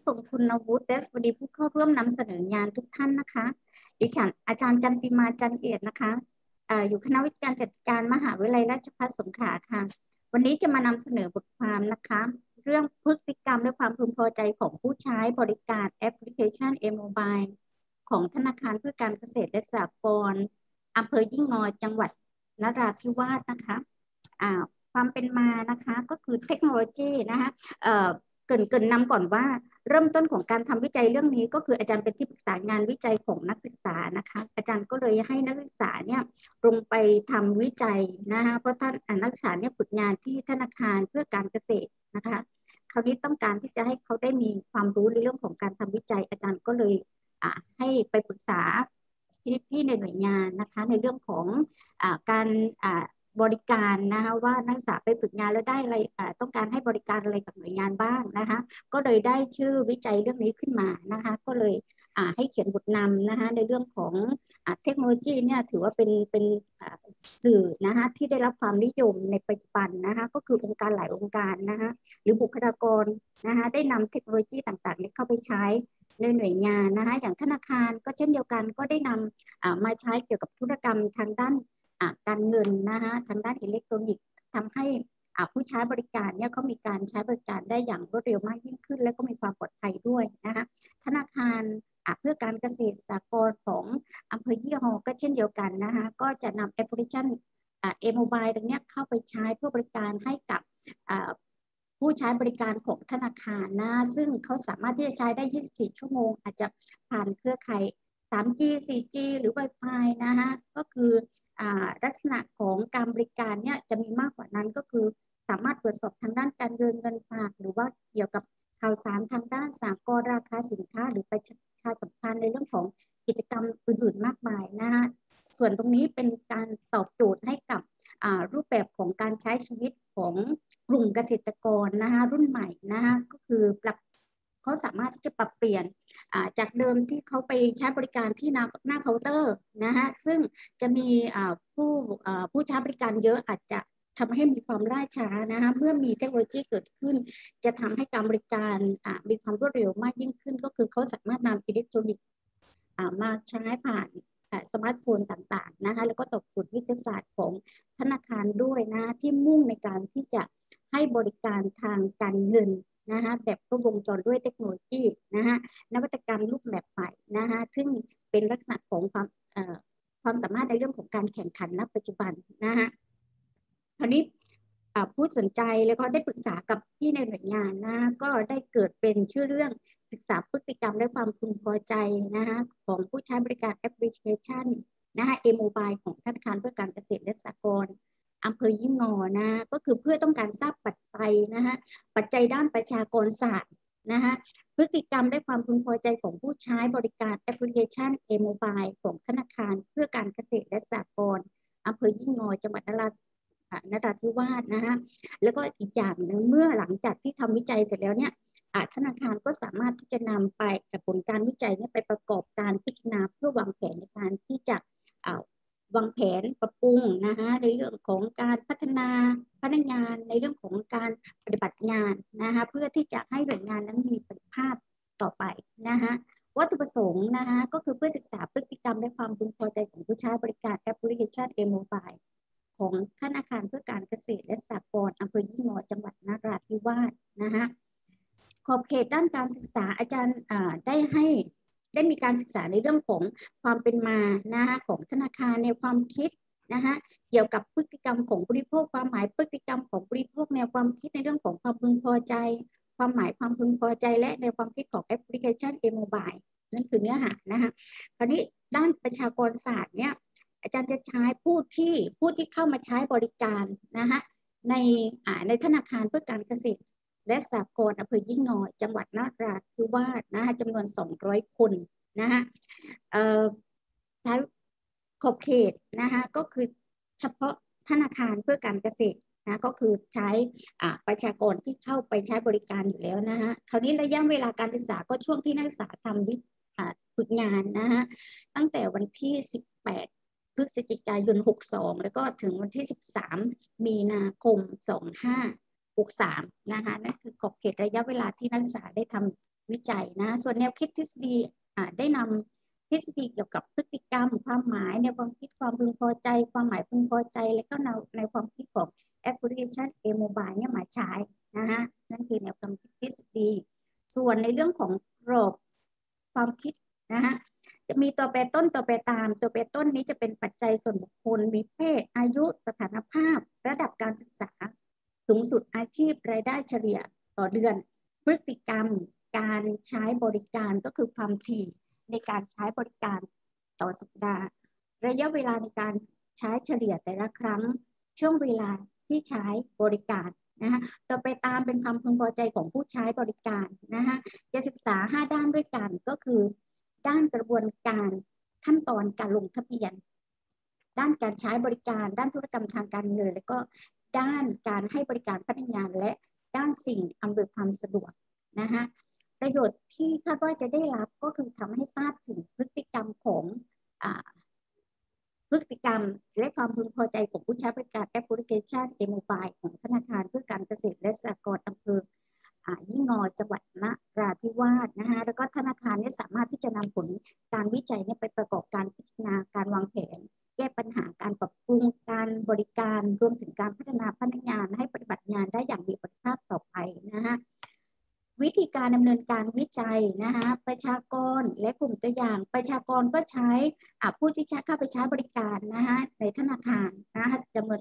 ทรงคุณวุฒิและสวัสดีผู้เข้าร่วมนำเสนองานทุกท่านนะคะดิฉันอาจารย์จันติมาจันเอียดนะคะอยู่คณะวิทยาการจัดการมหาวิทยาลัยราชภัฏสงขลาค่ะวันนี้จะมานำเสนอบทความนะคะเรื่องพฤติกรรมและความพึงพอใจของผู้ใช้บริการแอปพลิเคชันโมบายของธนาคารเพื่อการเกษตรและสหกรณ์อำเภอยิ่งงอจังหวัดนราธิวาสนะคะความเป็นมานะคะก็คือเทคโนโลยีนะคะเกริ่นนำก่อนว่าเริ่มต้นของการทำวิจัยเรื่องนี้ก็คืออาจารย์เป็นที่ปรึกษางานวิจัยของนักศึกษานะคะอาจารย์ก็เลยให้นักศึกษาเนี่ยลงไปทำวิจัยนะคะเพราะท่านนักศึกษาเนี่ยฝึกงานที่ธนาคารเพื่อการเกษตรนะคะคราวนี้ต้องการที่จะให้เขาได้มีความรู้ในเรื่องของการทำวิจัยอาจารย์ก็เลยให้ไปปรึกษาพี่ในหน่วยงานนะคะในเรื่องของการบริการนะคะว่านักศึกษาไปฝึกงานแล้วได้อะไรต้องการให้บริการอะไรกับหน่วยงานบ้างนะคะก็เลยได้ชื่อวิจัยเรื่องนี้ขึ้นมานะคะก็เลยให้เขียนบทนำนะคะในเรื่องของเทคโนโลยีเนี่ยถือว่าเป็นสื่อนะคะที่ได้รับความนิยมในปัจจุบันนะคะก็คือองค์การหลายองค์การนะคะหรือบุคลากรนะคะได้นำเทคโนโลยีต่างๆเข้าไปใช้ในหน่วยงานนะคะอย่างธนาคารก็เช่นเดียวกันก็ได้นำมาใช้เกี่ยวกับธุรกรรมทางด้านการเงินนะคะทางด้านอิเล็กทรอนิกส์ทำให้ผู้ใช้บริการเนี่ยเขามีการใช้บริการได้อย่างรวดเร็วมากยิ่งขึ้นและก็มีความปลอดภัยด้วยนะคะธนาคารเพื่อการเกษตรสหกรณ์ของอำเภอยี่หอก็เช่นเดียวกันนะคะก็จะนำแอปพลิเคชันโมบายตรงนี้เข้าไปใช้เพื่อบริการให้กับผู้ใช้บริการของธนาคารนะซึ่งเขาสามารถที่จะใช้ได้ 24 ชั่วโมงอาจจะผ่านเครือข่าย 3G 4G หรือ Wi-Fi นะคะก็คือลักษณะของการบริการเนี่ยจะมีมากกว่านั้นก็คือสามารถตรวจสอบทางด้านการเงินฝากหรือว่าเกี่ยวกับข่าวสารทางด้านสากลราคาสินค้าหรือประชาสัมพันธ์ในเรื่องของกิจกรรมอื่นๆมากมายนะคะส่วนตรงนี้เป็นการตอบโจทย์ให้กับรูปแบบของการใช้ชีวิตของกลุ่มเกษตรกรนะคะรุ่นใหม่นะคะก็คือปรับเขาสามารถที่จะปรับเปลี่ยนจากเดิมที่เขาไปใช้บริการที่หน้าเคาน์เตอร์นะคะซึ่งจะมีผู้ใช้บริการเยอะอาจจะทำให้มีความล่าช้านะคะเมื่อมีเทคโนโลยีเกิดขึ้นจะทำให้การบริการมีความรวดเร็วมากยิ่งขึ้นก็คือเขาสามารถนำอิเล็กทรอนิกส์มาใช้ผ่านสมาร์ทโฟนต่างๆนะคะแล้วก็ตอบโจทย์วิทยาศาสตร์ของธนาคารด้วยนะที่มุ่งในการที่จะให้บริการทางการเงินนะคะแบบครบวงจรด้วยเทคโนโลยีนะคะนวัตกรรมรูปแบบใหม่นะคะซึ่งเป็นลักษณะของความสามารถในเรื่องของการแข่งขันณปัจจุบันนะคะคราวนี้ผู้สนใจแล้วก็ได้ปรึกษากับที่ในหน่วยงานนะก็ได้เกิดเป็นชื่อเรื่องศึกษาพฤติกรรมและความพึงพอใจนะคะของผู้ใช้บริการแอปพลิเคชันนะคะโมบายของธนาคารเพื่อการเกษตรและสหกรณ์อำเภอยิ่งงอนะก็คือเพื่อต้องการทราบปัจจัยนะคะปัจจัยด้านประชากรศาสตร์นะคะพฤติกรรมและความพึงพอใจของผู้ใช้บริการแอปพลิเคชันโมบายของธนาคารเพื่อการเกษตรและสหกรณ์อำเภอยิ่งงอจังหวัดนราธิวาสนะคะแล้วก็อีกอย่างหนึ่งเมื่อหลังจากที่ทำวิจัยเสร็จแล้วเนี่ยธนาคารก็สามารถที่จะนำไปผลการวิจัยนี้ไปประกอบการพิจารณาเพื่อวางแผนในการที่จะวางแผนปรับปรุงนะคะในเรื่องของการพัฒนาพนักงานในเรื่องของการปฏิบัติงานนะคะเพื่อที่จะให้หน่วยงานนั้นมีประสิทธิภาพต่อไปนะคะวัตถุประสงค์นะคะก็คือเพื่อศึกษาพฤติกรรมและความพึงพอใจของผู้ใช้บริการแอปพลิเคชันโมบายของธนาคารเพื่อการเกษตรและสหกรณ์อำเภอยี่งอจังหวัดนราธิวาสนะคะขอบเขตด้านการศึกษาอาจารย์ได้มีการศึกษาในเรื่องของความเป็นมานะคะของธนาคารในความคิดนะคะเกี่ยวกับพฤติกรรมของบริโภคความหมายพฤติกรรมของบริโภคแนวความคิดในเรื่องของความพึงพอใจความหมายความพึงพอใจและในความคิดของแอปพลิเคชันโมบายนั่นคือเนื้อหานะคะคราวนี้ด้านประชากรศาสตร์เนี่ยอาจารย์จะใช้ผู้ที่เข้ามาใช้บริการนะคะในธนาคารเพื่อการเกษตรและสหกรณ์อำเภอยิ่งงอจังหวัดนราธิวาสนะคะจำนวน200 คนนะคะใช้ขอบเขตนะคะก็คือเฉพาะธนาคารเพื่อการเกษตรนะก็คือใช้ประชากรที่เข้าไปใช้บริการอยู่แล้วนะคะคราวนี้ระยะเวลาการศึกษาก็ช่วงที่นักศึกษาทำฝึกงานนะคะตั้งแต่วันที่18พฤศจิกายน62แล้วก็ถึงวันที่13มีนาคม2563นะคะนั่นคือขอบเขตระยะเวลาที่นักศึกษาได้ทวิจัยนะส่วนแนวคิดทฤษฎีได้นำทฤษฎีเกี่ยวกับพฤติกรรมความหมายในความคิดความพึงพอใจความหมายพึงพอใจและก็ในความคิดของแอปพลิเคชันmobile เนี่ยมาใช้นะฮะนั่นคือแนวความคิดทฤษฎีส่วนในเรื่องของกรอบความคิดนะฮะจะมีตัวแปรต้นตัวแปรตามตัวแปรต้นนี้จะเป็นปัจจัยส่วนบุคคลมีเพศอายุสถานภาพระดับการศึกษาสูงสุดอาชีพรายได้เฉลี่ยต่อเดือนพฤติกรรมการใช้บริการก็คือความถี่ในการใช้บริการต่อสัปดาห์ระยะเวลาในการใช้เฉลี่ยแต่ละครั้งช่วงเวลาที่ใช้บริการนะคะต่อไปตามเป็นความพึงพอใจของผู้ใช้บริการนะคะจะศึกษา5ด้านด้วยกันก็คือด้านกระบวนการขั้นตอนการลงทะเบียนด้านการใช้บริการด้านธุรกรรมทางการเงินและก็ด้านการให้บริการพนักงานและด้านสิ่งอำนวยความสะดวกนะคะประโยชน์ที่คาดว่าจะได้รับก็คือทำให้ทราบถึงพฤติกรรมของพฤติกรรมและความพึงพอใจของผู้ใช้บริการแอปพลิเคชันmobileของธนาคารเพื่อการเกษตรและสหกรณ์อำเภอยิ่งงอจังหวัดนราธิวาสนะคะแล้วก็ธนาคารนี้สามารถที่จะนำผลการวิจัยนี้ไปประกอบการพิจารณาการวางแผนแก้ปัญหาการปรับปรุงการบริการรวมถึงการพัฒนาพนักงานให้ปฏิบัติงานได้อย่างมีประสิทธิภาพต่อไปนะคะวิธีการดำเนินการวิจัยนะคะประชากรและกลุ่มตัวอย่างประชากรก็ใช้ผู้ที่เข้าไปใช้บริการนะคะในธนาคารนะคะจำนวน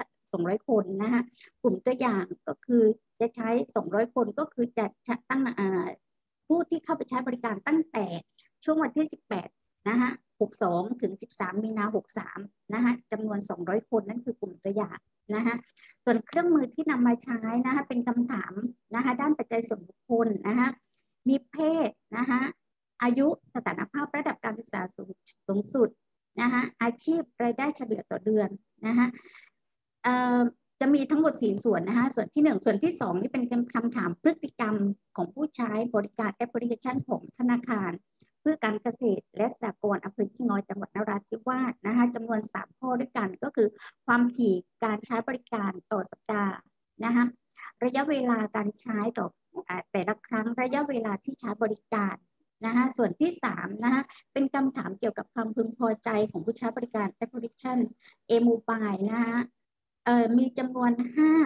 200 คนนะคะกลุ่มตัวอย่างก็คือจะใช้200 คนก็คือจะตั้งผู้ที่เข้าไปใช้บริการตั้งแต่ช่วงวันที่18นะคะ62ถึง13มีนา63นะคะจำนวน200 คนนั่นคือกลุ่มตัวอย่างนะคะส่วนเครื่องมือที่นำมาใช้นะคะเป็นคำถามนะคะด้านปัจจัยส่วนบุคคลนะคะมีเพศนะคะอายุสถานภาพระดับการศึกษาสูงสุดนะคะอาชีพรายได้เฉลี่ยต่อเดือนนะคะจะมีทั้งหมด4ส่วนนะคะส่วนที่1ส่วนที่2นี่เป็นคำถามพฤติกรรมของผู้ใช้บริการแอปพลิเคชันของธนาคารเพื่อการเกษตรและสหกรณ์อำเภอที่น้อยจังหวัดนราธิวาสนะคะจำนวน3ข้อด้วยกันก็คือความถี่การใช้บริการต่อสัปดาห์นะคะระยะเวลาการใช้ต่อแต่ละครั้งระยะเวลาที่ใช้บริการนะคะส่วนที่3นะคะเป็นคำถามเกี่ยวกับความพึงพอใจของผู้ใช้บริการแอปพลิเคชันmobile นะคะมีจำนวน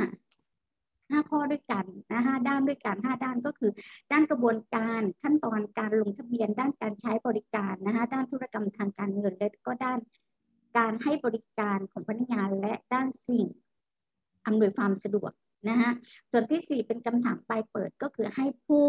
5ข้อด้วยกันนะ5ด้านด้วยกัน5ด้านก็คือด้านกระบวนการขั้นตอนการลงทะเบียนด้านการใช้บริการนะคะด้านธุรกรรมทางการเงินและก็ด้านการให้บริการของพนักงานและด้านสิ่งอำนวยความสะดวกนะคะส่วนที่4เป็นคำถามปลายเปิดก็คือให้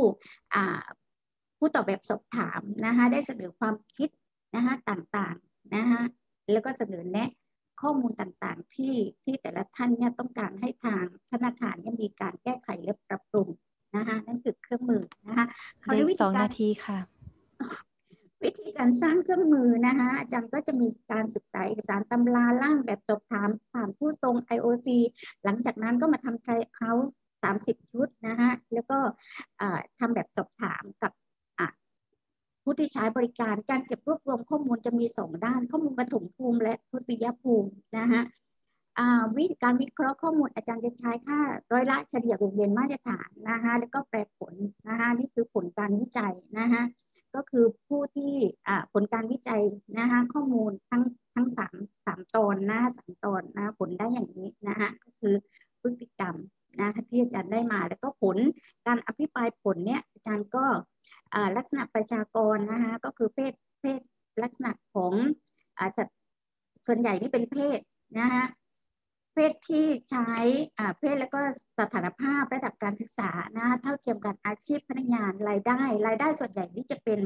ผู้ตอบแบบสอบถามนะคะได้เสนอความคิดนะคะต่างๆนะคะแล้วก็เสนอแนะข้อมูลต่างๆที่แต่ละท่านเนี่ยต้องการให้ทางธนาคารเนี่ยมีการแก้ไขและปรับปรุงนะคะนั่นคือเครื่องมือนะคะเหลืออีก2 นาทีค่ะวิธีการสร้างเครื่องมือนะคะอาจารย์ก็จะมีการศึกษาเอกสารตำราล่างแบบสอบถามผ่านผู้ทรง IOC หลังจากนั้นก็มาทำเขา30 ชุดนะคะแล้วก็ทำแบบสอบถามกับผู้ที่ใช้บริการการเก็บรวบรวมข้อมูลจะมี2ด้านข้อมูลปฐมภูมิและทุติยภูมินะคะวิธีการวิเคราะห์ข้อมูลอาจารย์จะใช้ค่าร้อยละเฉลี่ยวงเวียนมาตรฐานนะคะแล้วก็แปรผลนะคะนี่คือผลการวิจัยนะคะก็คือผู้ที่ผลการวิจัยนะคะข้อมูลทั้งสามตอนนะ3 ตอนนะผลได้อย่างนี้นะคะก็คือพฤติกรรมนะคะที่อาจารย์ได้มาแล้วก็ผลการอภิปรายผลเนี่ยอาจารย์ก็ลักษณะประชากรนะคะก็คือเพศลักษณะของส่วนใหญ่นี่เป็นเพศนะคะเพศที่ใช้เพศแล้วก็สถานภาพระดับการศึกษานะคะเท่าเทียมกันอาชีพพนักงานรายได้ส่วนใหญ่นี่จะเป็น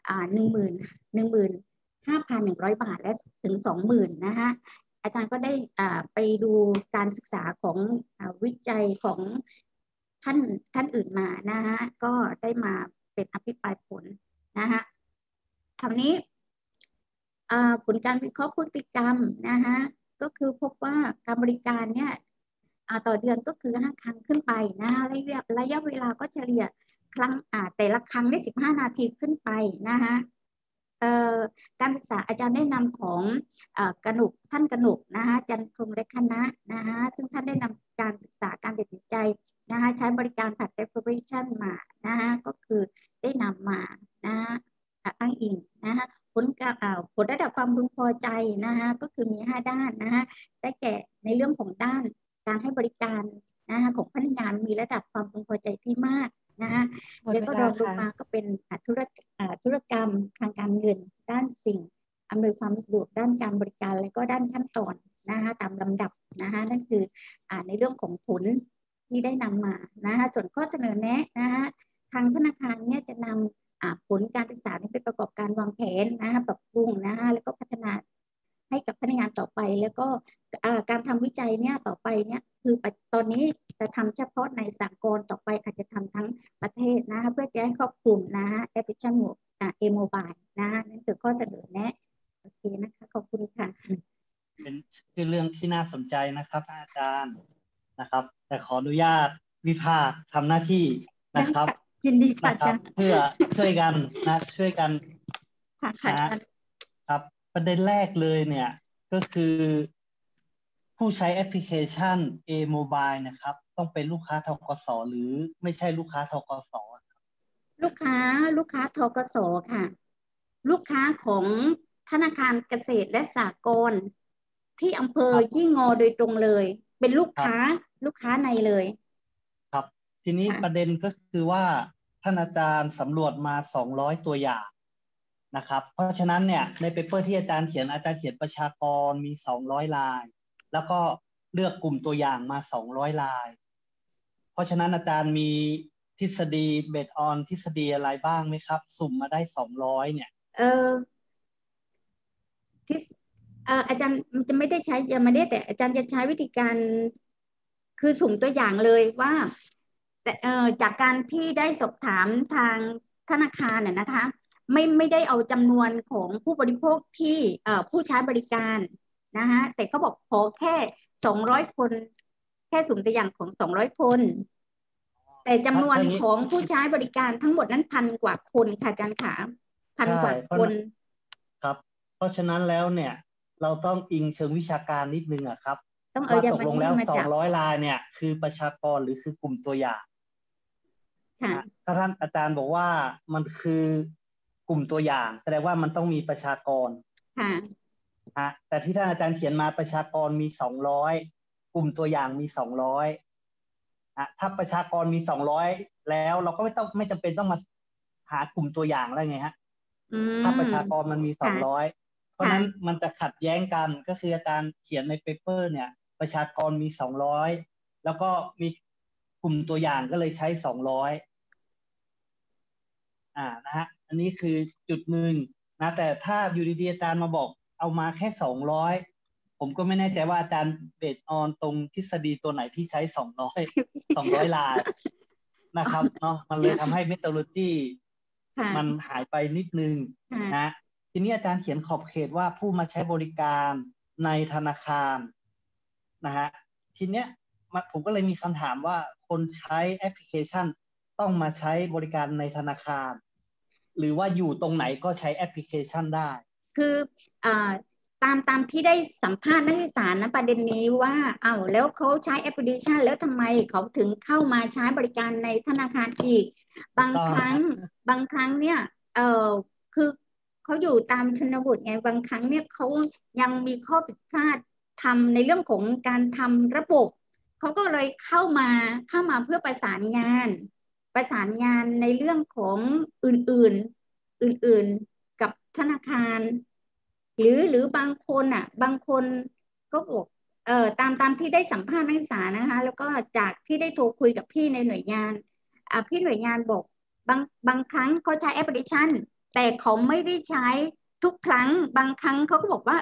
15,100 บาทและถึง 20,000นะคะอาจารย์ก็ได้ไปดูการศึกษาของวิจัยของท่านอื่นมานะคะก็ได้มาเป็นอภิปรายผลนะคะคราวนี้ผลการวิเคราะห์พฤติกรรมนะคะก็คือพบว่าการบริการเนี่ยต่อเดือนก็คือ5 ครั้งขึ้นไปนะคะระยะเวลาก็เฉลี่ยครั้งแต่ละครั้งได้15 นาทีขึ้นไปนะคะเอ่อการศึกษาอาจารย์แนะนำของกนกท่านกนกนะคะจันทร์และคณะนะคะซึ่งท่านได้นำการศึกษาการตัดสินใจนะคะใช้บริการผ่าน preparation มานะคะก็คือได้นำมานะคะอ้างอิงนะคะผลระดับความพึงพอใจนะคะก็คือมี5ด้านนะคะได้แก่ในเรื่องของด้านการให้บริการนะคะของพนักงานมีระดับความพึงพอใจที่มากนะคะแล้วก็รองลงมาก็เป็นธุรกรรมทางการเงินด้านสิ่งอำนวยความสะดวกด้านการบริการและก็ด้านขั้นตอนนะคะตามลำดับนะคะนั่นคือในเรื่องของผลที่ได้นำมานะคะส่วนข้อเสนอแนะนะคะทางธนาคารเนี่ยจะนำผลการศึกษาไปประกอบการวางแผนนะคะปรับปรุงนะคะแล้วก็พัฒนาให้กับพนักงานต่อไปแล้วก็การทำวิจัยเนี่ยต่อไปเนี่ยคือตอนนี้จะทำเฉพาะในสากลต่อไปอาจจะทำทั้งประเทศนะคะเพื่อจะให้ครอบคลุมนะคะแอปพลิเคชันโมบายนะคะนั่นคือข้อเสนอแนะโอเคนะคะขอบคุณค่ะเป็นเรื่องที่น่าสนใจนะครับอาจารย์นะครับแต่ขออนุญาตวิพากษ์ทำหน้าที่นะครับยินดีค่ะอาจารย์เพื่อช่วยกันนะช่วยกันนะครับประเด็นแรกเลยเนี่ยก็คือผู้ใช้แอปพลิเคชัน A-Mobile นะครับต้องเป็นลูกค้าธกส.หรือไม่ใช่ลูกค้าธกส. ลูกค้าธกส.ค่ะลูกค้าของธนาคารเกษตรและสหกรณ์ที่อำเภอยี่งอโดยตรงเลยเป็นลูกค้าในเลยครับทีนี้ประเด็นก็คือว่าท่านอาจารย์สำรวจมา200ตัวอย่างนะครับเพราะฉะนั้นเนี่ยในเปเปอร์ที่อาจารย์เขียนประชากรมี200รายแล้วก็เลือกกลุ่มตัวอย่างมา200รายเพราะฉะนั้นอาจารย์มีทฤษฎีเบสออนทฤษฎีอะไรบ้างไหมครับสุ่มมาได้200เนี่ยอาจารย์จะไม่ได้ใช้ยังไม่ได้แต่อาจารย์จะใช้วิธีการคือสุ่มตัวอย่างเลยว่าจากการที่ได้สอบถามทางธนาคารเนี่ยนะคะไม่ได้เอาจำนวนของผู้บริโภคที่ผู้ใช้บริการนะคะแต่เขาบอกขอแค่200คนแค่สุ่มตัวอย่างของ200คนแต่จำนวนของผู้ใช้บริการทั้งหมดนั้น1,000 กว่าคนค่ะอาจารย์ขา1,000 กว่าคนครับเพราะฉะนั้นแล้วเนี่ยเราต้องอิงเชิงวิชาการนิดนึงอะครับว่าตกลงแล้ว200รายเนี่ยคือประชากรหรือคือกลุ่มตัวอย่างถ้าท่านอาจารย์บอกว่ามันคือกลุ่มตัวอย่างแสดงว่ามันต้องมีประชากรแต่ที่ท่านอาจารย์เขียนมาประชากรมี200กลุ่มตัวอย่างมี200ถ้าประชากรมี200แล้วเราก็ไม่จำเป็นต้องมาหากลุ่มตัวอย่างแล้วไงฮะถ้าประชากรมันมี200เพราะนั้นมันจะขัดแย้งกันก็คืออาจารย์เขียนในเปเปอร์เนี่ยประชากรมี200แล้วก็มีกลุ่มตัวอย่างก็เลยใช้200นะฮะอันนี้คือจุดหนึ่งนะแต่ถ้าอยู่ดีๆอาจารย์มาบอกเอามาแค่200ผมก็ไม่แน่ใจว่าอาจารย์เบสออนตรงทฤษฎีตัวไหนที่ใช้200ลายนะครับเนาะมันเลยทำให้เมทอโลจีมันหายไปนิดนึงนะทีนี้อาจารย์เขียนขอบเขตว่าผู้มาใช้บริการในธนาคารนะฮะทีเนี้ยผมก็เลยมีคำถามว่าคนใช้แอปพลิเคชันต้องมาใช้บริการในธนาคารหรือว่าอยู่ตรงไหนก็ใช้แอปพลิเคชันได้คือตามที่ได้สัมภาษณ์นักศึกษานะประเด็นนี้ว่าแล้วเขาใช้แอปพลิเคชันแล้วทำไมเขาถึงเข้ามาใช้บริการในธนาคารอีกบางครั้งเนี่ยคือเขาอยู่ตามชนบทไงบางครั้งเนี่ยเขายังมีข้อผิดพลาดทำในเรื่องของการทำระบบเขาก็เลยเข้ามาเพื่อประสานงานในเรื่องของอื่นกับธนาคารหรือบางคนบางคนก็บอกตามที่ได้สัมภาษณ์นักศึกษานะคะแล้วก็จากที่ได้โทรคุยกับพี่ในหน่วยงานพี่หน่วยงานบอกบางครั้งเขาใช้แอปพลิเคชันแต่เขาไม่ได้ใช้ทุกครั้งบางครั้งเขาก็บอกว่า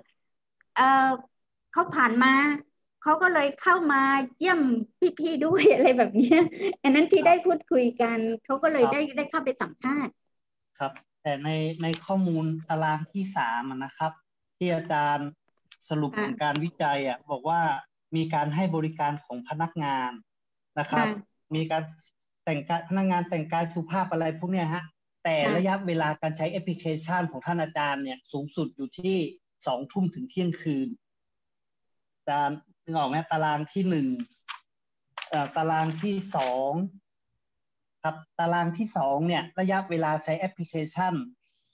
เขาผ่านมาเขาก็เลยเข้ามาเยี่ยมพี่ๆด้วยอะไรแบบนี้อันนั้นที่ได้พูดคุยกันเขาก็เลยได้เข้าไปสัมภาษณ์ครับแต่ในข้อมูลตารางที่3นะครับที่อาจารย์สรุปผลการวิจัยบอกว่ามีการให้บริการของพนักงานนะครับมีการแต่งกายพนักงานแต่งกายสุภาพอะไรพวกเนี้ยฮะแต่ระยะเวลาการใช้แอปพลิเคชันของท่านอาจารย์เนี่ยสูงสุดอยู่ที่2 ทุ่มถึงเที่ยงคืนอาจารย์นึกออกไหมตารางที่1ตารางที่2ครับตารางที่2เนี่ยระยะเวลาใช้แอปพลิเคชัน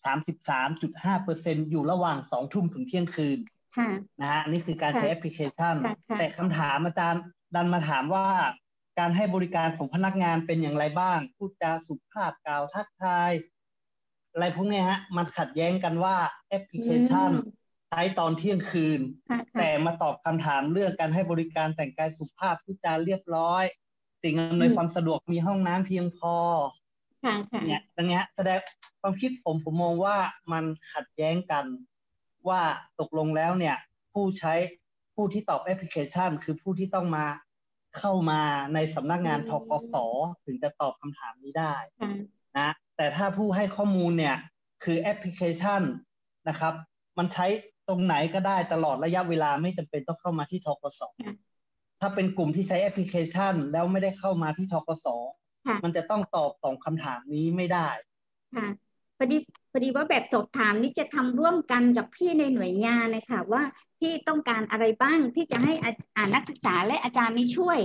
33.5% อยู่ระหว่าง2 ทุ่มถึงเที่ยงคืนนะฮะนี่คือการใช้แอปพลิเคชันแต่คำถามอาจารย์ดันมาถามว่าการให้บริการของพนักงานเป็นอย่างไรบ้างพูดจาสุภาพกล่าวทักทายอะไรพวกนี้ฮะมันขัดแย้งกันว่าแอปพลิเคชันใช้ตอนเที่ยงคืนแต่มาตอบคำถามเรื่องการให้บริการแต่งกายสุภาพพูดจาเรียบร้อยสิ่งอำนวยความสะดวกมีห้องน้ำเพียงพอเนี่ยตรงนี้แสดงความคิดผมมองว่ามันขัดแย้งกันว่าตกลงแล้วเนี่ยผู้ที่ตอบแอปพลิเคชันคือผู้ที่ต้องเข้ามาในสำนักงานธกส.ถึงจะตอบคำถามนี้ได้นะแต่ถ้าผู้ให้ข้อมูลเนี่ยคือแอปพลิเคชันนะครับมันใช้ตรงไหนก็ได้ตลอดระยะเวลาไม่จำเป็นต้องเข้ามาที่ธกส.ถ้าเป็นกลุ่มที่ใช้แอปพลิเคชันแล้วไม่ได้เข้ามาที่ธกส.มันจะต้องตอบ2 คำถามนี้ไม่ได้ค่ะพอดีว่าแบบสอบถามนี้จะทำร่วมกันกับพี่ในหน่วยงานเลยค่ะว่าพี่ต้องการอะไรบ้างที่จะให้นักศึกษาและอาจารย์นี้ช่วย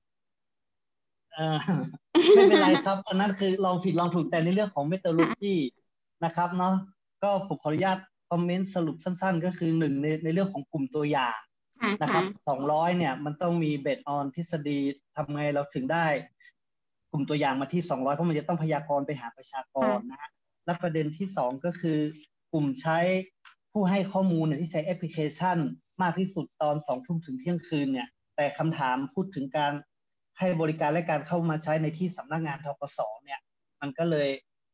ไม่เป็นไรครับอันนั้นคือลองผิดลองถูกแต่ในเรื่องของเมทอโลจีนะครับเนาะก็ผมขออนุญาตคอมเมนต์สรุปสั้นๆก็คือ1ในเรื่องของกลุ่มตัวอย่างนะครับ200เนี่ยมันต้องมีเบสออนทฤษฎีทำไงเราถึงได้กลุ่มตัวอย่างมาที่200เพราะมันจะต้องพยากรณ์ไปหาประชากรนะฮะและประเด็นที่2ก็คือกลุ่มใช้ผู้ให้ข้อมูลที่ใช้แอปพลิเคชันมากที่สุดตอน2 ทุ่มถึงเที่ยงคืนเนี่ยแต่คำถามพูดถึงการให้บริการและการเข้ามาใช้ในที่สำนักงานธกส.เนี่ยมันก็เลย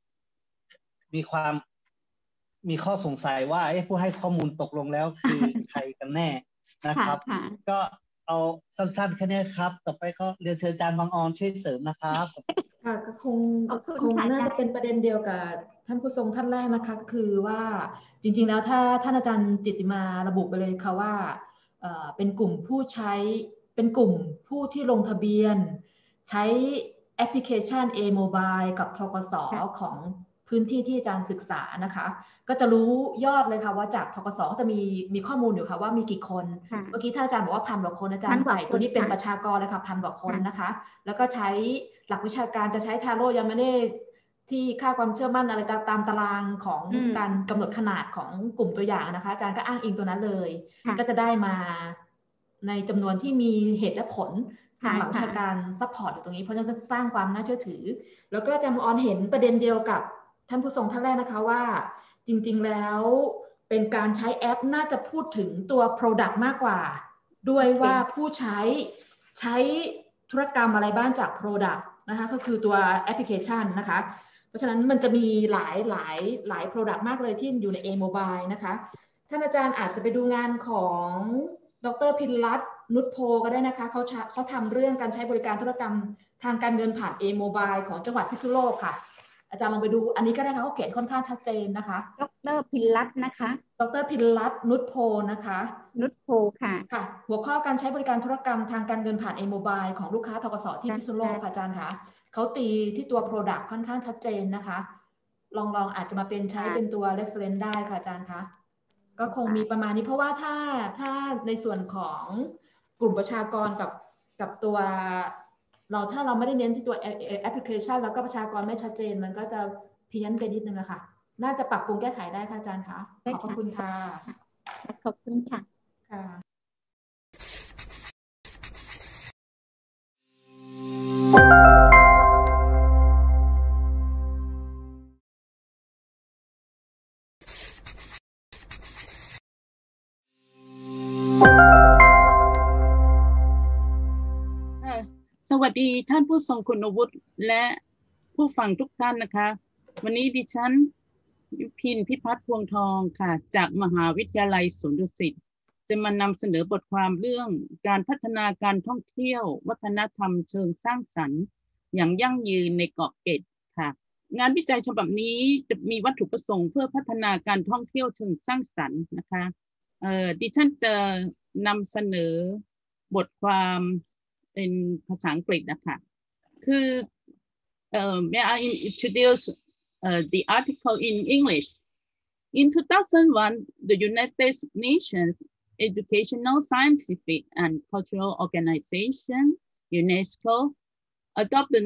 มีข้อสงสัยว่าผู้ให้ข้อมูลตกลงแล้วคือใครกันแน่นะครับก็เอาสั้นๆแค่นี้ครับต่อไปก็เรียนเชิญอาจารย์บางออนช่วยเสริมนะครับค่ะก็คงน่าจะเป็นประเด็นเดียวกับท่านผู้ทรงท่านแรกนะคะก็คือว่าจริงๆแล้วถ้าท่านอาจารย์จิตติมาระบุไปเลยค่ะว่าเป็นกลุ่มผู้ใช้เป็นกลุ่มผู้ที่ลงทะเบียนใช้แอปพลิเคชัน A-Mobile กับธกส.ของพื้นที่ที่อาจารย์ศึกษานะคะก็จะรู้ยอดเลยค่ะว่าจากธกส.ก็จะมีข้อมูลอยู่ค่ะว่ามีกี่คนเมื่อกี้ท่านอาจารย์บอกว่า1,000 กว่าคนอาจารย์ใส่ตัวนี้เป็นประชากรเลยค่ะ1,000 กว่าคนนะคะแล้วก็ใช้หลักวิชาการจะใช้ทาโร่ยามาเน่ที่ค่าความเชื่อมั่นอะไรตามตารางของการกำหนดขนาดของกลุ่มตัวอย่างนะคะอาจารย์ก็อ้างอิงตัวนั้นเลยก็จะได้มาในจำนวนที่มีเหตุและผลทางหลักวิชาการซัพพอร์ตอยู่ตรงนี้เพราะฉะนั้นก็สร้างความน่าเชื่อถือแล้วก็อาจารย์ออนเห็นประเด็นเดียวกับท่านผู้ทรงท่านแรกนะคะว่าจริงๆแล้วเป็นการใช้แอปน่าจะพูดถึงตัว Product มากกว่าด้วยว่าผู้ใช้ธุรกรรมอะไรบ้างจาก Product นะคะก็คือตัวแอปพลิเคชันนะคะเพราะฉะนั้นมันจะมีหลาย Product มากเลยที่อยู่ใน A-Mobile นะคะท่านอาจารย์อาจจะไปดูงานของดร.พินรัตน์นุชโพก็ได้นะคะเขาทำเรื่องการใช้บริการธุรกรรมทางการเงินผ่าน A-Mobile ของจังหวัดพิษณุโลกค่ะอาจารย์ลองไปดูอันนี้ก็ได้ค่ะเขาเขียนค่อนข้างชัดเจนนะคะดร.พินรัตน์นะคะดร.พินรัตน์นุชโพนะคะนุชโพค่ะหัวข้อการใช้บริการธุรกรรมทางการเงินผ่าน A-Mobile ของลูกค้าธกส.ที่พิษณุโลกค่ะอาจารย์คะเขาตีที่ตัว Product ค่อนข้างชัดเจนนะคะลองอาจจะมาเป็นใช้เป็นตัว reference ได้ค่ะอาจารย์คะก็คงมีประมาณนี้เพราะว่าถ้าในส่วนของกลุ่มประชากรกับตัวถ้าเราไม่ได้เน้นที่ตัวแอปพลิเคชันแล้วก็ประชากรไม่ชัดเจนมันก็จะเพี้ยนไปนิดนึงอะค่ะน่าจะปรับปรุงแก้ไขได้ค่ะอาจารย์คะขอบคุณค่ะขอบคุณค่ะสวัสดีท่านผู้ทรงคุณวุฒิและผู้ฟังทุกท่านนะคะวันนี้ดิฉันพินพิพัฒน์พวงทองค่ะจากมหาวิทยาลัยสวนดุสิตจะมานำเสนอบทความเรื่องการพัฒนาการท่องเที่ยววัฒนธรรมเชิงสร้างสรรค์อย่างยั่งยืนในเกาะเกร็ดค่ะงานวิจัยฉบับนี้จะมีวัตถุประสงค์เพื่อพัฒนาการท่องเที่ยวเชิงสร้างสรรค์นะคะดิฉันจะนำเสนอบทความเป็นภาษาอังกฤษนะคะคือmay I introduce the article in English. In 2001, the United Nations Educational, Scientific, and Cultural Organization, UNESCO, adopted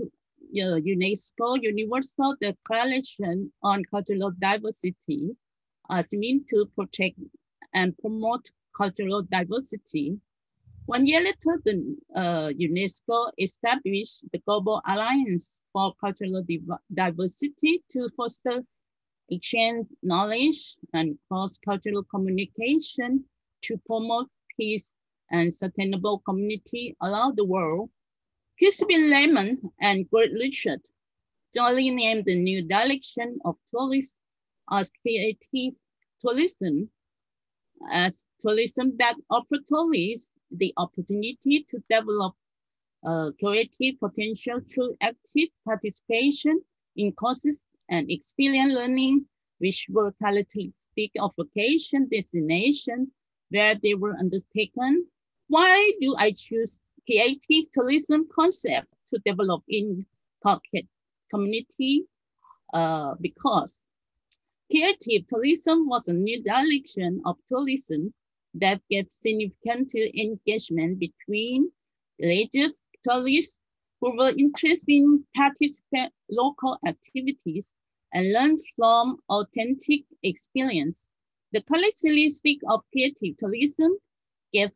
UNESCO Universal Declaration on Cultural Diversity as means to protect and promote cultural diversity. 1 year later, the UNESCO established the Global Alliance for Cultural Diversity to foster exchange knowledge and cross-cultural communication to promote peace and sustainable community around the world. Crispin Lemon and Greg Richard jointly named the new direction of tourism as creative tourism, as tourism that offers tourists the opportunity to develop creative potential through active participation in courses and experience learning, which were characteristic of vacation destination where they were undertaken. Why do I choose creative tourism concept to develop in Phuket community? Because creative tourism was a new direction of tourism that gave significant engagement between religious tourists who were interested in participate local activities and learn from authentic experience. The characteristic of creative tourism gave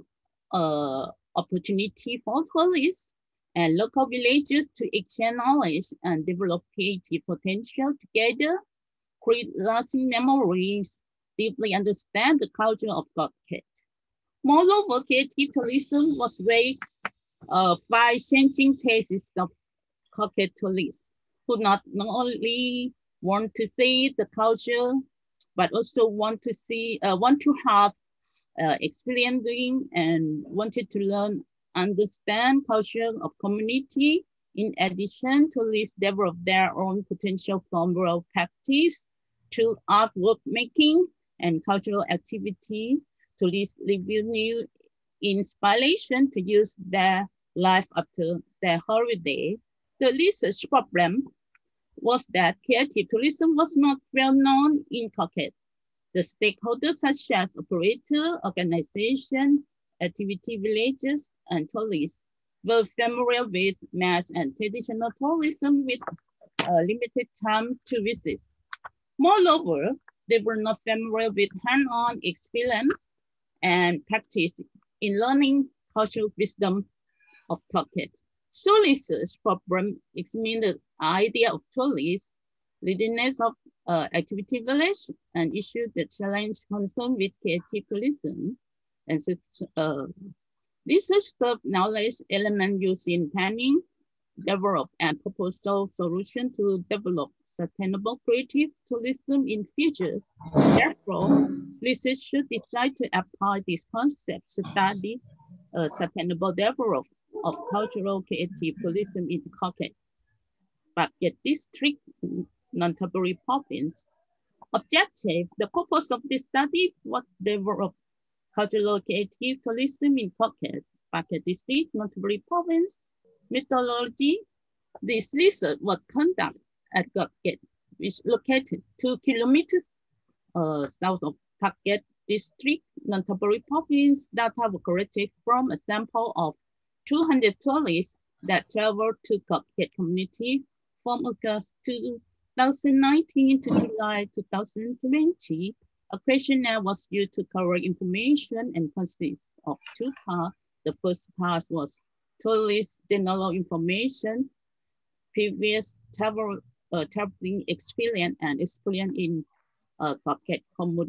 opportunity for tourists and local villagers to exchange knowledge and develop creative potential together, create lasting memories, deeply understand the culture of Phuket. Moreover, creative tourism was way by changing tastes of Phuket tourists who not only want to see the culture, but also want to have experiencing and wanted to learn, understand culture of community. In addition, tourists develop their own potential from world practice to artwork making and cultural activity. Tourists reveal new inspiration to use their life after their holiday. The research problem was that creative tourism was not well known in Phuket. The stakeholders such as operator, organization, activity villages, and tourists were familiar with mass and traditional tourism with limited time to visit. Moreover, they were not familiar with hand-on experience and practice in learning cultural wisdom of Phuket. So research problem examined the idea of tourists, readiness of activity village, and issued the challenge concerned with creative tourism. And so, research served knowledge element used in planning, develop and proposal solution to develop sustainable creative tourism in future. Therefore, research should decide to apply this concept to study sustainable development of cultural creative tourism in Phuket, Phuket District, Nonthaburi Province. Objective: the purpose of this study was develop cultural creative tourism in Phuket, Phuket District, Nonthaburi Province. Methodology: this research was conducted at Phuket, which is located 2 kilometers south of Phuket District, Nonthaburi Province. Data were collected from a sample of 200 tourists that traveled to Phuket community from August 2019 to July 2020. A questionnaire was used to cover information and consists of 2 parts. The first part was tourist general information, previous traveling experience and experience in Phuket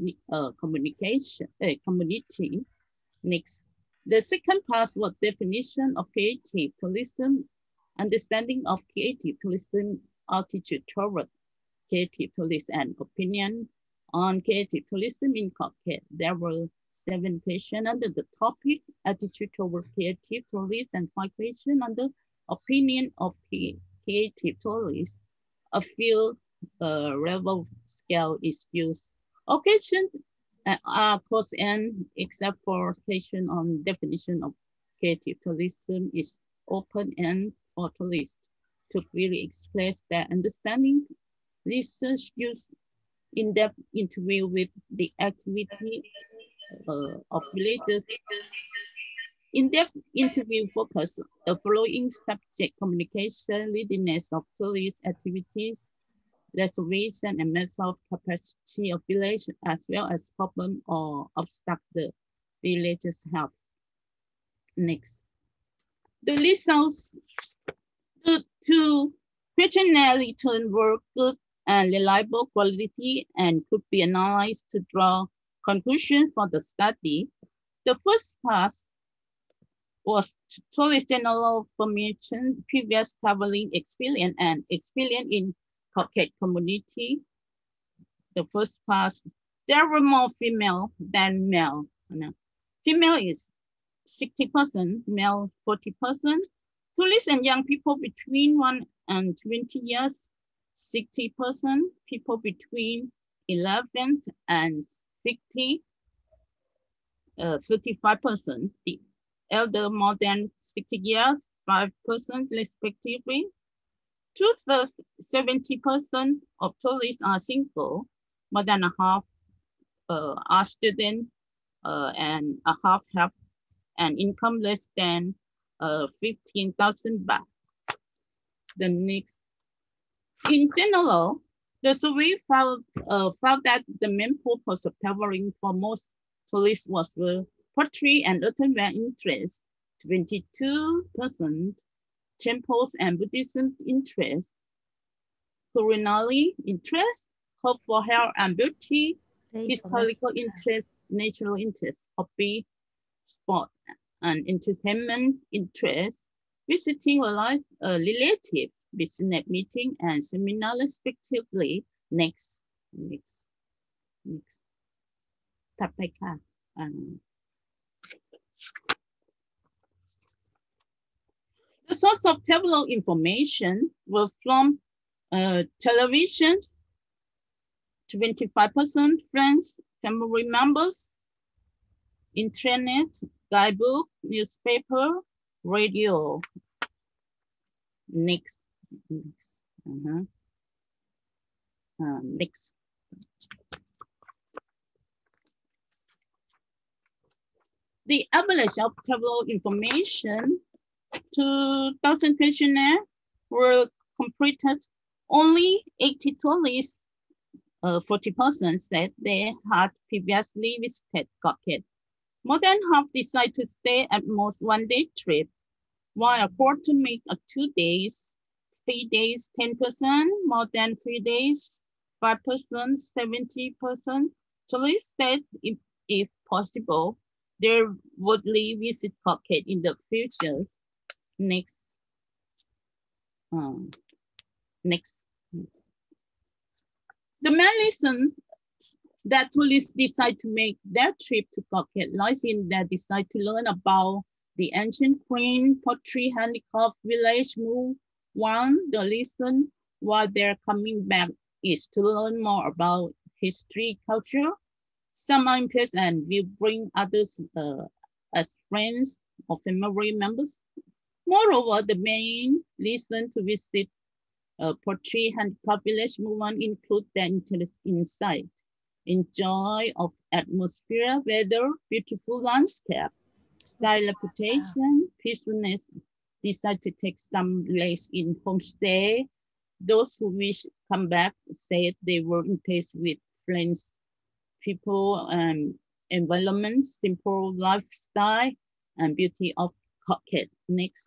community. Next, the second part was definition of creative tourism, understanding of creative tourism, altitude toward creative tourism, and opinion on creative tourism in Phuket. There were 7 questions under the topic attitude toward creative tourism and 5 questions under opinion of creative tourists. A field level scale is used. Occasion are close-end, except for question on definition of creative tourism is open-end for tourists to really express their understanding Research use in-depth interview with the activity of villagers. In-depth interview focus the following subject: communication, readiness of tourist activities, reservation and mental capacity of village, as well as problem or obstacle the villagers have. Next. The results to questionnaire return were good and reliable quality and could be analyzed to draw conclusions for the study. The first part was tourist general information, previous traveling experience and experience in Phuket community. The first part, there were more female than male. Female is 60%, male 40%. Tourists and young people between 1 and 20 years, 60%. People between 11 and 60, 35%. The elder more than 60 years, 5% respectively. 70% of tourists are single, more than a half are students, and a half have an income less than 15,000 baht. The next, in general, the survey found that the main purpose of traveling for most tourists was the pottery and earthenware interest, 22%, temples and Buddhism interest, culinary interest, hope for health and beauty, historical interest, natural interest, hobby, sport, and entertainment interest, visiting relatives, business meeting, and seminar respectively. Next. ถัดไปค่ะ The source of travel information were from television, 25%, friends, family members, internet, guidebook, newspaper, radio. Next. Next. The average of travel information, 2,000 questionnaires were completed. Only 80 tourists, 40% said they had previously visited Phuket. More than half decided to stay at most 1 day trip, while a quarter make 2 days, 3 days, 10%, more than 3 days, 5%, 70%. Tourists said if possible, they would revisit Phuket in the future. Next. Next. The main reason that tourists decide to make their trip to Phuket lies in their desire to learn about the ancient queen, pottery, handicraft, village move. One, the reason why they're coming back is to learn more about history, culture. Some are impressed and will bring others as friends or family members. Moreover, the main reason to visit pottery handicraft village movement include their interest in sight, enjoy of atmosphere, weather, beautiful landscape, style, reputation, peacefulness, decide to take some place in homestay. Those who wish come back said they were impressed with friends, people, and environment, simple lifestyle, and beauty of Phuket. Next.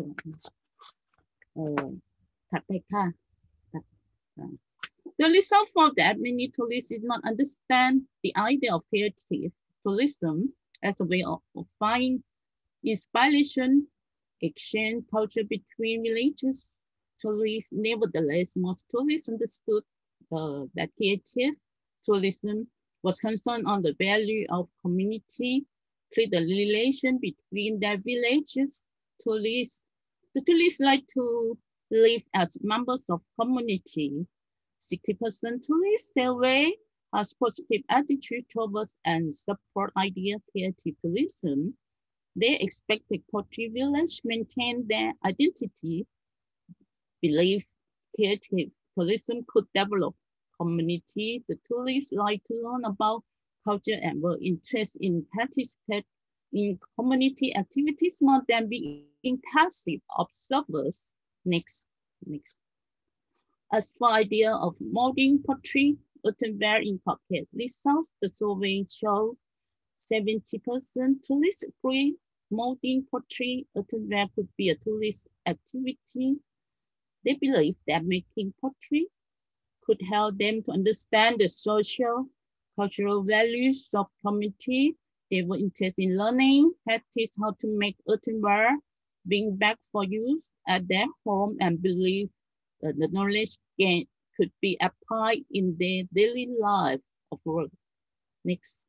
The result found that many tourists did not understand the idea of creative tourism as a way of finding inspiration, exchange culture between villages. Tourists, nevertheless, most tourists understood that creative tourism was concerned on the value of community, through the relation between their villages. The tourists like to live as members of community. 60% tourists survey has positive attitude towards and support idea creative tourism. They expect the pottery village maintain their identity, believe creative tourism could develop community. The tourists like to learn about culture and were interested in participate in community activities more than being passive observers. Next. As for idea of molding pottery, earthenware in pocket results, the survey showed 70% tourists agree molding pottery earthenware could be a tourist activity. They believe that making pottery could help them to understand the social, cultural values of community. They were interested in learning, practice how to make earthenware, bring back for use at their home, and believe that the knowledge gained could be applied in their daily life of work. Next.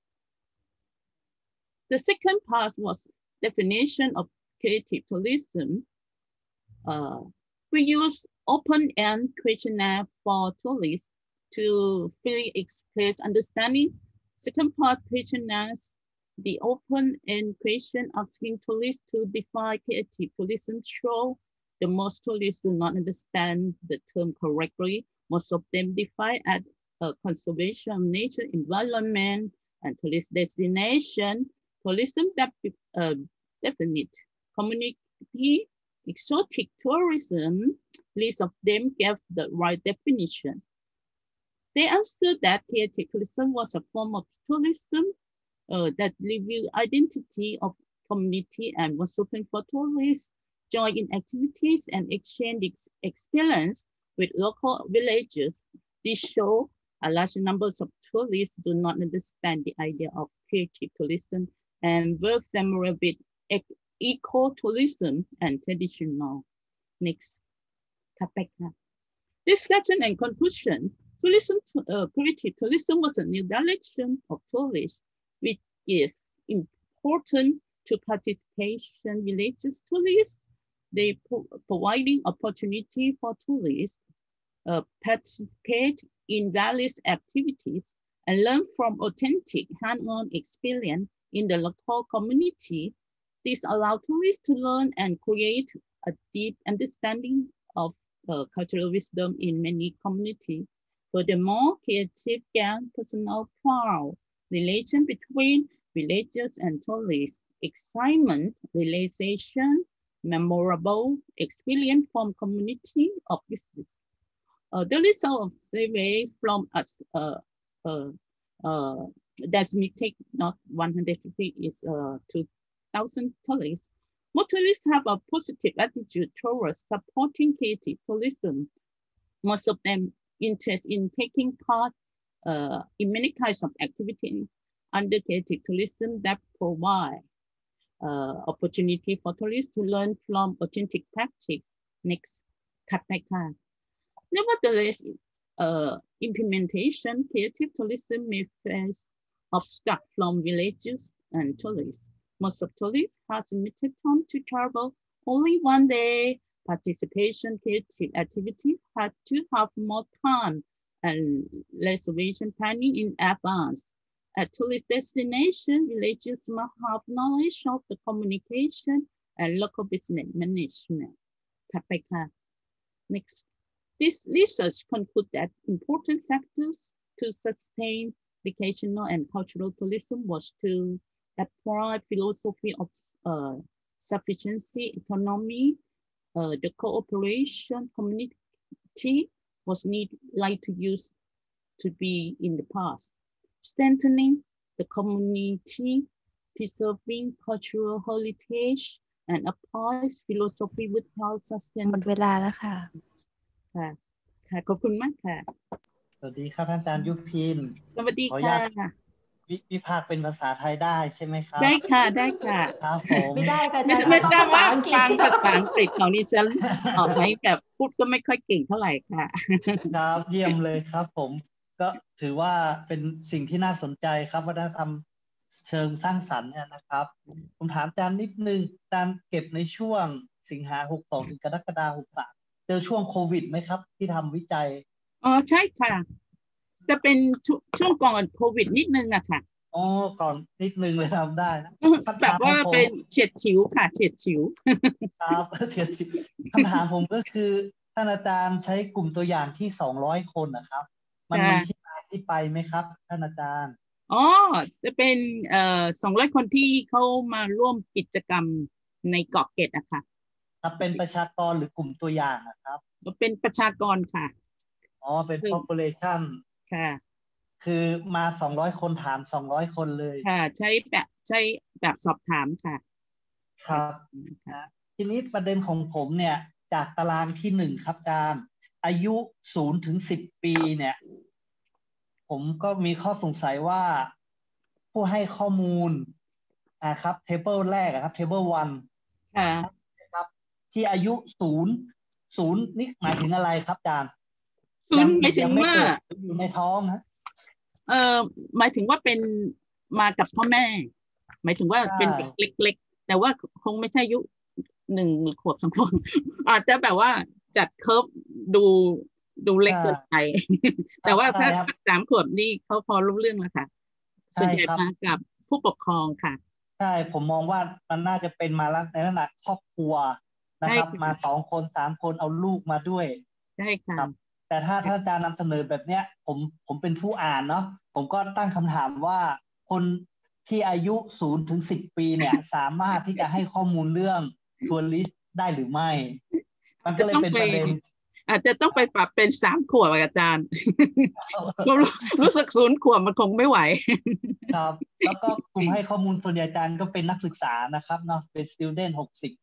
The second part was definition of creative tourism. We use open-end questionnaire for tourists to freely express understanding. Second part questionnaires, the open-end question asking tourists to define creative tourism show the most tourists do not understand the term correctly. Most of them define as conservation of nature, environment, and tourist destination. Tourism definite community, exotic tourism, least of them gave the right definition. They answered that creative tourism was a form of tourism that revealed identity of community and was open for tourists, join in activities and exchange experience with local villagers. This show a large number of tourists do not understand the idea of creative tourism and were familiar with eco-tourism and traditional. Next. Discussion and conclusion. Creative tourism was a new direction of tourists, which is important to participation religious tourists. They providing opportunity for tourists participate in various activities and learn from authentic hands-on experience in the local community. This allows tourists to learn and create a deep understanding of cultural wisdom in many communities. Furthermore, creative gain personal proud relation between villagers and tourists, excitement, realization, memorable experience from community of visitors. The result of survey from us that's me take not 150 is 2,000 tourists. Most tourists have a positive attitude towards supporting creative tourism. Most of them interested in taking part in many kinds of activities under creative tourism that provide opportunity for tourists to learn from authentic practice. Next, nevertheless, implementation creative tourism may face obstacles from villagers and tourists. Most of tourists have limited time to travel only one day. Participation creative activity had to have more time and reservation planning in advance. At tourist destination, villagers must have knowledge of the communication and local business management. Next, this research concludes that important factors to sustain educational and cultural tourism was to apply philosophy of sufficiency economy. The cooperation community was needed like to use to be in the past. Strengthening the community, preserving cultural heritage, and applies philosophy with how sustain. หมดเวลาแล้วค่ะค่ะค่ะขอบคุณมากค่ะสวัสดีครับท่านอาจารย์ยุพินสวัสดีขออนุค่ะญาตวิพากษ์เป็นภาษาไทยได้ใช่ไหมครับได้ค่ะได้ค่ะครับผมไม่ได้ค่ะอาจารย์ไม่ต้องทราบภาษาว่าอังกฤษฟังภาษาอังกฤษของดิฉันออกไหมแบบพูดก็ไม่ค่อยเก่งเท่าไหร่ค่ะครับเยี่ยมเลยครับผมก็ถือว่าเป็นสิ่งที่น่าสนใจครับวัฒนธรรมเชิงสร้างสรรค์เนี่ยนะครับผมถามอาจารย์นิดนึงอาจารย์เก็บในช่วงสิงหา62ถึงกรกฎาคม63เจอช่วงโควิดไหมครับที่ทำวิจัยอ๋อใช่ค่ะจะเป็นช่วงก่อนโควิดนิดนึงอะค่ะอ๋อก่อนนิดนึงเลยทำได้นะแบบว่าเป็นเฉียดฉิวค่ะเฉียดฉิวครับเฉียดฉิวคำถามผมก็คือท่านอาจารย์ใช้กลุ่มตัวอย่างที่200 คนนะครับมันมีที่มาที่ไปไหมครับท่านอาจารย์อ๋อจะเป็น200 คนที่เขามาร่วมกิจกรรมในเกาะเกร็ดอะค่ะครับเป็นประชากรหรือกลุ่มตัวอย่างนะครับเป็นประชากรค่ะอ๋อเป็น population ค่ะคือมา200 คนถาม200 คนเลยค่ะใช้แบบสอบถามค่ะครับทีนี้ประเด็นของผมเนี่ยจากตารางที่1ครับอาจารย์อายุ0 ถึง 10 ปีเนี่ยผมก็มีข้อสงสัยว่าผู้ให้ข้อมูลครับเทเบิลแรกครับเทเบิล1ครับที่อายุ0นี่หมายถึงอะไรครับอาจารย์ 0หมายถึงว่าอยู่ในท้องฮะหมายถึงว่าเป็นมากับพ่อแม่หมายถึงว่าเป็นเด็กเล็กๆแต่ว่าคงไม่ใช่อายุ1 ขวบ 2 ขวบอาจจะแบบว่าจัดเคิร์ฟดูเล็กเกินไปแต่ว่าถ้า3 ขวบนี่เขาพอรู้เรื่องแล้วค่ะส่วนใหญ่มากับผู้ปกครองค่ะใช่ผมมองว่ามันน่าจะเป็นมาในลักษณะครอบครัวนะครับมา2 คน 3 คนเอาลูกมาด้วยใช่ค่ะแต่ถ้าอาจารย์นำเสนอแบบเนี้ยผมเป็นผู้อ่านเนาะผมก็ตั้งคำถามว่าคนที่อายุ0 ถึง 10 ปีเนี่ยสามารถที่จะให้ข้อมูลเรื่องทัวริสต์ได้หรือไม่มันก็เลยเป็นประเด็นอาจจะต้องไปปรับเป็น3 ขวบอาจารย์รู้สึก0 ขวบมันคงไม่ไหวครับแล้วก็กลุ่มให้ข้อมูลส่วนใหญ่อาจารย์ก็เป็นนักศึกษานะครับเนาะเป็น student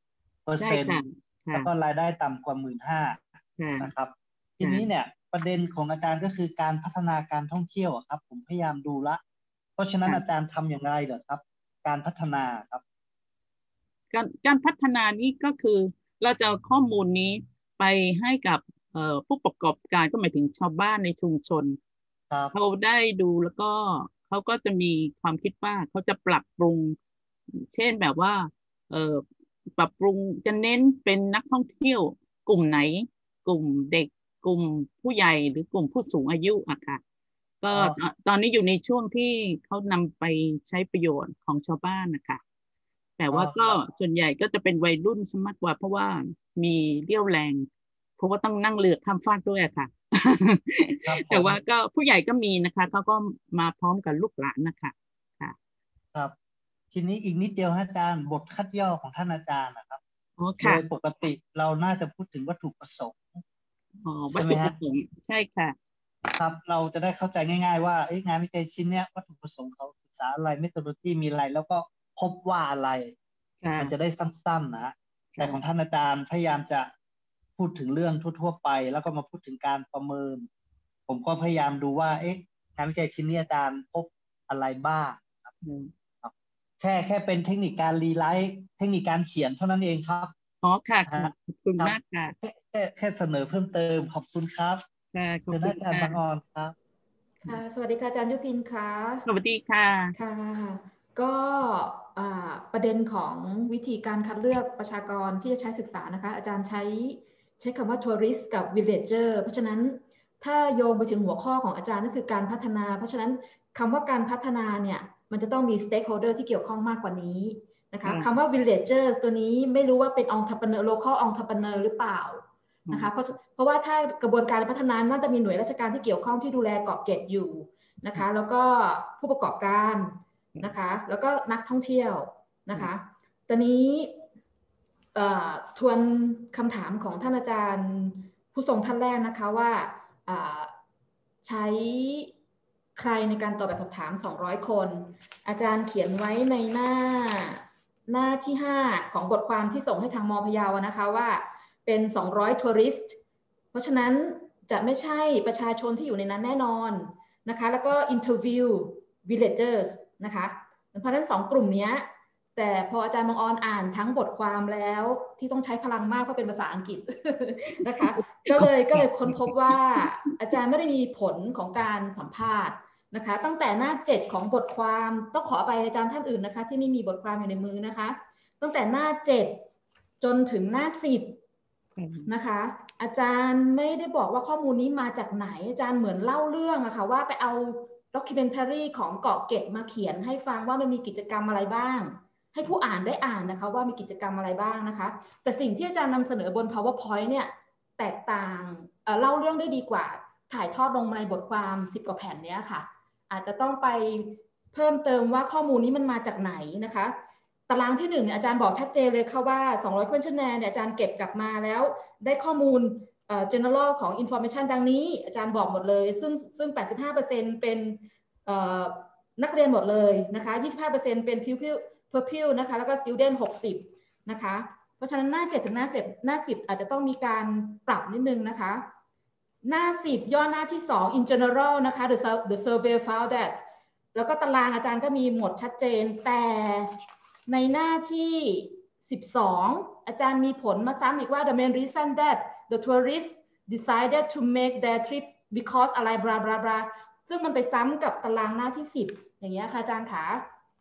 60%แล้วก็รายได้ต่ำกว่า 15,000 นะครับทีนี้เนี่ยประเด็นของอาจารย์ก็คือการพัฒนาการท่องเที่ยวครับผมพยายามดูละเพราะฉะนั้นอาจารย์ทำอย่างไรเหรอครับการพัฒนาครับการพัฒนานี้ก็คือเราจะเอาข้อมูลนี้ไปให้กับผู้ประกอบการก็หมายถึงชาวบ้านในชุมชนเขาได้ดูแล้วก็เขาก็จะมีความคิดว่าเขาจะปรับปรุงเช่นแบบว่าปรับปรุงจะเน้นเป็นนักท่องเที่ยวกลุ่มไหนกลุ่มเด็กกลุ่มผู้ใหญ่หรือกลุ่มผู้สูงอายุอะค่ะก็ตอนนี้อยู่ในช่วงที่เขานำไปใช้ประโยชน์ของชาวบ้านนะคะแต่ว่าก็ส่วนใหญ่ก็จะเป็นวัยรุ่นมากกว่าเพราะว่ามีเรี่ยวแรงเพราะว่าต้องนั่งเรือข้ามฟากด้วยค่ะแต่ว่าก็ผู้ใหญ่ก็มีนะคะเขาก็มาพร้อมกับลูกหลานนะคะค่ะครับทีนี้อีกนิดเดียวอาจารย์บทคัดย่อของท่านอาจารย์นะครับโดยปกติเราน่าจะพูดถึงวัตถุประสงค์ใช่ไหมฮะใช่ค่ะครับเราจะได้เข้าใจง่ายๆว่างานวิจัยชิ้นเนี้ยวัตถุประสงค์เขาศึกษาอะไรเมทอโลจีมีอะไรแล้วก็พบว่าอะไรมันจะได้สั้นๆนะแต่ของท่านอาจารย์พยายามจะพูดถึงเรื่องทั่วๆไปแล้วก็มาพูดถึงการประเมินผมก็พยายามดูว่างานวิจัยชิ้นนี้อาจารย์พบอะไรบ้างครับแค่เป็นเทคนิคการรีไลท์เทคนิคการเขียนเท่านั้นเองครับอ๋อค่ะขอบคุณมากค่ะแค่เสนอเพิ่มเติมขอบคุณครับขอบคุณอาจารย์บางออนครับค่ะสวัสดีค่ะอาจารย์ยุพินค่ะสวัสดีค่ะค่ะก็ประเด็นของวิธีการคัดเลือกประชากรที่จะใช้ศึกษานะคะอาจารย์ใช้คำว่า tourist กับ villager เพราะฉะนั้นถ้าโยงไปถึงหัวข้อของอาจารย์นั่นคือการพัฒนาเพราะฉะนั้นคำว่าการพัฒนาเนี่ยมันจะต้องมี stakeholder ที่เกี่ยวข้องมากกว่านี้นะคะคำว่า villagers ตัวนี้ไม่รู้ว่าเป็น entrepreneur local entrepreneur หรือเปล่านะคะเพราะว่าถ้ากระบวนการพัฒนาน่าจะมีหน่วยราชการที่เกี่ยวข้องที่ดูแลเกาะเกร็ดอยู่นะคะแล้วก็ผู้ประกอบการนะคะแล้วก็นักท่องเที่ยวนะคะตอนนี้ทวนคำถามของท่านอาจารย์ผู้ทรงท่านแรกนะคะว่าใช้ใครในการตอบแบบสอบถาม200 คนอาจารย์เขียนไว้ในหน้าที่5ของบทความที่ส่งให้ทางม.พะเยานะคะว่าเป็น200ทัวริสต์เพราะฉะนั้นจะไม่ใช่ประชาชนที่อยู่ในนั้นแน่นอนนะคะแล้วก็ interview villagers นะคะเพราะฉะนั้น2 กลุ่มนี้แต่พออาจารย์บางออนอ่านทั้งบทความแล้วที่ต้องใช้พลังมากเพราะเป็นภาษาอังกฤษนะคะก็เลยค้นพบว่าอาจารย์ไม่ได้มีผลของการสัมภาษณ์นะคะตั้งแต่หน้า7ของบทความต้องขอไปอาจารย์ท่านอื่นนะคะที่ไม่มีบทความอยู่ในมือนะคะตั้งแต่หน้า7จนถึงหน้า10นะคะอาจารย์ไม่ได้บอกว่าข้อมูลนี้มาจากไหนอาจารย์เหมือนเล่าเรื่องอะค่ะว่าไปเอาdocumentary ของเกาะเกร็ดมาเขียนให้ฟังว่ามันมีกิจกรรมอะไรบ้างให้ผู้อ่านได้อ่านนะคะว่ามีกิจกรรมอะไรบ้างนะคะแต่สิ่งที่อาจารย์นำเสนอบน PowerPoint เนี่ยแตกต่างเล่าเรื่องได้ดีกว่าถ่ายทอดลงในบทความ10 กว่าแผ่นเนี้ยค่ะอาจจะต้องไปเพิ่มเติมว่าข้อมูลนี้มันมาจากไหนนะคะตารางที่1เนี่ยอาจารย์บอกชัดเจนเลยค่ะว่า200 questionnaire เนี่ยอาจารย์เก็บกลับมาแล้วได้ข้อมูลgeneral ของ information ดังนี้อาจารย์บอกหมดเลยซึ่ง 85% เป็นนักเรียนหมดเลยนะคะ 25% เป็น pupil นะคะแล้วก็ student 60นะคะเพราะฉะนั้นหน้า7ถึงหน้า10อาจจะต้องมีการปรับนิดนึงนะคะหน้า10ย่อหน้าที่2 in general นะคะ the survey found that แล้วก็ตารางอาจารย์ก็มีหมดชัดเจนแต่ในหน้าที่12อาจารย์มีผลมาซ้ำอีกว่า the main reason that the tourists decided to make their trip because อะไรบลาบลาบลาซึ่งมันไปซ้ำกับตารางหน้าที่10อย่างเงี้ยค่ะอาจารย์ขา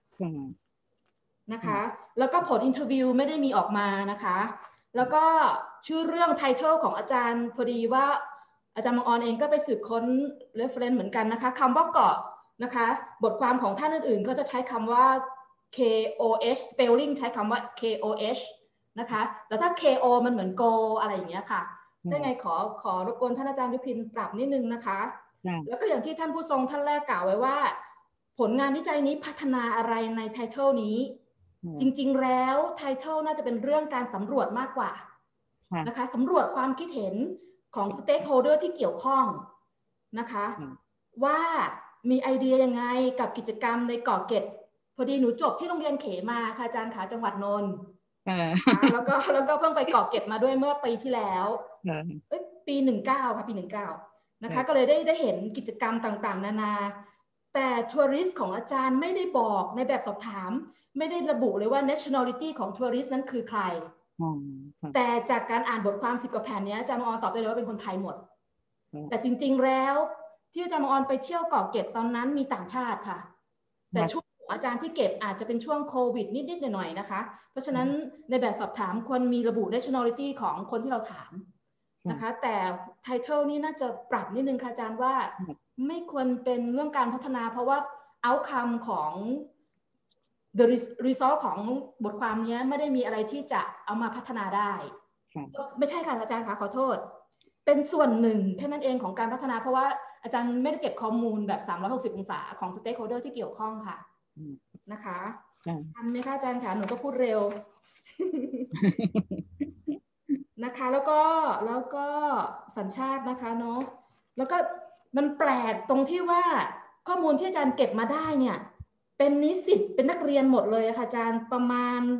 นะคะแล้วก็ผลอินเทอร์วิวไม่ได้มีออกมานะคะแล้วก็ชื่อเรื่องไทเทลของอาจารย์พอดีว่าอาจารย์มังออนเองก็ไปสืบค้น reference เหมือนกันนะคะคำว่าเกาะนะคะบทความของท่านอื่นๆก็จะใช้คำว่า KOH spelling ใช้คำว่า KOH นะคะแต่ถ้า KO มันเหมือน go อะไรอย่างเงี้ยค่ะยังไงขอรบกวนท่านอาจารย์ยุพินปรับนิดนึงนะคะแล้วก็อย่างที่ท่านผู้ทรงท่านแรกกล่าวไว้ว่าผลงานวิจัยนี้พัฒนาอะไรในไทเทลนี้จริงๆแล้วไทเทลน่าจะเป็นเรื่องการสำรวจมากกว่านะคะสำรวจความคิดเห็นของสเต็กโฮลเดอร์ที่เกี่ยวข้องนะคะว่ามีไอเดียยังไงกับกิจกรรมในเกาะเกร็ดพอดีหนูจบที่โรงเรียนเขมาค่ะอาจารย์ขาจังหวัดนนท์แล้วก็เพิ่งไปเกาะเกร็ดมาด้วยเมื่อปีที่แล้วปี19ค่ะปี19นะคะก็เลยได้เห็นกิจกรรมต่างๆนานาแต่ทัวริสต์ของอาจารย์ไม่ได้บอกในแบบสอบถามไม่ได้ระบุเลยว่า nationality ของทัวริสต์นั้นคือใครแต่จากการอ่านบทความ10 กว่าแผ่นนี้อาจารย์มออนตอบได้เลยว่าเป็นคนไทยหมดแต่จริงๆแล้วที่อาจารย์มออนไปเที่ยวเกาะเกร็ดตอนนั้นมีต่างชาติค่ะแต่ช่วงอาจารย์ที่เก็บอาจจะเป็นช่วงโควิดนิดๆหน่อยๆนะคะเพราะฉะนั้นในแบบสอบถามควรมีระบุ nationality ของคนที่เราถามนะคะแต่ไทเทลนี่น่าจะปรับนิดนึงค่ะอาจารย์ว่าไม่ควรเป็นเรื่องการพัฒนาเพราะว่า outcome ของ the result ของบทความนี้ไม่ได้มีอะไรที่จะเอามาพัฒนาได้ไม่ใช่ค่ะอาจารย์คะขอโทษเป็นส่วนหนึ่งแค่นั้นเองของการพัฒนาเพราะว่าอาจารย์ไม่ได้เก็บข้อมูลแบบ360 องศาของ stakeholder ที่เกี่ยวข้องค่ะนะคะทันไหมคะอาจารย์คะหนูก็พูดเร็ว นะคะแล้วก็สัญชาตินะคะเนาะแล้วก็มันแปลกตรงที่ว่าข้อมูลที่อาจารย์เก็บมาได้เนี่ยเป็นนิสิตเป็นนักเรียนหมดเลยค่ะอาจารย์ประมาณ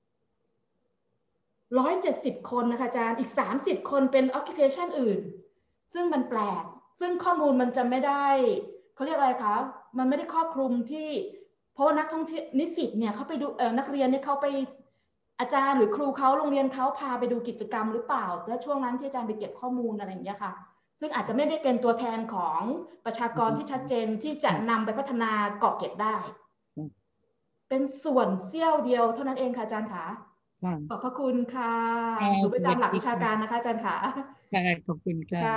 170 คนนะคะอาจารย์อีก30 คนเป็น occupation อื่นซึ่งมันแปลกซึ่งข้อมูลมันจะไม่ได้เขาเรียกอะไรคะมันไม่ได้ครอบคลุมที่เพราะว่านักท่องเที่ยวนิสิตเนี่ยเขาไปดูนักเรียนเนี่ยเขาไปอาจารย์หรือครูเขาโรงเรียนเขาพาไปดูกิจกรรมหรือเปล่าและช่วงนั้นที่อาจารย์ไปเก็บข้อมูลอะไรอย่างเงี้ยค่ะซึ่งอาจจะไม่ได้เป็นตัวแทนของประชากรที่ชัดเจนที่จะนำไปพัฒนาเกาะเกร็ดได้เป็นส่วนเสี้ยวเดียวเท่านั้นเองค่ะอาจารย์ค่ะขอบพระคุณค่ะหนูไปตามหลักวิชาการนะคะอาจารย์ค่ะขอบคุณค่ะ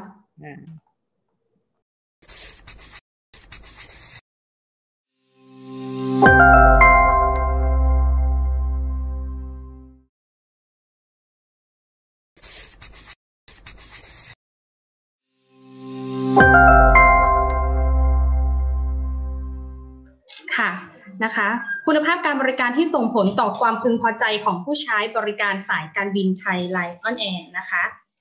นะคะคุณภาพการบริการที่ส่งผลต่อความพึงพอใจของผู้ใช้บริการสายการบินไทยไลออนแอร์นะคะ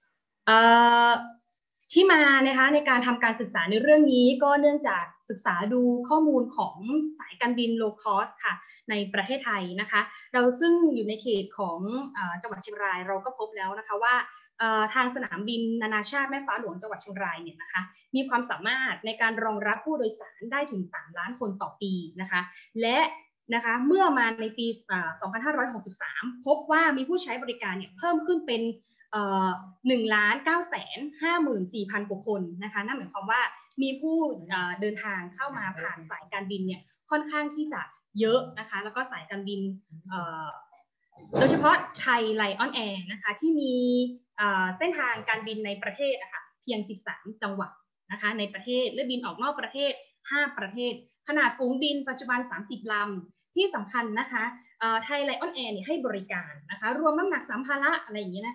ที่มานะคะในการทำการศึกษาในเรื่องนี้ก็เนื่องจากศึกษาดูข้อมูลของสายการบิน low cost ค่ะในประเทศไทยนะคะเราซึ่งอยู่ในเขตของจังหวัดเชียงรายเราก็พบแล้วนะคะว่าทางสนามบินนานาชาติแม่ฟ้าหลวงจังหวัดเชียงรายเนี่ยนะคะมีความสามารถในการรองรับผู้โดยสารได้ถึง3 ล้านคนต่อปีนะคะและนะคะเมื่อมาในปี2563พบว่ามีผู้ใช้บริการเนี่ยเพิ่มขึ้นเป็น1,954,000 กว่าคนนะคะนั่นหมายความว่ามีผู้เดินทางเข้ามาผ่านสายการบินเนี่ยค่อนข้างที่จะเยอะนะคะแล้วก็สายการบินโดยเฉพาะไทยไลออนแอร์นะคะที่มีเส้นทางการบินในประเทศนะคะเพียง13 จังหวัดนะคะในประเทศและบินออกนอกประเทศ5 ประเทศขนาดฝูงบินปัจจุบัน30 ลำที่สำคัญนะคะไทยไลออนแอร์เนี่ยให้บริการนะคะรวมน้ำหนักสัมภาระอะไรอย่างเงี้ยนะคะ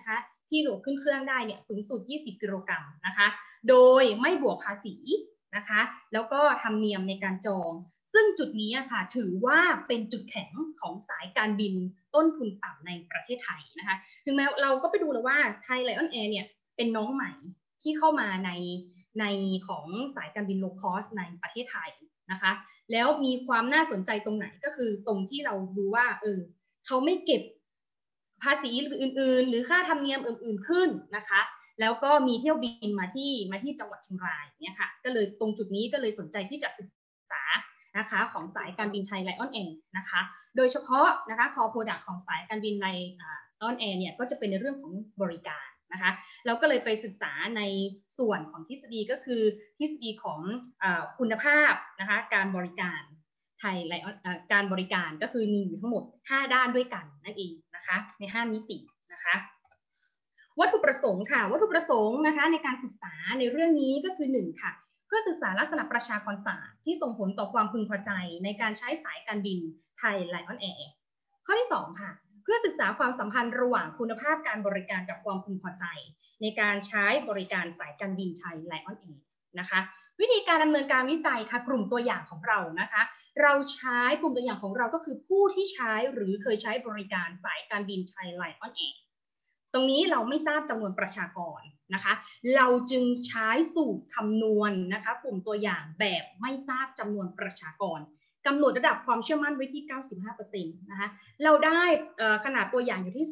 ที่โหลดขึ้นเครื่องได้เนี่ยสูงสุด20 กิโลกรัมนะคะโดยไม่บวกภาษีนะคะแล้วก็ธรรมเนียมในการจองซึ่งจุดนี้ค่ะถือว่าเป็นจุดแข็งของสายการบินต้นทุนต่ำในประเทศไทยนะคะถึงแม้เราก็ไปดูแล้วว่าไทยไลออนแอร์เนี่ยเป็นน้องใหม่ที่เข้ามาในของสายการบินโลคอสในประเทศไทยนะคะแล้วมีความน่าสนใจตรงไหนก็คือตรงที่เราดูว่าเขาไม่เก็บภาษีอื่นๆหรือค่าธรรมเนียมอื่นๆขึ้นนะคะแล้วก็มีเที่ยวบินมาที่จังหวัดเชียงรายเนี่ยค่ะก็เลยตรงจุดนี้ก็เลยสนใจที่จะศึกษานะคะของสายการบินไทยไลออนแอร์นะคะโดยเฉพาะนะคะคอโปรดักต์ของสายการบินไลออนแอร์เนี่ยก็จะเป็นในเรื่องของบริการนะคะเราก็เลยไปศึกษาในส่วนของทฤษฎีก็คือทฤษฎีของคุณภาพนะคะการบริการไทยไลออนการบริการก็คือมีอยู่ทั้งหมด5ด้านด้วยกันนั่นเองนะคะใน5มิตินะคะวัตถุประสงค์ค่ะวัตถุประสงค์นะคะในการศึกษาในเรื่องนี้ก็คือ1ค่ะเพื่อศึกษาลักษณะประชากรศาสตร์ที่ส่งผลต่อความพึงพอใจในการใช้สายการบินไทยไลออนแอร์ข้อที่2ค่ะเพื่อศึกษาความสัมพันธ์ระหว่างคุณภาพการบริการกับความพึงพอใจในการใช้บริการสายการบินไทยไลออนแอร์นะคะวิธีการดำเนินการวิจัยค่ะกลุ่มตัวอย่างของเรานะคะเราใช้กลุ่มตัวอย่างของเราก็คือผู้ที่ใช้หรือเคยใช้บริการสายการบินไทยไลออนแอร์ตรงนี้เราไม่ทราบจำนวนประชากรนะคะเราจึงใช้สูตรคำนวณนะคะกลุ่มตัวอย่างแบบไม่ทราบจำนวนประชากรกำหนดระดับความเชื่อมั่นไว้ที่ 95% นะคะเราได้ขนาดตัวอย่างอยู่ที่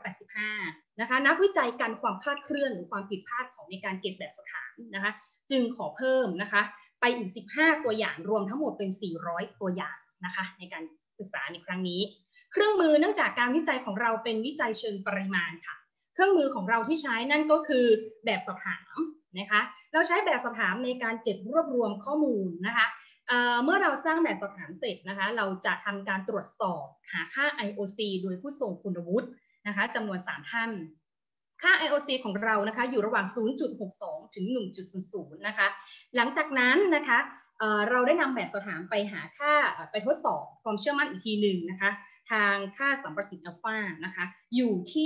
385นะคะนักวิจัยกันความคลาดเคลื่อนหรือความผิดพลาดของในการเก็บแบบสอบถามนะคะจึงขอเพิ่มนะคะไปอีก15ตัวอย่างรวมทั้งหมดเป็น400ตัวอย่างนะคะในการศึกษาในครั้งนี้เครื่องมือเนื่องจากการวิจัยของเราเป็นวิจัยเชิงปริมาณค่ะเครื่องมือของเราที่ใช้นั่นก็คือแบบสอบถามนะคะเราใช้แบบสอบถามในการเก็บรวบรวมข้อมูลนะคะเมื่อเราสร้างแบบสอบถามเสร็จนะคะเราจะทำการตรวจสอบหาค่า IOC โดยผู้ทรงคุณวุฒินะคะจำนวน3ท่านค่า IOC ของเรานะคะอยู่ระหว่าง 0.62 ถึง 1.00 นะคะหลังจากนั้นนะคะเราได้นำแบบสอบถามไปหาค่าไปทดสอบความเชื่อมั่นอีกทีหนึ่งนะคะทางค่าสัมประสิทธิ์อัลฟานะคะอยู่ที่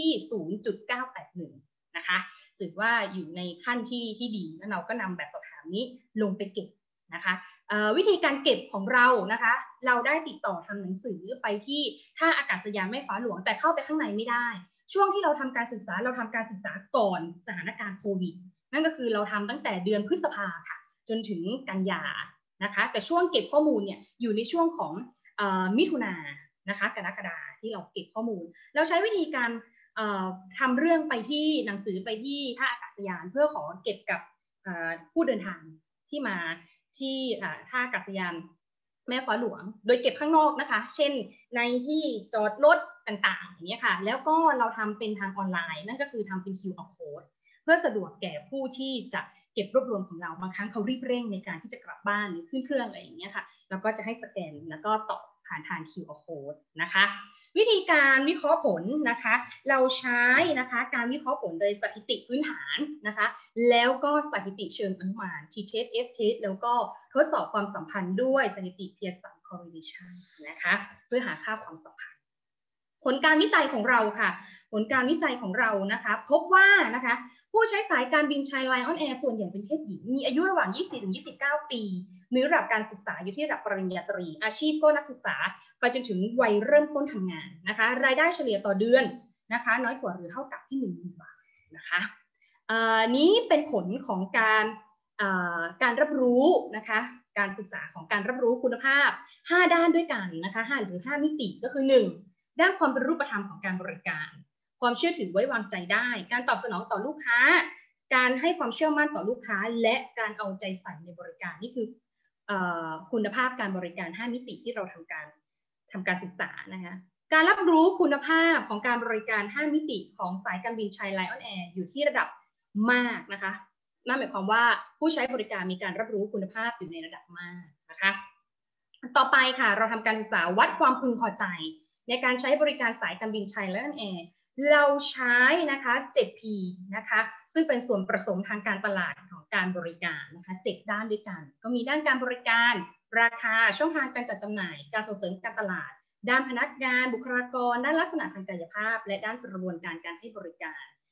0.981 นะคะถือว่าอยู่ในขั้นที่ดีแล้วเราก็นำแบบสอบถามนี้ลงไปเก็บนะคะวิธีการเก็บของเรานะคะเราได้ติดต่อทำหนังสือไปที่ท่าอากาศยานแม่ฟ้าหลวงแต่เข้าไปข้างในไม่ได้ช่วงที่เราทำการศึกษาก่อนสถานการณ์โควิดนั่นก็คือเราทำตั้งแต่เดือนพฤษภาค่ะจนถึงกันยานะคะแต่ช่วงเก็บข้อมูลเนี่ยอยู่ในช่วงของมิถุนายนนะคะกรกฎาคมที่เราเก็บข้อมูลเราใช้วิธีการทำเรื่องไปที่หนังสือไปที่ท่าอากาศยานเพื่อขอเก็บกับผู้เดินทางที่มาที่ท่าอากาศยานแม่ฟ้าหลวงโดยเก็บข้างนอกนะคะเช่นในที่จอดรถต่างๆอย่างนี้ค่ะแล้วก็เราทำเป็นทางออนไลน์นั่นก็คือทำเป็น QR code เพื่อสะดวกแก่ผู้ที่จะเก็บรวบรวมของเราบางครั้งเขารีบเร่งในการที่จะกลับบ้านหรือขึ้นเครื่องอะไรอย่างเงี้ยค่ะแล้วก็จะให้สแกนแล้วก็ตอบผ่านทาง QR code นะคะวิธีการวิเคราะห์ผลนะคะเราใช้นะคะการวิเคราะห์ผลโดยสถิติพื้นฐานนะคะแล้วก็สถิติเชิงอนุมาน T-test F-test แล้วก็ทดสอบความสัมพันธ์ด้วยสถิติ Pearson correlation นะคะเพื่อหาค่าความสัมพันธ์ผลการวิจัยของเราค่ะผลการวิจัยของเรานะคะพบว่านะคะผู้ใช้สายการบินไทยไลออนแอร์ส่วนใหญ่เป็นเพศหญิงมีอายุระหว่าง 20-29 ปีมีระดับการศึกษาอยู่ที่ระดับปริญญาตรีอาชีพก็นักศึกษาไปจนถึงวัยเริ่มต้นทำงานนะคะรายได้เฉลี่ยต่อเดือนนะคะน้อยกว่าหรือเท่ากับที่ 10,000 บาทนะคะนี้เป็นผลของการรับรู้นะคะการศึกษาของการรับรู้คุณภาพ5ด้านด้วยกันนะคะ5มิติก็คือ1ด้านความเป็นรูปธรรมของการบริการความเชื่อถือไว้วางใจได้การตอบสนองต่อลูกค้าการให้ความเชื่อมั่นต่อลูกค้าและการเอาใจใส่ในบริการนี่คือคุณภาพการบริการ5มิติที่เราทำการศึกษานะคะการรับรู้คุณภาพของการบริการ5มิติของสายการบินไทยไลออนแอร์อยู่ที่ระดับมากนะคะนั่นหมายความว่าผู้ใช้บริการมีการรับรู้คุณภาพอยู่ในระดับมากนะคะต่อไปค่ะเราทำการศึกษาวัดความพึงพอใจในการใช้บริการสายการบินไทยไลออนแอร์เราใช้นะคะ 7P นะคะซึ่งเป็นส่วนผสมทางการตลาดของการบริการนะคะ7ด้านด้วยกันก็มีด้านการบริการราคาช่องทางการจัดจำหน่ายการส่งเสริมการตลาดด้านพนักงานบุคลากรด้านลักษณะทางกายภาพและด้านกระบวนการการให้บริการผ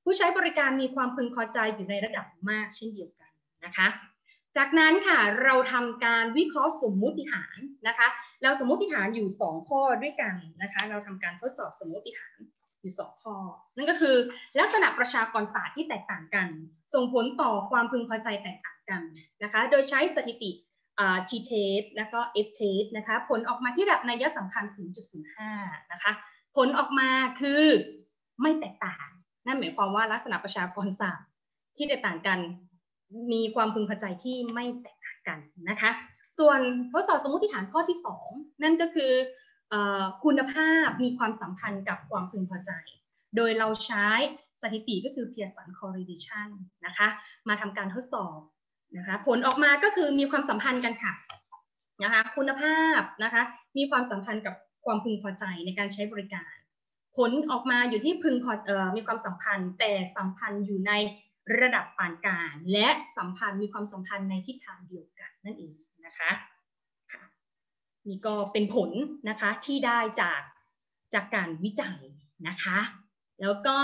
ผู้ใช้บริการมีความพึงพอใจอยู่ในระดับมากเช่นเดียวกันนะคะจากนั้นค่ะเราทำการวิเคราะห์สมมุติฐานนะคะเราสมมุติฐานอยู่2ข้อด้วยกันนะคะเราทำการทดสอบสมมุติฐานอยู่2ข้อนั่นก็คือลักษณะประชากรศาสตร์ที่แตกต่างกันส่งผลต่อความพึงพอใจแตกต่างกันนะคะโดยใช้สถิติt-test แล้วก็ f-test นะคะผลออกมาที่ระดับนัยสำคัญ 0.05 นะคะผลออกมาคือไม่แตกต่างนั่นหมายความว่าลักษณะประชากรศาสตร์ที่แตกต่างกันมีความพึงพอใจที่ไม่แตกต่างกันนะคะส่วนทดสอบสมมติฐานข้อที่2นั่นก็คือคุณภาพมีความสัมพันธ์กับความพึงพอใจโดยเราใช้สถิติก็คือ Pearson correlation นะคะมาทำการทดสอบนะคะผลออกมาก็คือมีความสัมพันธ์กันค่ะนะคะคุณภาพนะคะมีความสัมพันธ์กับความพึงพอใจในการใช้บริการผลออกมาอยู่ที่มีความสัมพันธ์แต่สัมพันธ์อยู่ในระดับปานกลางและสัมพันธ์มีความสัมพันธ์ในทิศทางเดียวกันนั่นเองนะคะนี่ก็เป็นผลนะคะที่ได้จากการวิจัยนะคะแล้วก็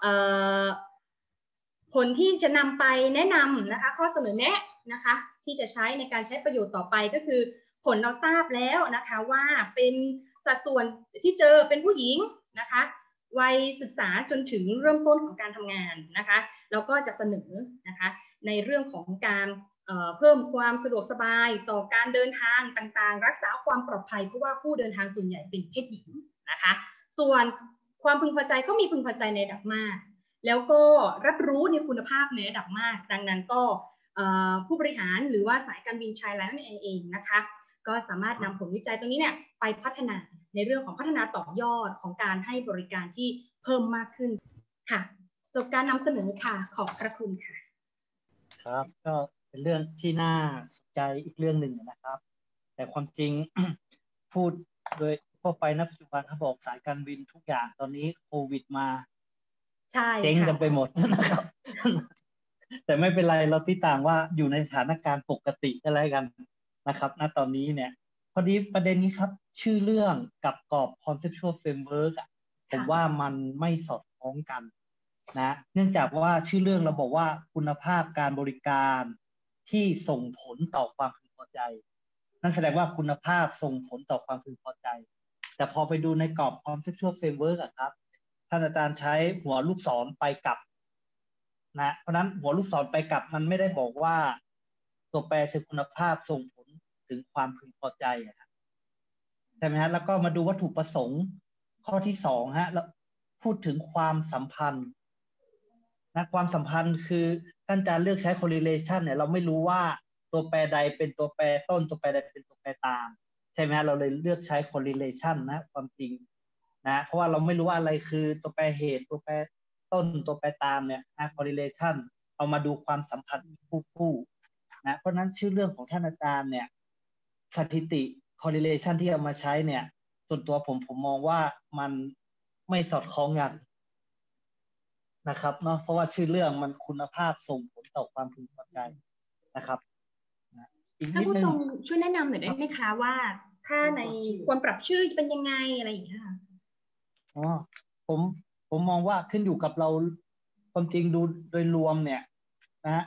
ผลที่จะนำไปแนะนำนะคะข้อเสนอแนะนะคะที่จะใช้ในการใช้ประโยชน์ต่อไปก็คือผลเราทราบแล้วนะคะว่าเป็นสัดส่วนที่เจอเป็นผู้หญิงนะคะวัยศึกษาจนถึงเริ่มต้นของการทำงานนะคะแล้วก็จะเสนอนะคะในเรื่องของการเพิ่มความสะดวกสบายต่อการเดินทางต่างๆรักษาความปลอดภัยเพราะว่าผู้เดินทางส่วนใหญ่เป็นเพศหญิงนะคะส่วนความพึงพอใจก็มีพึงพอใจในระดับมากแล้วก็รับรู้ในคุณภาพในระดับมากดังนั้นก็ผู้บริหารหรือว่าสายการบินชายแล้วนั่นเองนะคะก็สามารถนำผลวิจัยตรงนี้เนี่ยไปพัฒนาในเรื่องของพัฒนาต่อยอดของการให้บริการที่เพิ่มมากขึ้นค่ะจบการนำเสนอค่ะขอบพระคุณค่ะครับก็เป็นเรื่องที่น่าสนใจอีกเรื่องหนึ่งนะครับแต่ความจริง พูดโดยทั่วไปณปัจจุบันเขาบอกสายการบินทุกอย่างตอนนี้โควิดมาใช่เจ๊งกันไปหมดนะครับ แต่ไม่เป็นไรเราที่ต่างว่าอยู่ในสถานการณ์ปกติอะไรกันนะครับณตอนนี้เนี่ยพอดีประเด็นนี้ครับชื่อเรื่องกับกรอบ conceptual framework ผมว่ามันไม่สอดคล้องกันนะเนื่องจากว่าชื่อเรื่องเราบอกว่าคุณภาพการบริการที่ส่งผลต่อความพึงพอใจนั่นแสดงว่าคุณภาพส่งผลต่อความพึงพอใจแต่พอไปดูในกรอบ conceptual framework ครับท่านอาจารย์ใช้หัวลูกศรไปกลับนะเพราะนั้นหัวลูกศรไปกลับมันไม่ได้บอกว่าตัวแปรเชิงคุณภาพส่งผลถึงความพึงพอใจครับใช่ไหมฮะแล้วก็มาดูวัตถุประสงค์ข้อที่2ฮะแล้วพูดถึงความสัมพันธ์นะความสัมพันธ์คือท่านอาจารย์เลือกใช้ correlation เนี่ยเราไม่รู้ว่าตัวแปรใดเป็นตัวแปรต้นตัวแปรใดเป็นตัวแปรตามใช่ไหมเราเลยเลือกใช้ correlation นะความจริงนะเพราะว่าเราไม่รู้ว่าอะไรคือตัวแปรเหตุตัวแปรต้นตัวแปรตามเนี่ยนะ correlation เอามาดูความสัมพันธ์คู่นะเพราะนั้นชื่อเรื่องของท่านอาจารย์เนี่ยสถิติ correlation ที่เอามาใช้เนี่ยส่วนตัวผมมองว่ามันไม่สอดคล้องกันนะครับเนาะเพราะว่าชื่อเรื่องมันคุณภาพส่งผลต่อความพึงพอใจนะครับอีกนิดนึงท่านผู้ชมช่วยแนะนำหน่อยได้ไหมคะว่าถ้าในควรปรับชื่อเป็นยังไงอะไรอย่างเงี้ยค่ะอ๋อผมมองว่าขึ้นอยู่กับเราความจริงดูโดยรวมเนี่ยนะ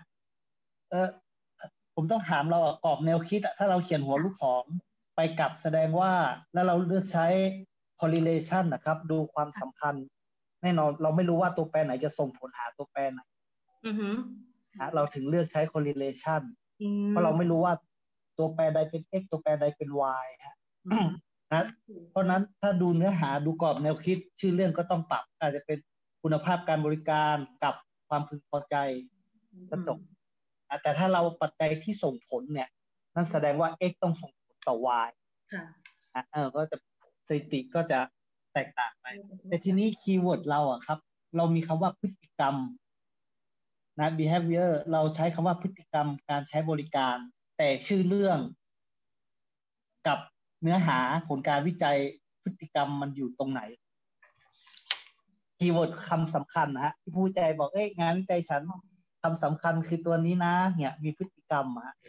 ผมต้องถามเรากรอบแนวคิดถ้าเราเขียนหัวลูกศรไปกลับแสดงว่าแล้วเราเลือกใช้ correlation นะครับดูความสัมพันธ์แน่นอนเราไม่รู้ว่าตัวแปรไหนจะส่งผลหาตัวแปรไหนนะเราถึงเลือกใช้ correlation เพราะเราไม่รู้ว่าตัวแปรใดเป็น x ตัวแปรใดเป็น y ฮะนะเพราะนั้นถ้าดูเนื้อหาดูกรอบแนวคิดชื่อเรื่องก็ต้องปรับอาจจะเป็นคุณภาพการบริการกับความพึงพอใจก็จบแต่ถ้าเราปัจจัยที่ส่งผลเนี่ยนั่นแสดงว่า x ต้องส่งผลต่อ y ก็จะสถิติก็จะแตกต่างไปแต่ทีนี้คีย์เวิร์ดเราครับเรามีคำว่าพฤติกรรมนะ behavior เราใช้คำว่าพฤติกรรมการใช้บริการแต่ชื่อเรื่องกับเนื้อหาผลการวิจัยพฤติกรรมมันอยู่ตรงไหนคีย์เวิร์ดคำสำคัญนะฮะที่ผู้วิจัยบอกงานวิจัยฉันคำสำคัญคือตัวนี้นะเนี่ยมีพฤติกรรม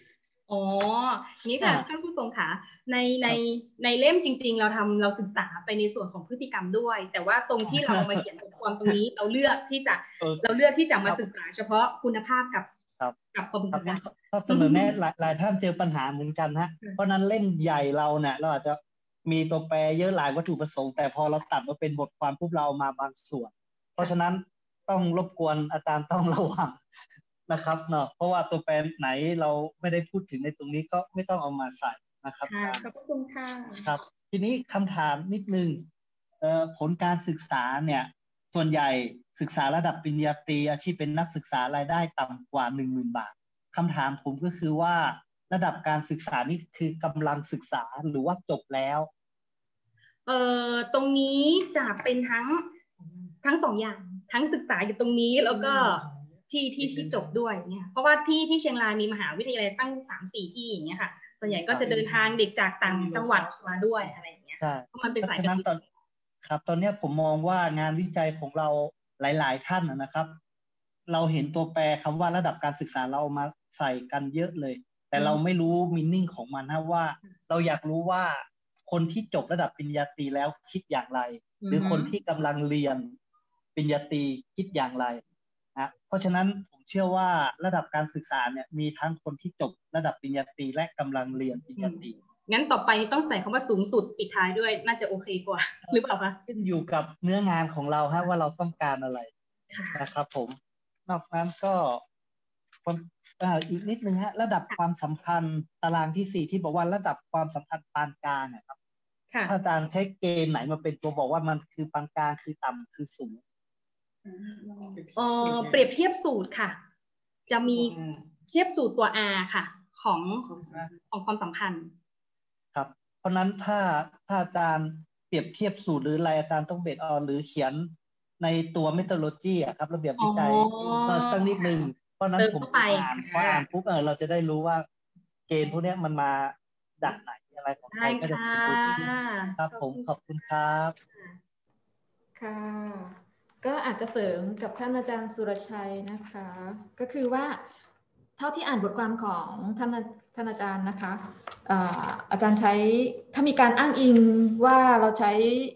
อ๋อนี่ค่ะท่านผู้ทรงค่ะในเล่มจริงๆเราศึกษาไปในส่วนของพฤติกรรมด้วย แต่ว่าตรงที่เรามาเขียนบทความตรงนี้เราเลือกที่จะมาศึกษาเฉพาะคุณภาพกับความพึงพอใจข้อเสนอแนะหลายท่านเจอปัญหาเหมือนกันฮะเพราะนั้นเล่มใหญ่เราเนี่ยเราอาจจะมีตัวแปรเยอะหลายวัตถุประสงค์แต่พอเราตัดมาเป็นบทความปุ๊บเรามาบางส่วนเพราะฉะนั้นต้องรบกวนอาจารย์ต้องระวังนะครับเนาะเพราะว่าตัวแปรไหนเราไม่ได้พูดถึงในตรงนี้ก็ไม่ต้องเอามาใส่นะครับขอบคุณค่ะครับทีนี้คำถามนิดนึงผลการศึกษาเนี่ยส่วนใหญ่ศึกษาระดับปริญญาตรีอาชีพเป็นนักศึกษารายได้ต่ำกว่า 10,000 บาทคำถามผมก็คือว่าระดับการศึกษานี่คือกำลังศึกษาหรือว่าจบแล้วตรงนี้จะเป็นทั้งสองอย่างทั้งศึกษาอยู่ตรงนี้แล้วก็ที่จบด้วยเนี่ยเพราะว่าที่เชียงรายมีมหาวิทยาลัยตั้ง 3-4 ที่อย่างเงี้ยค่ะส่วนใหญ่ก็จะเดินทางเด็กจากต่างจังหวัดมาด้วยอะไรอย่างเงี้ยเพราะมันเป็นสายการครับตอนนี้ผมมองว่างานวิจัยของเราหลายๆท่านนะครับเราเห็นตัวแปรคำว่าระดับการศึกษาเรามาใส่กันเยอะเลยแต่เราไม่รู้มีนิ่งของมันนะว่าเราอยากรู้ว่าคนที่จบระดับปริญญาตรีแล้วคิดอย่างไรหรือคนที่กำลังเรียนปริญญาตรีคิดอย่างไรนะเพราะฉะนั้นผมเชื่อว่าระดับการศึกษาเนี่ยมีทั้งคนที่จบระดับปริญญาตรีและกำลังเรียนปริญญาตรีงั้นต่อไปต้องใส่คำว่าสูงสุดปิดท้ายด้วยน่าจะโอเคกว่าหรือเปล่าคะขึ้นอยู่กับเนื้องานของเราฮะว่าเราต้องการอะไรนะครับผมนอกนั้นก็อีกนิดนึงฮะระดับความสัมพันธ์ตารางที่4ที่บอกว่าระดับความสัมพันธ์ปานกลางนะครับถ้าอาจารย์ใช้เกณฑ์ไหนมาเป็นตัวบอกว่ามันคือปานกลางคือต่ำคือสูงเปรียบเทียบสูตรค่ะจะมีเทียบสูตรตัว R ค่ะของความสัมพันธ์ครับเพราะนั้นถ้าอาจารย์เปรียบเทียบสูตรหรืออะไรอาจารย์ต้องเบสออนหรือเขียนในตัวเมทอโลจีครับระเบียบวิจัยสักนิดนึงเพราะนั้นผมอ่านปุ๊บเราจะได้รู้ว่าเกณฑ์พวกนี้มันมาจากไหนอะไรของใครก็จะเป็นตัวที่ครับผมขอบคุณครับค่ะก็อาจจะเสริมกับท่านอาจารย์สุรชัยนะคะก็คือว่าเท่าที่อ่านบทความของท่านอาจารย์นะคะอาจารย์ใช้ถ้ามีการอ้างอิงว่าเราใช้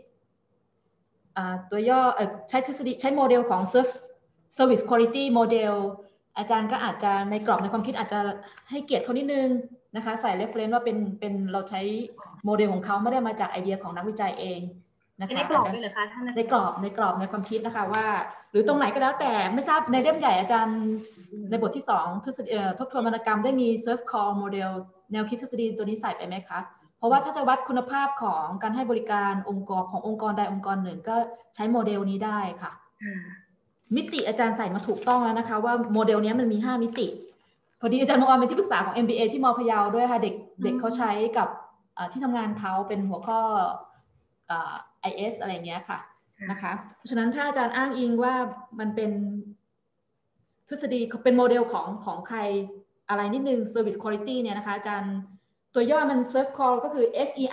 ตัวย่อใช้ทฤษฎีใช้โมเดลของ Service Quality Model อาจารย์ก็อาจจะในกรอบในความคิดอาจจะให้เกียรติเขานิดนึงนะคะใส่ reference ว่าเป็นเราใช้โมเดลของเขาไม่ได้มาจากไอเดียของนักวิจัยเองนะคะในกรอบเลยเหรอคะท่านในกรอบในความคิดนะคะว่าหรือตรงไหนก็แล้วแต่ไม่ทราบในเล่มใหญ่อาจารย์ในบทที่2ทฤษฎีทบทวนวรรณกรรมได้มี Serve Call Model แนวคิดทฤษฎีตัวนี้ใส่ไปไหมคะเพราะว่าถ้าจะวัดคุณภาพของการให้บริการองค์กรใดองค์กรหนึ่งก็ใช้โมเดลนี้ได้ค่ะมิติอาจารย์ใส่มาถูกต้องแล้วนะคะว่าโมเดลนี้มันมี5มิติพอดีอาจารย์มออนเป็นที่ปรึกษาของ MBA ที่มอพะเยาด้วยค่ะเด็กเขาใช้กับที่ทำงานเขาเป็นหัวข้อIS อะไรเงี้ยค่ะนะคะเพราะฉะนั้นถ้าอาจารย์อ้างอิงว่ามันเป็นทฤษฎีเป็นโมเดลของใครอะไรนิดนึง Service Quality เนี่ยนะคะอาจารย์ตัวย่อมัน Serve Call ก็คือ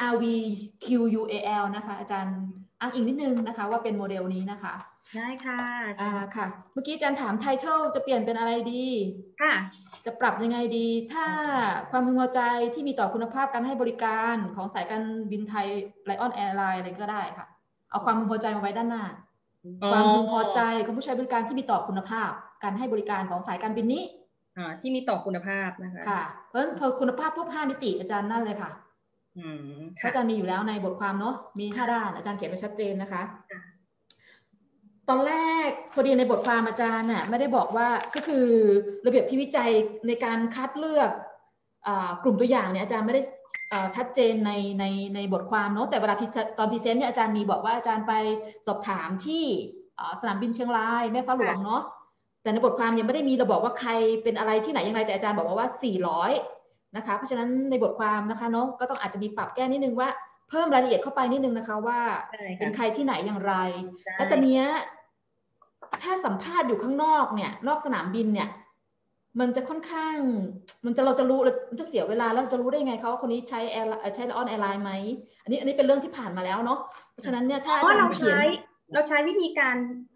SERVQUAL นะคะอาจารย์อ้างอิงนิดนึงนะคะว่าเป็นโมเดลนี้นะคะได้ค่ะค่ะเมื่อกี้อาจารย์ถาม Title จะเปลี่ยนเป็นอะไรดีค่ะจะปรับยังไงดีถ้าความพึงพอใจที่มีต่อคุณภาพการให้บริการของสายการบินไทย Lion Airline อะไรก็ได้ค่ะเอาความพึงพอใจมาไว้ด้านหน้าความพึงพอใจของผู้ใช้บริการที่มีต่อคุณภาพการให้บริการของสายการบินนี้ที่มีต่อคุณภาพนะคะค่ะเพราะพอคุณภาพปุ๊บ5มิติอาจารย์นั่นเลยค่ะอาจารย์มีอยู่แล้วในบทความเนาะมี5ด้านอาจารย์เขียนไว้ชัดเจนนะคะตอนแรกพอดีในบทความอาจารย์น่ะไม่ได้บอกว่าก็คือระเบียบที่วิจัยในการคัดเลือกกลุ่มตัวอย่างเนี่ยอาจารย์ไม่ได้ชัดเจนในบทความเนาะแต่เวลาตอนพรีเซนต์เนี่ยอาจารย์มีบอกว่าอาจารย์ไปสอบถามที่สนามบินเชียงรายแม่ฟ้าหลวงเนาะแต่ในบทความยังไม่ได้มีเราบอกว่าใครเป็นอะไรที่ไหนอย่างไรแต่อาจารย์บอกว่า400นะคะเพราะฉะนั้นในบทความนะคะเนาะก็ต้องอาจจะมีปรับแก้นิดนึงว่าเพิ่มรายละเอียดเข้าไปนิดนึงนะคะว่าเป็นใครที่ไหนอย่างไรและตอนนี้ถ้าสัมภาษณ์อยู่ข้างนอกเนี่ยนอกสนามบินเนี่ยมันจะค่อนข้างเราจะรู้มันจะเสียเวลาแล้วจะรู้ได้ไงเขาว่าคนนี้ใช้Lion Airline ไหมอันนี้เป็นเรื่องที่ผ่านมาแล้วเนาะเพราะฉะนั้นเนี่ยถ้าอาจารย์เขียนเราใช้วิธีการ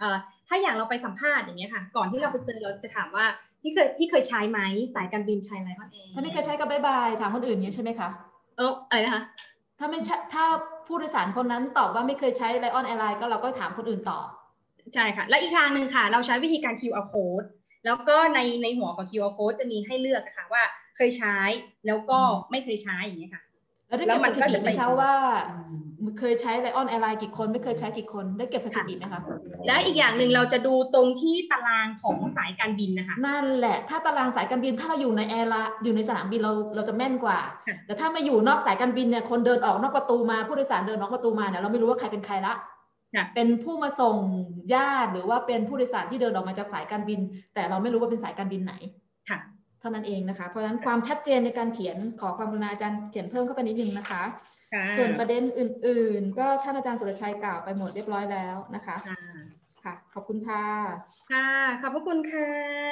ถ้าอย่างเราไปสัมภาษณ์อย่างเงี้ยค่ะก่อนที่เราไปเจอเราจะถามว่าพี่เคยใช้ไหมสายการบินใช้ไลออนแอร์ถ้าไม่เคยใช้ก็บายบายถามคนอื่นเนี้ยใช่ไหมคะอะไรนะคะถ้าไม่ถ้าผู้โดยสารคนนั้นตอบว่าไม่เคยใช้ Lion Airline ก็เราก็ถามคนอื่นต่อใช่ค่ะและอีกทางหนึ่งค่ะเราใช้วิธีการ QR code แล้วก็ในหัวของ QR code จะมีให้เลือกค่ะว่าเคยใช้แล้วก็ไม่เคยใช้อย่างเงี้ยค่ะแล้วมันก็จะไหมคะว่าเคยใช้ Lion Airline กี่คนไม่เคยใช้กี่คนได้เก็บสถิติไหมคะและอีกอย่างหนึ่งเราจะดูตรงที่ตารางของสายการบินนะคะนั่นแหละถ้าตารางสายการบินถ้าเราอยู่ในอยู่ในสนามบินเราจะแม่นกว่าแต่ถ้ามาอยู่นอกสายการบินเนี่ยคนเดินออกนอกประตูมาผู้โดยสารเดินออกประตูมาเนี่ยเราไม่รู้ว่าใครเป็นใครละเป็นผู้มาส่งญาติหรือว่าเป็นผู้โดยสารที่เดินออกมาจากสายการบินแต่เราไม่รู้ว่าเป็นสายการบินไหนเท่านั้นเองนะคะเพราะฉะนั้นความชัดเจนในการเขียนขอความกรุณาอาจารย์เขียนเพิ่มเข้าไปนิดนึงนะคะส่วนประเด็นอื่นๆก็ท่านอาจารย์สุรชัยกล่าวไปหมดเรียบร้อยแล้วนะคะค่ะขอบคุณค่ะค่ะขอบพระคุณค่ะ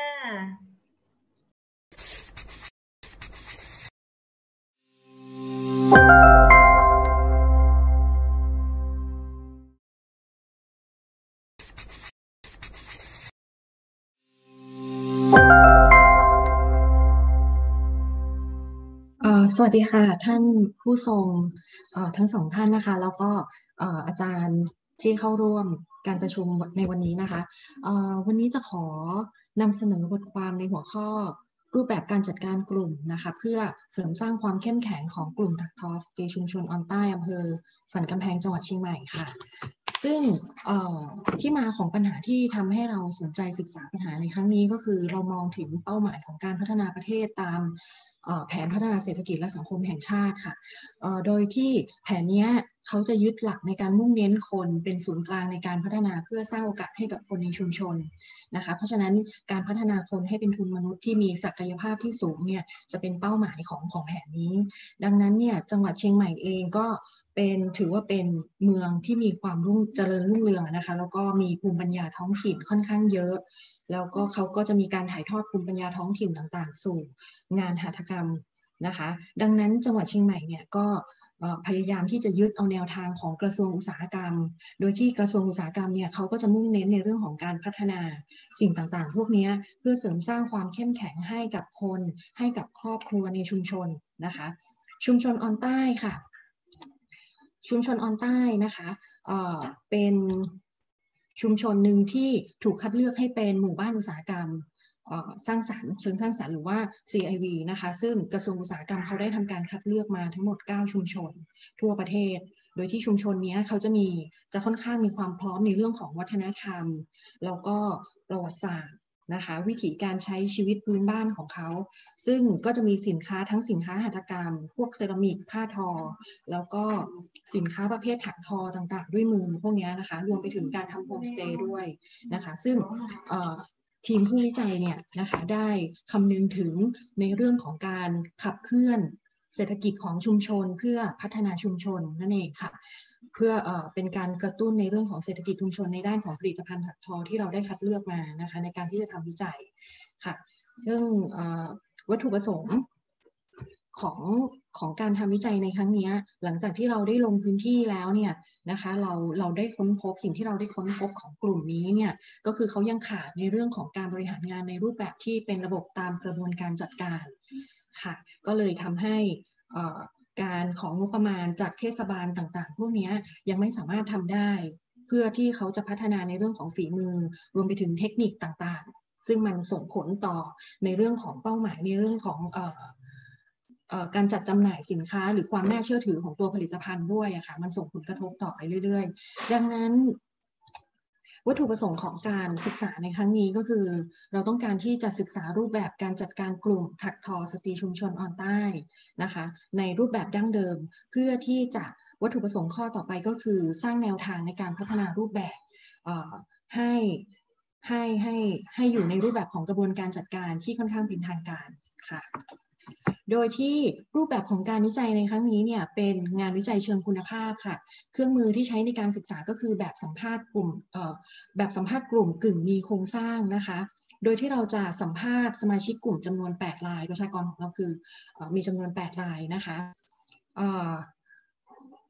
สวัสดีค่ะท่านผู้ทรงทั้งสองท่านนะคะแล้วก็อาจารย์ที่เข้าร่วมการประชุมในวันนี้นะคะวันนี้จะขอนำเสนอบทความในหัวข้อรูปแบบการจัดการกลุ่มนะคะเพื่อเสริมสร้างความเข้มแข็งของกลุ่มถักทอสในชุมชนออนใต้อำเภอสันกำแพงจังหวัดเชียงใหม่ค่ะซึ่งที่มาของปัญหาที่ทำให้เราสนใจศึกษาปัญหาในครั้งนี้ก็คือเรามองถึงเป้าหมายของการพัฒนาประเทศตามแผนพัฒนาเศรษฐกิจและสังคมแห่งชาติค่ะโดยที่แผนนี้เขาจะยึดหลักในการมุ่งเน้นคนเป็นศูนย์กลางในการพัฒนาเพื่อสร้างโอกาสให้กับคนในชุมชนนะคะเพราะฉะนั้นการพัฒนาคนให้เป็นทุนมนุษย์ที่มีศักยภาพที่สูงเนี่ยจะเป็นเป้าหมายของแผนนี้ดังนั้นเนี่ยจังหวัดเชียงใหม่เองก็ถือว่าเป็นเมืองที่มีความเจริญรุ่งเรืองนะคะแล้วก็มีภูมิปัญญาท้องถิ่นค่อนข้างเยอะแล้วก็เขาก็จะมีการถ่ายทอดภูมิปัญญาท้องถิ่นต่างๆสู่งานหัตถกรรมนะคะดังนั้นจังหวัดเชียงใหม่เนี่ยก็พยายามที่จะยึดเอาแนวทางของกระทรวงอุตสาหกรรมโดยที่กระทรวงอุตสาหกรรมเนี่ยเขาก็จะมุ่งเน้นในเรื่องของการพัฒนาสิ่งต่างๆพวกนี้เพื่อเสริมสร้างความเข้มแข็งให้กับคนให้กับครอบครัวในชุมชนนะคะชุมชนออนใต้ค่ะชุมชนออนใต้นะคะเป็นชุมชนหนึ่งที่ถูกคัดเลือกให้เป็นหมู่บ้านอุตสาหกรรมสร้างสรรค์เชิงสร้างสรรค์หรือว่า CIV นะคะซึ่งกระทรวงอุตสาหกรรมเขาได้ทำการคัดเลือกมาทั้งหมด9ชุมชนทั่วประเทศโดยที่ชุมชนนี้เขาจะค่อนข้างมีความพร้อมในเรื่องของวัฒนธรรมแล้วก็ประวัติศาสตร์นะคะวิถีการใช้ชีวิตพื้นบ้านของเขาซึ่งก็จะมีสินค้าทั้งสินค้าหัตถกรรมพวกเซรามิกผ้าทอแล้วก็สินค้าประเภทถักทอต่างๆด้วยมือพวกนี้นะคะรวมไปถึงการทำโฮมสเตย์ด้วยนะคะซึ่งทีมผู้วิจัยเนี่ยนะคะได้คำนึงถึงในเรื่องของการขับเคลื่อนเศรษฐกิจของชุมชนเพื่อพัฒนาชุมชนนั่นเองค่ะเพื่อเป็นการกระตุ้นในเรื่องของเศรษฐกิจชุมชนในด้านของผลิตภัณฑ์ถักทอที่เราได้คัดเลือกมานะคะในการที่จะทำวิจัยค่ะซึ่งวัตถุประสงค์ของการทำวิจัยในครั้งนี้หลังจากที่เราได้ลงพื้นที่แล้วเนี่ยนะคะเราได้ค้นพบสิ่งที่เราได้ค้นพบของกลุ่มนี้เนี่ยก็คือเขายังขาดในเรื่องของการบริหารงานในรูปแบบที่เป็นระบบตามกระบวนการจัดการค่ะก็เลยทำให้การของงบประมาณจากเทศบาลต่างๆพวกนี้ยังไม่สามารถทำได้เพื่อที่เขาจะพัฒนาในเรื่องของฝีมือรวมไปถึงเทคนิคต่างๆซึ่งมันส่งผลต่อในเรื่องของเป้าหมายในเรื่องของการจัดจำหน่ายสินค้าหรือความน่าเชื่อถือของตัวผลิตภัณฑ์ด้วยอะค่ะมันส่งผลกระทบต่อไปเรื่อยๆดังนั้นวัตถุประสงค์ของการศึกษาในครั้งนี้ก็คือเราต้องการที่จะศึกษารูปแบบการจัดการกลุ่มถักทอสตรีชุมชนออนใต้นะคะในรูปแบบดั้งเดิมเพื่อที่จะวัตถุประสงค์ข้อต่อไปก็คือสร้างแนวทางในการพัฒนารูปแบบให้อยู่ในรูปแบบของกระบวนการจัดการที่ค่อนข้างเป็นทางการค่ะโดยที่รูปแบบของการวิจัยในครั้งนี้เนี่ยเป็นงานวิจัยเชิงคุณภาพค่ะเครื่องมือที่ใช้ในการศึกษาก็คือแบบสัมภาษณ์กลุ่มกึ่งมีโครงสร้างนะคะโดยที่เราจะสัมภาษณ์สมาชิกกลุ่มจำนวน8รายประชากรของเราคือมีจำนวน8รายนะคะ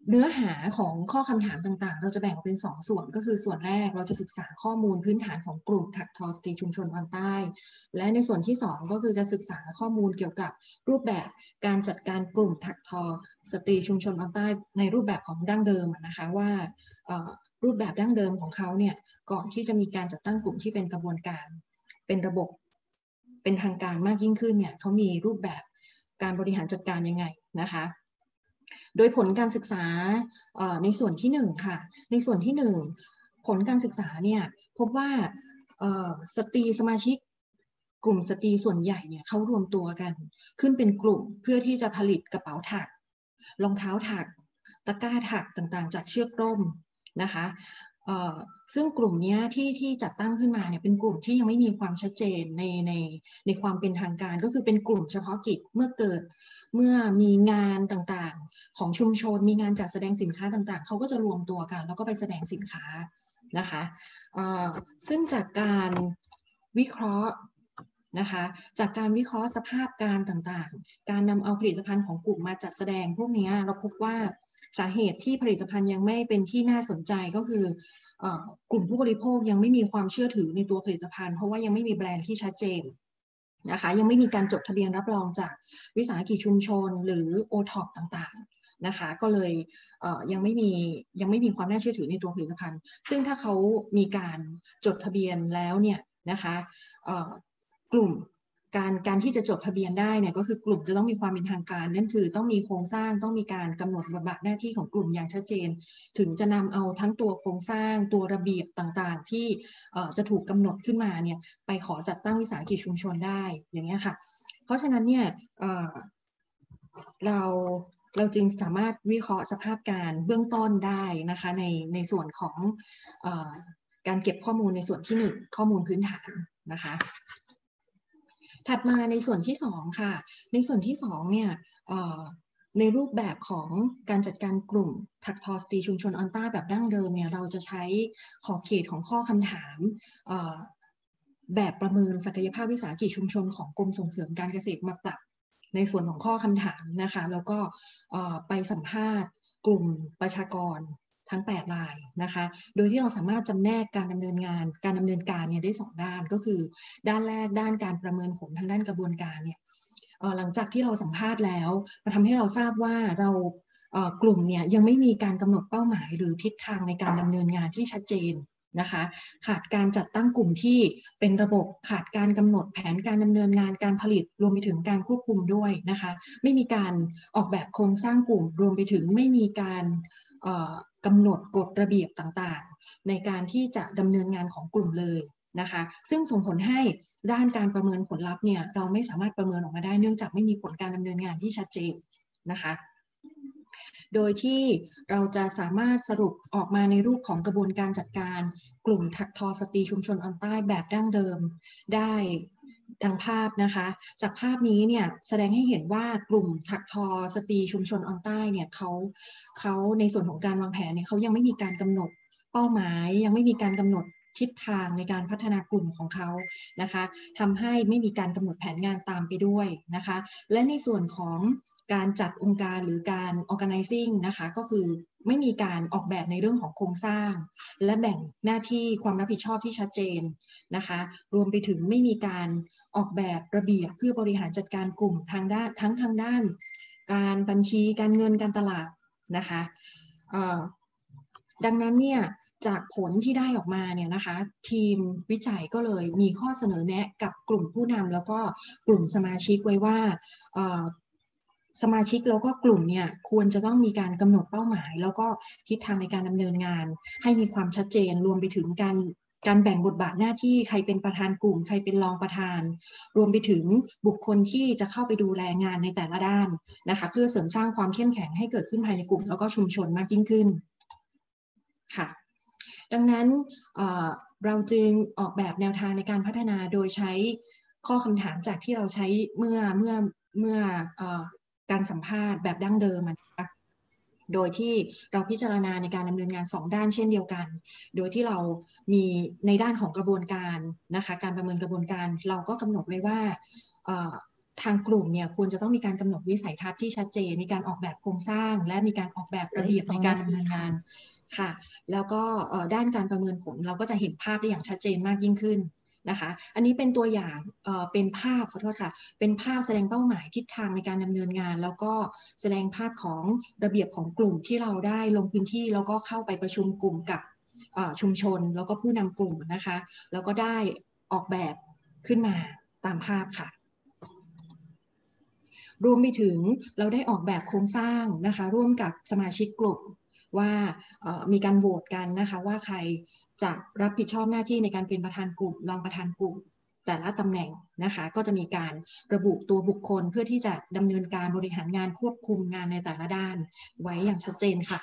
เนื้อหาของข้อคำถามต่างๆเราจะแบ่งออกเป็น2 ส่วนก็คือส่วนแรกเราจะศึกษาข้อมูลพื้นฐานของกลุ่มถักทอสตรีชุมชนออนใต้และในส่วนที่2ก็คือจะศึกษาข้อมูลเกี่ยวกับรูปแบบการจัดการกลุ่มถักทอสตรีชุมชนออนใต้ในรูปแบบของดั้งเดิมนะคะว่ารูปแบบดั้งเดิมของเขาเนี่ยก่อนที่จะมีการจัดตั้งกลุ่มที่เป็นกระบวนการเป็นระบบเป็นทางการมากยิ่งขึ้นเนี่ยเขามีรูปแบบการบริหารจัดการยังไงนะคะโดยผลการศึกษาในส่วนที่1ค่ะในส่วนที่1ผลการศึกษาเนี่ยพบว่าสตรีสมาชิกกลุ่มสตรีส่วนใหญ่เนี่ยเขารวมตัวกันขึ้นเป็นกลุ่มเพื่อที่จะผลิตกระเป๋าถักรองเท้าถักตะกร้าถักต่างๆจากเชือกร่มนะคะซึ่งกลุ่มนี้ที่จัดตั้งขึ้นมาเนี่ยเป็นกลุ่มที่ยังไม่มีความชัดเจนในความเป็นทางการก็คือเป็นกลุ่มเฉพาะกิจเมื่อมีงานต่างๆของชุมชนมีงานจัดแสดงสินค้าต่างๆเขาก็จะรวมตัวกันแล้วก็ไปแสดงสินค้านะคะซึ่งจากการวิเคราะห์นะคะจากการวิเคราะห์สภาพการต่างๆการนำเอาผลิตภัณฑ์ของกลุ่มมาจัดแสดงพวกนี้เราพบว่าสาเหตุที่ผลิตภัณฑ์ยังไม่เป็นที่น่าสนใจก็คือกลุ่มผู้บริโภคยังไม่มีความเชื่อถือในตัวผลิตภัณฑ์เพราะว่ายังไม่มีแบรนด์ที่ชัดเจนนะคะยังไม่มีการจดทะเบียนรับรองจากวิสาหกิจชุมชนหรือ OTOP ต่างๆนะคะก็เลยยังไม่มีความน่าเชื่อถือในตัวผลิตภัณฑ์ซึ่งถ้าเขามีการจดทะเบียนแล้วเนี่ยนะคะกลุ่มการที่จะจดทะเบียนได้เนี่ยก็คือกลุ่มจะต้องมีความเป็นทางการนั่นคือต้องมีโครงสร้างต้องมีการกำหนดบทบาทหน้าที่ของกลุ่มอย่างชัดเจนถึงจะนำเอาทั้งตัวโครงสร้างตัวระเบียบต่างๆที่จะถูกกำหนดขึ้นมาเนี่ยไปขอจัดตั้งวิสาหกิจชุมชนได้อย่างเงี้ยค่ะเพราะฉะนั้นเนี่ยเราจึงสามารถวิเคราะห์สภาพการเบื้องต้นได้นะคะในส่วนของการเก็บข้อมูลในส่วนที่1ข้อมูลพื้นฐานนะคะถัดมาในส่วนที่2ค่ะในส่วนที่2เนี่ยในรูปแบบของการจัดการกลุ่มถักทอสตรีชุมชนออนใต้แบบดั้งเดิมเนี่ยเราจะใช้ขอบเขตของข้อคำถามแบบประเมินศักยภาพวิสาหกิจชุมชนของกรมส่งเสริมการเกษตรมาปรับในส่วนของข้อคำถามนะคะแล้วก็ไปสัมภาษณ์กลุ่มประชากรทั้ง8รายนะคะโดยที่เราสามารถจำแนกการดำเนินการเนี่ยได้2ด้านก็คือด้านแรกด้านการประเมินผลทางด้านกระบวนการเนี่ยหลังจากที่เราสัมภาษณ์แล้วมันทำให้เราทราบว่าเรากลุ่มเนี่ยยังไม่มีการกำหนดเป้าหมายหรือทิศทางในการดำเนินงานที่ชัดเจนนะคะขาดการจัดตั้งกลุ่มที่เป็นระบบขาดการกำหนดแผนการดำเนินงานการผลิตรวมไปถึงการควบคุมด้วยนะคะไม่มีการออกแบบโครงสร้างกลุ่มรวมไปถึงไม่มีการกำหนดกฎระเบียบต่างๆในการที่จะดำเนินงานของกลุ่มเลยนะคะซึ่งส่งผลให้ด้านการประเมินผลลัพธ์เนี่ยเราไม่สามารถประเมินออกมาได้เนื่องจากไม่มีผลการดำเนินงานที่ชัดเจนนะคะโดยที่เราจะสามารถสรุปออกมาในรูปของกระบวนการจัดการกลุ่มถักทอสตรีชุมชนออนใต้แบบดั้งเดิมได้ดังภาพนะคะจากภาพนี้เนี่ยแสดงให้เห็นว่ากลุ่มถักทอสตรีชุมชนออนใต้เนี่ยเขาในส่วนของการวางแผนเนี่ยเขายังไม่มีการกำหนดเป้าหมายยังไม่มีการกำหนดทิศทางในการพัฒนากลุ่มของเขานะคะทำให้ไม่มีการกำหนดแผนงานตามไปด้วยนะคะและในส่วนของการจัดองค์การหรือการ organizing นะคะก็คือไม่มีการออกแบบในเรื่องของโครงสร้างและแบ่งหน้าที่ความรับผิดชอบที่ชัดเจนนะคะรวมไปถึงไม่มีการออกแบบระเบียบเพื่อบริหารจัดการกลุ่มทางด้านการบัญชีการเงินการตลาดนะคะดังนั้นเนี่ยจากผลที่ได้ออกมาเนี่ยนะคะทีมวิจัยก็เลยมีข้อเสนอแนะกับกลุ่มผู้นำแล้วก็กลุ่มสมาชิกไว้ว่าสมาชิกแล้วก็กลุ่มเนี่ยควรจะต้องมีการกำหนดเป้าหมายแล้วก็ทิศทางในการดำเนินงานให้มีความชัดเจนรวมไปถึงการแบ่งบทบาทหน้าที่ใครเป็นประธานกลุ่มใครเป็นรองประธานรวมไปถึงบุคคลที่จะเข้าไปดูแลงานในแต่ละด้านนะคะเพื่อเสริมสร้างความเข้มแข็งให้เกิดขึ้นภายในกลุ่มแล้วก็ชุมชนมากยิ่งขึ้นค่ะดังนั้นเราจึงออกแบบแนวทางในการพัฒนาโดยใช้ข้อคำถามจากที่เราใช้เมื่อการสัมภาษณ์แบบดั้งเดิมนะคะโดยที่เราพิจารณาในการดำเนินงาน2ด้านเช่นเดียวกันโดยที่เรามีในด้านของกระบวนการนะคะการประเมินกระบวนการเราก็กำหนดไว้ว่าทางกลุ่มเนี่ยควรจะต้องมีการกำหนดวิสัยทัศน์ที่ชัดเจนมีการออกแบบโครงสร้างและมีการออกแบบระเบียบในการดำเนินงานค่ะแล้วก็ด้านการประเมินผลเราก็จะเห็นภาพได้อย่างชัดเจนมากยิ่งขึ้นนะคะอันนี้เป็นตัวอย่างเป็นภาพขอโทษค่ะเป็นภาพแสดงเป้าหมายทิศทางในการดำเนินงานแล้วก็แสดงภาพของระเบียบของกลุ่มที่เราได้ลงพื้นที่แล้วก็เข้าไปประชุมกลุ่มกับชุมชนแล้วก็ผู้นำกลุ่มนะคะแล้วก็ได้ออกแบบขึ้นมาตามภาพค่ะรวมไปถึงเราได้ออกแบบโครงสร้างนะคะร่วมกับสมาชิกกลุ่มว่ามีการโหวตกันนะคะว่าใครจะรับผิดชอบหน้าที่ในการเป็นประธานกลุ่มรองประธานกลุ่มแต่ละตำแหน่งนะคะก็จะมีการระบุตัวบุคคลเพื่อที่จะดำเนินการบริหารงานควบคุมงานในแต่ละด้านไว้อย่างชัดเจนค่ะ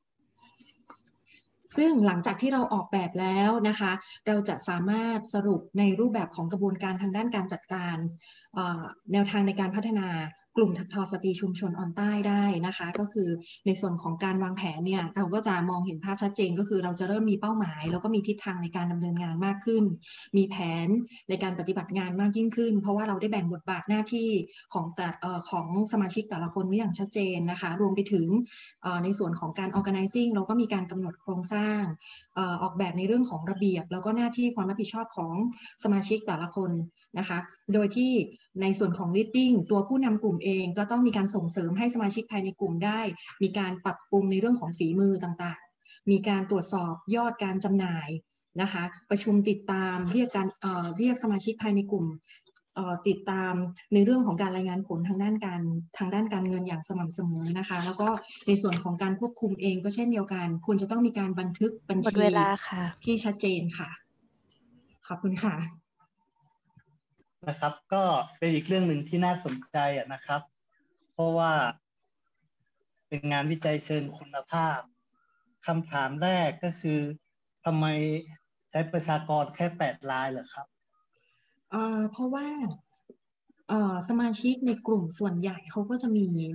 ซึ่งหลังจากที่เราออกแบบแล้วนะคะเราจะสามารถสรุปในรูปแบบของกระบวนการทางด้านการจัดการแนวทางในการพัฒนากลุ่มทสตรีชุมชนออนใต้ได้นะคะก็คือในส่วนของการวางแผนเนี่ยเราก็จะมองเห็นภาพชัดเจนก็คือเราจะเริ่มมีเป้าหมายแล้วก็มีทิศทางในการดำเนินงานมากขึ้นมีแผนในการปฏิบัติงานมากยิ่งขึ้นเพราะว่าเราได้แบ่งบทบาทหน้าที่ของสมาชิกแต่ละคนไว้อย่างชัดเจนนะคะรวมไปถึงในส่วนของการ organizing เราก็มีการกำหนดโครงสร้างออกแบบในเรื่องของระเบียบแล้วก็หน้าที่ความรับผิดชอบของสมาชิกแต่ละคนนะคะโดยที่ในส่วนของ leading ตัวผู้นำกลุ่มเองก็ต้องมีการส่งเสริมให้สมาชิกภายในกลุ่มได้มีการปรับปรุงในเรื่องของฝีมือต่างๆมีการตรวจสอบยอดการจำหน่ายนะคะประชุมติดตามเรียกสมาชิกภายในกลุ่มติดตามในเรื่องของการรายงานผลทางด้านการเงินอย่างสม่ำเสมอนะคะแล้วก็ในส่วนของการควบคุมเองก็เช่นเดียวกันควรจะต้องมีการบันทึกบัญชีที่ชัดเจนค่ะขอบคุณค่ะนะครับก็เป็นอีกเรื่องหนึ่งที่น่าสนใจนะครับเพราะว่าเป็นงานวิจัยเชิงคุณภาพคำถามแรกก็คือทำไมใช้ประชากรแค่8 รายเหรอครับเพราะว่าสมาชิกในกลุ่มส่วนใหญ่เขาก็จะ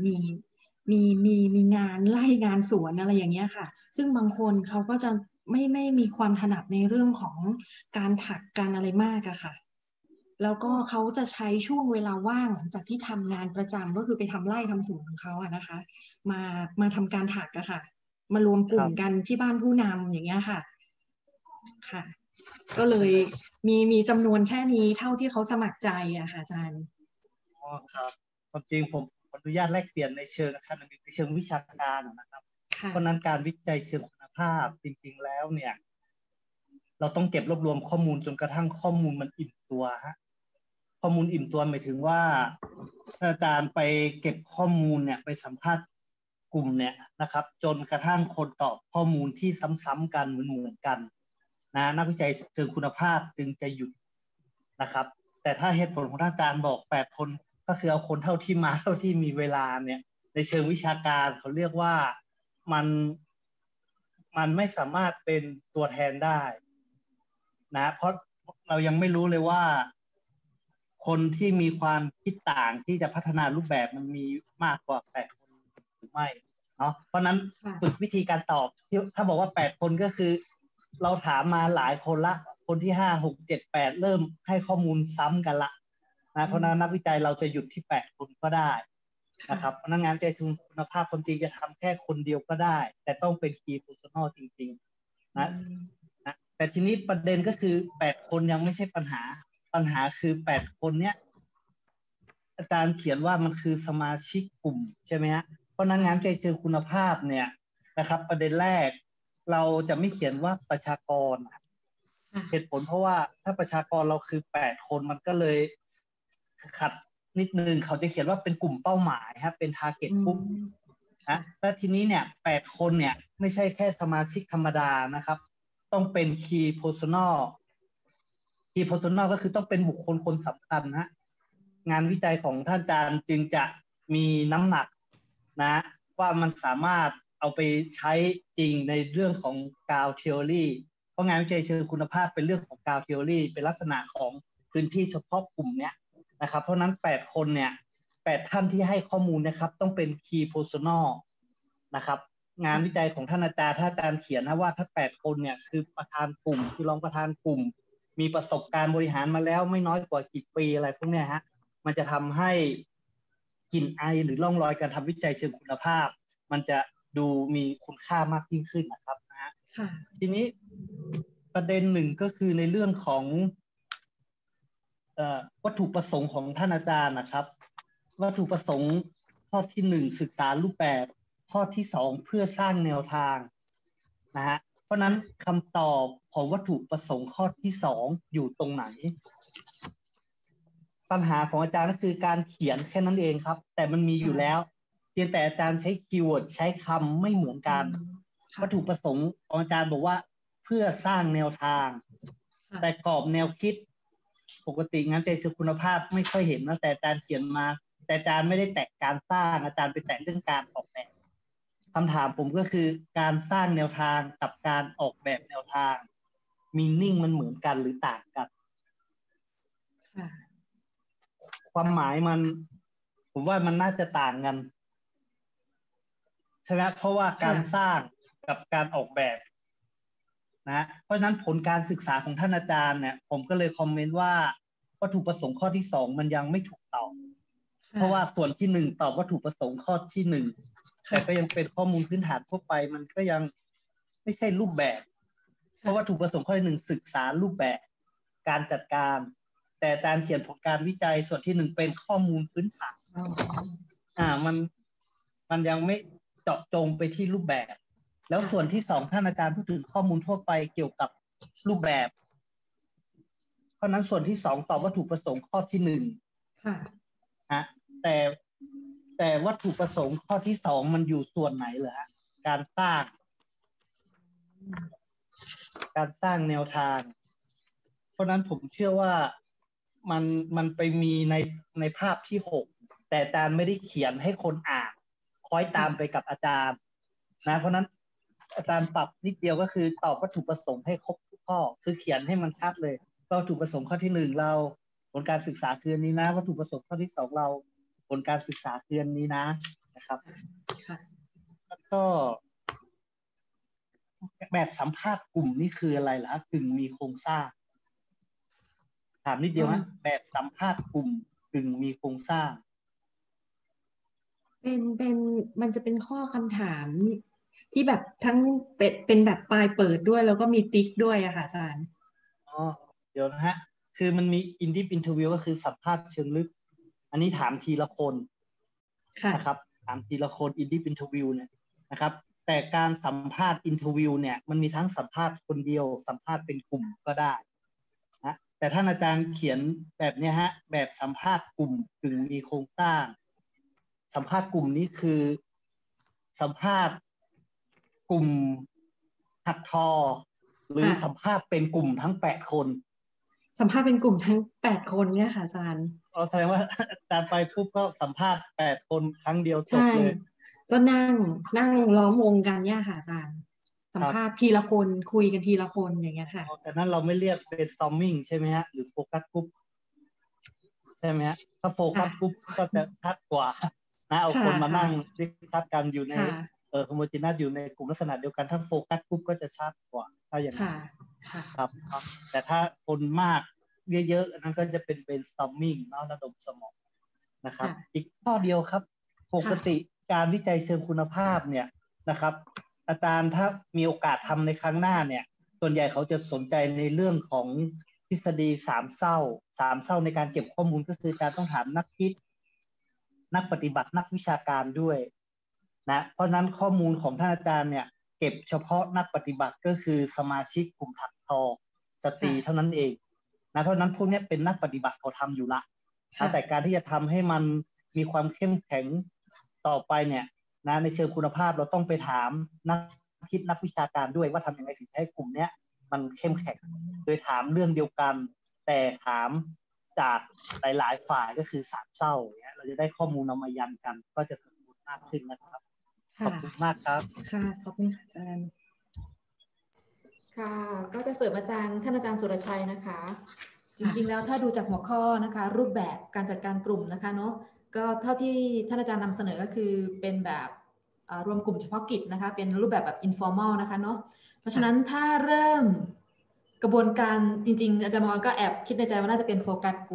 มีงานไล่งานสวนอะไรอย่างเงี้ยค่ะซึ่งบางคนเขาก็จะไม่มีความถนัดในเรื่องของการถักการอะไรมากอะค่ะแล้วก็เขาจะใช้ช่วงเวลาว่างหลังจากที่ทำงานประจำก็คือไปทำไร่ทำสวนของเขาอะนะคะมาทำการถักอะค่ะมารวมกลุ่มกันที่บ้านผู้นำอย่างเงี้ยค่ะค่ะก็เลยมีจำนวนแค่นี้เท่าที่เขาสมัครใจอะค่ะอาจารย์อ๋อครับความจริงผมขออนุญาตแลกเปลี่ยนในเชิงอะคาเดมิกในเชิงวิชาการนะครับเพราะนั้นการวิจัยเชิงคุณภาพจริงๆแล้วเนี่ยเราต้องเก็บรวบรวมข้อมูลจนกระทั่งข้อมูลมันอิ่มตัวฮะข้อมูลอิ่มตัวหมายถึงว่าอาจารย์ไปเก็บข้อมูลเนี่ยไปสัมภาษณ์กลุ่มเนี่ยนะครับจนกระทั่งคนตอบข้อมูลที่ซ้ำๆกันเหมือนกันนะนักวิจัยเชิงคุณภาพจึงจะหยุดนะครับแต่ถ้าเหตุผลของอาจารย์บอก8 คนก็คือเอาคนเท่าที่มาเท่าที่มีเวลาเนี่ยในเชิงวิชาการเขาเรียกว่ามันไม่สามารถเป็นตัวแทนได้นะเพราะเรายังไม่รู้เลยว่าคนที่มีความคิดต่างที่จะพัฒนารูปแบบมันมีมากกว่า8 คนหรือไม่เนาะเพราะนั้นฝึกวิธีการตอบถ้าบอกว่า8 คนก็คือเราถามมาหลายคนละคนที่5 6 7 8เริ่มให้ข้อมูลซ้ำกันละนะเพราะนั้นนักวิจัยเราจะหยุดที่8 คนก็ได้นะครับเพราะนั้นงานวิจัยคุณภาพคนจริงจะทำแค่คนเดียวก็ได้แต่ต้องเป็น key personal จริงๆนะแต่ทีนี้ประเด็นก็คือ8 คนยังไม่ใช่ปัญหาคือ8 คนเนี้ยอาจารย์เขียนว่ามันคือสมาชิกกลุ่มใช่ไหมฮะเพราะนั้นงานวิจัยเชิงคุณภาพเนี่ยนะครับประเด็นแรกเราจะไม่เขียนว่าประชากรเหตุผลเพราะว่าถ้าประชากรเราคือ8 คนมันก็เลยขัดนิดนึงเขาจะเขียนว่าเป็นกลุ่มเป้าหมายครับเป็น target group นะแล้วทีนี้เนี่ย8 คนเนี่ยไม่ใช่แค่สมาชิกธรรมดานะครับต้องเป็น key personal ก็คือต้องเป็นบุคคลคนสำคัญฮะงานวิจัยของท่านอาจารย์จึงจะมีน้ำหนักนะว่ามันสามารถเอาไปใช้จริงในเรื่องของ Gauss theory เพราะงานวิจัยเชิงคุณภาพเป็นเรื่องของ Gauss theory เป็นลักษณะของพื้นที่เฉพาะกลุ่มเนี้ยนะครับเพราะนั้น8 คนเนี่ย8 ท่านที่ให้ข้อมูลนะครับต้องเป็น key personal นะครับงานวิจัยของท่านอาจารย์ถ้าอาจารย์เขียนนะว่าถ้า8 คนเนี่ยคือประธานกลุ่มคือรองประธานกลุ่มมีประสบการณ์บริหารมาแล้วไม่น้อยกว่ากี่ปีอะไรพวกเนี้ยฮะมันจะทำให้กลิ่นไอหรือร่องรอยการทำวิจัยเชิงคุณภาพมันจะดูมีคุณค่ามากยิ่งขึ้นนะครับนะฮะทีนี้ประเด็นหนึ่งก็คือในเรื่องของวัตถุประสงค์ของท่านอาจารย์นะครับวัตถุประสงค์ข้อที่1ศึกษารูปแบบข้อที่2เพื่อสร้างแนวทางนะฮะเพราะนั้นคำตอบของวัตถุประสงค์ข้อที่2อยู่ตรงไหนปัญหาของอาจารย์ก็คือการเขียนแค่นั้นเองครับแต่มันมีอยู่แล้วเพียงแต่อาจารย์ใช้คีย์เวิร์ดใช้คำไม่เหมือนกันวัตถุประสงค์ของอาจารย์บอกว่าเพื่อสร้างแนวทางแต่กรอบแนวคิดปกติงานวิจัยเชิงคุณภาพไม่ค่อยเห็นนะแต่อาจารย์เขียนมาแต่อาจารย์ไม่ได้แตะการสร้างอาจารย์ไปแตะเรื่องการออกแบบคำถามผมก็คือการสร้างแนวทางกับการออกแบบแนวทางมีนิ่งมันเหมือนกันหรือต่างกันความหมายมันผมว่ามันน่าจะต่างกันใช่ไหมเพราะว่าการสร้างกับการออกแบบนะเพราะฉะนั้นผลการศึกษาของท่านอาจารย์เนี่ยผมก็เลยคอมเมนต์ว่าวัตถุประสงค์ข้อที่2มันยังไม่ถูกตอบเพราะว่าส่วนที่1ตอบวัตถุประสงค์ข้อที่1แต่ก็ยังเป็นข้อมูลพื้นฐานทั่วไปมันก็ยังไม่ใช่รูปแบบเพราะวัตถุประสงค์ข้อที่1ศึกษารูปแบบการจัดการแต่อาจารย์เขียนผลการวิจัยส่วนที่1เป็นข้อมูลพื้นฐานมันยังไม่เจาะจงไปที่รูปแบบแล้วส่วนที่2ท่านอาจารย์พูดถึงข้อมูลทั่วไปเกี่ยวกับรูปแบบเพราะนั้นส่วนที่2ตอบวัตถุประสงค์ข้อที่1ค่ะแต่วัตถุประสงค์ข้อที่2มันอยู่ส่วนไหนเหรอฮะการสร้างแนวทางเพราะนั้นผมเชื่อว่ามันไปมีในภาพที่6แต่อาจารย์ไม่ได้เขียนให้คนอ่านคอยตามไปกับอาจารย์นะเพราะนั้นอาจารย์ปรับนิดเดียวก็คือตอบวัตถุประสงค์ให้ครบทุกข้อคือเขียนให้มันชัดเลยวัตถุประสงค์ข้อที่1เราผลการศึกษาคืออันนี้นะวัตถุประสงค์ข้อที่2เราผลการศึกษาคืออันนี้นะครับแล้วก็แบบสัมภาษณ์กลุ่มนี่คืออะไรล่ะกึ่งมีโครงสร้างถามนิดเดียวนะแบบสัมภาษณ์กลุ่มกึ่งมีโครงสร้างมันจะเป็นข้อคำถามที่แบบทั้งเป็นแบบปลายเปิดด้วยแล้วก็มีติ๊กด้วยอะค่ะอาจารย์เดี๋ยวนะฮะคือมันมี in-depth interview ก็คือสัมภาษณ์เชิงลึกอันนี้ถามทีละคนนะครับถามทีละคน in-depth interview เนี่ยนะครับแต่การสัมภาษณ์ interview เนี่ยมันมีทั้งสัมภาษณ์คนเดียวสัมภาษณ์เป็นกลุ่มก็ได้นะแต่ท่านอาจารย์เขียนแบบนี้ฮะแบบสัมภาษณ์กลุ่มกึ่งมีโครงสร้างสัมภาษณ์กลุ่มนี้คือสัมภาษณ์กลุ่มหักทอหรือสัมภาษณ์เป็นกลุ่มทั้ง8คนสัมภาษณ์เป็นกลุ่มทั้ง8คนเนี่ยค่ะอาจารย์แสดงว่าอาจารย์ไปปุ๊บก็สัมภาษณ์8คนครั้งเดียวจบเลยก็นั่งล้อมวงกันเนี่ยค่ะอาจารย์สัมภาษณ์ทีละคนคุยกันทีละคนอย่างเงี้ยค่ะแต่นั้นเราไม่เรียกเป็น storming ใช่ไหมฮะหรือโฟกัสกรุ๊ปใช่ไหมฮะถ้าโฟกัสกรุ๊ปก็จะชัดกว่านะเอาคนมานั่งดิสคัสกันอยู่ในโฮโมจีนัสอยู่ในกลุ่มลักษณะเดียวกันถ้าโฟกัสกรุ๊ปก็จะชัดกว่าถ้าอย่างนั้นครับแต่ถ้าคนมากเยอะๆนั้นก็จะเป็น brainstorming เนาะระดมสมองนะครับอีกข้อเดียวครับปกติการวิจัยเชิงคุณภาพเนี่ยนะครับอาจารย์ถ้ามีโอกาสทำในครั้งหน้าเนี่ยส่วนใหญ่เขาจะสนใจในเรื่องของทฤษฎี3เศร้าในการเก็บข้อมูลก็คือการต้องถามนักคิดนักปฏิบัตินักวิชาการด้วยนะเพราะนั้นข้อมูลของท่านอาจารย์เนี่ยเก็บเฉพาะนักปฏิบัติก็คือสมาชิกกลุ่มถักทอสตรีเท่านั้นเองนะเพราะนั้นพวกนี้เป็นนักปฏิบัติเขาทำอยู่ละแต่การที่จะทำให้มันมีความเข้มแข็งต่อไปเนี่ยนะในเชิงคุณภาพเราต้องไปถามนักคิดนักวิชาการด้วยว่าทำยังไงถึงให้กลุ่มนี้มันเข้มแข็งโดยถามเรื่องเดียวกันแต่ถามจากหลายๆฝ่ายก็คือ3เศร้าเนี่ยเราจะได้ข้อมูลนำมายันกันก็จะสมบูรณ์มากขึ้นนะครับขอบคุณมากครับค่ะขอบคุณอาจารย์ค่ะก็จะเสริมท่านอาจารย์สุรชัยนะคะจริงๆแล้วถ้าดูจากหัวข้อนะคะรูปแบบการจัดการกลุ่มนะคะเนาะก็เท่าที่ท่านอาจารย์นำเสนอก็คือเป็นแบบรวมกลุ่มเฉพาะกิจนะคะเป็นรูปแบบ informal นะคะเนาะเพราะฉะนั้นถ้าเริ่มกระบวนการจริงๆอาจารย์มองก็แอบคิดในใจว่าน่าจะเป็นโฟกัสกลุ่ม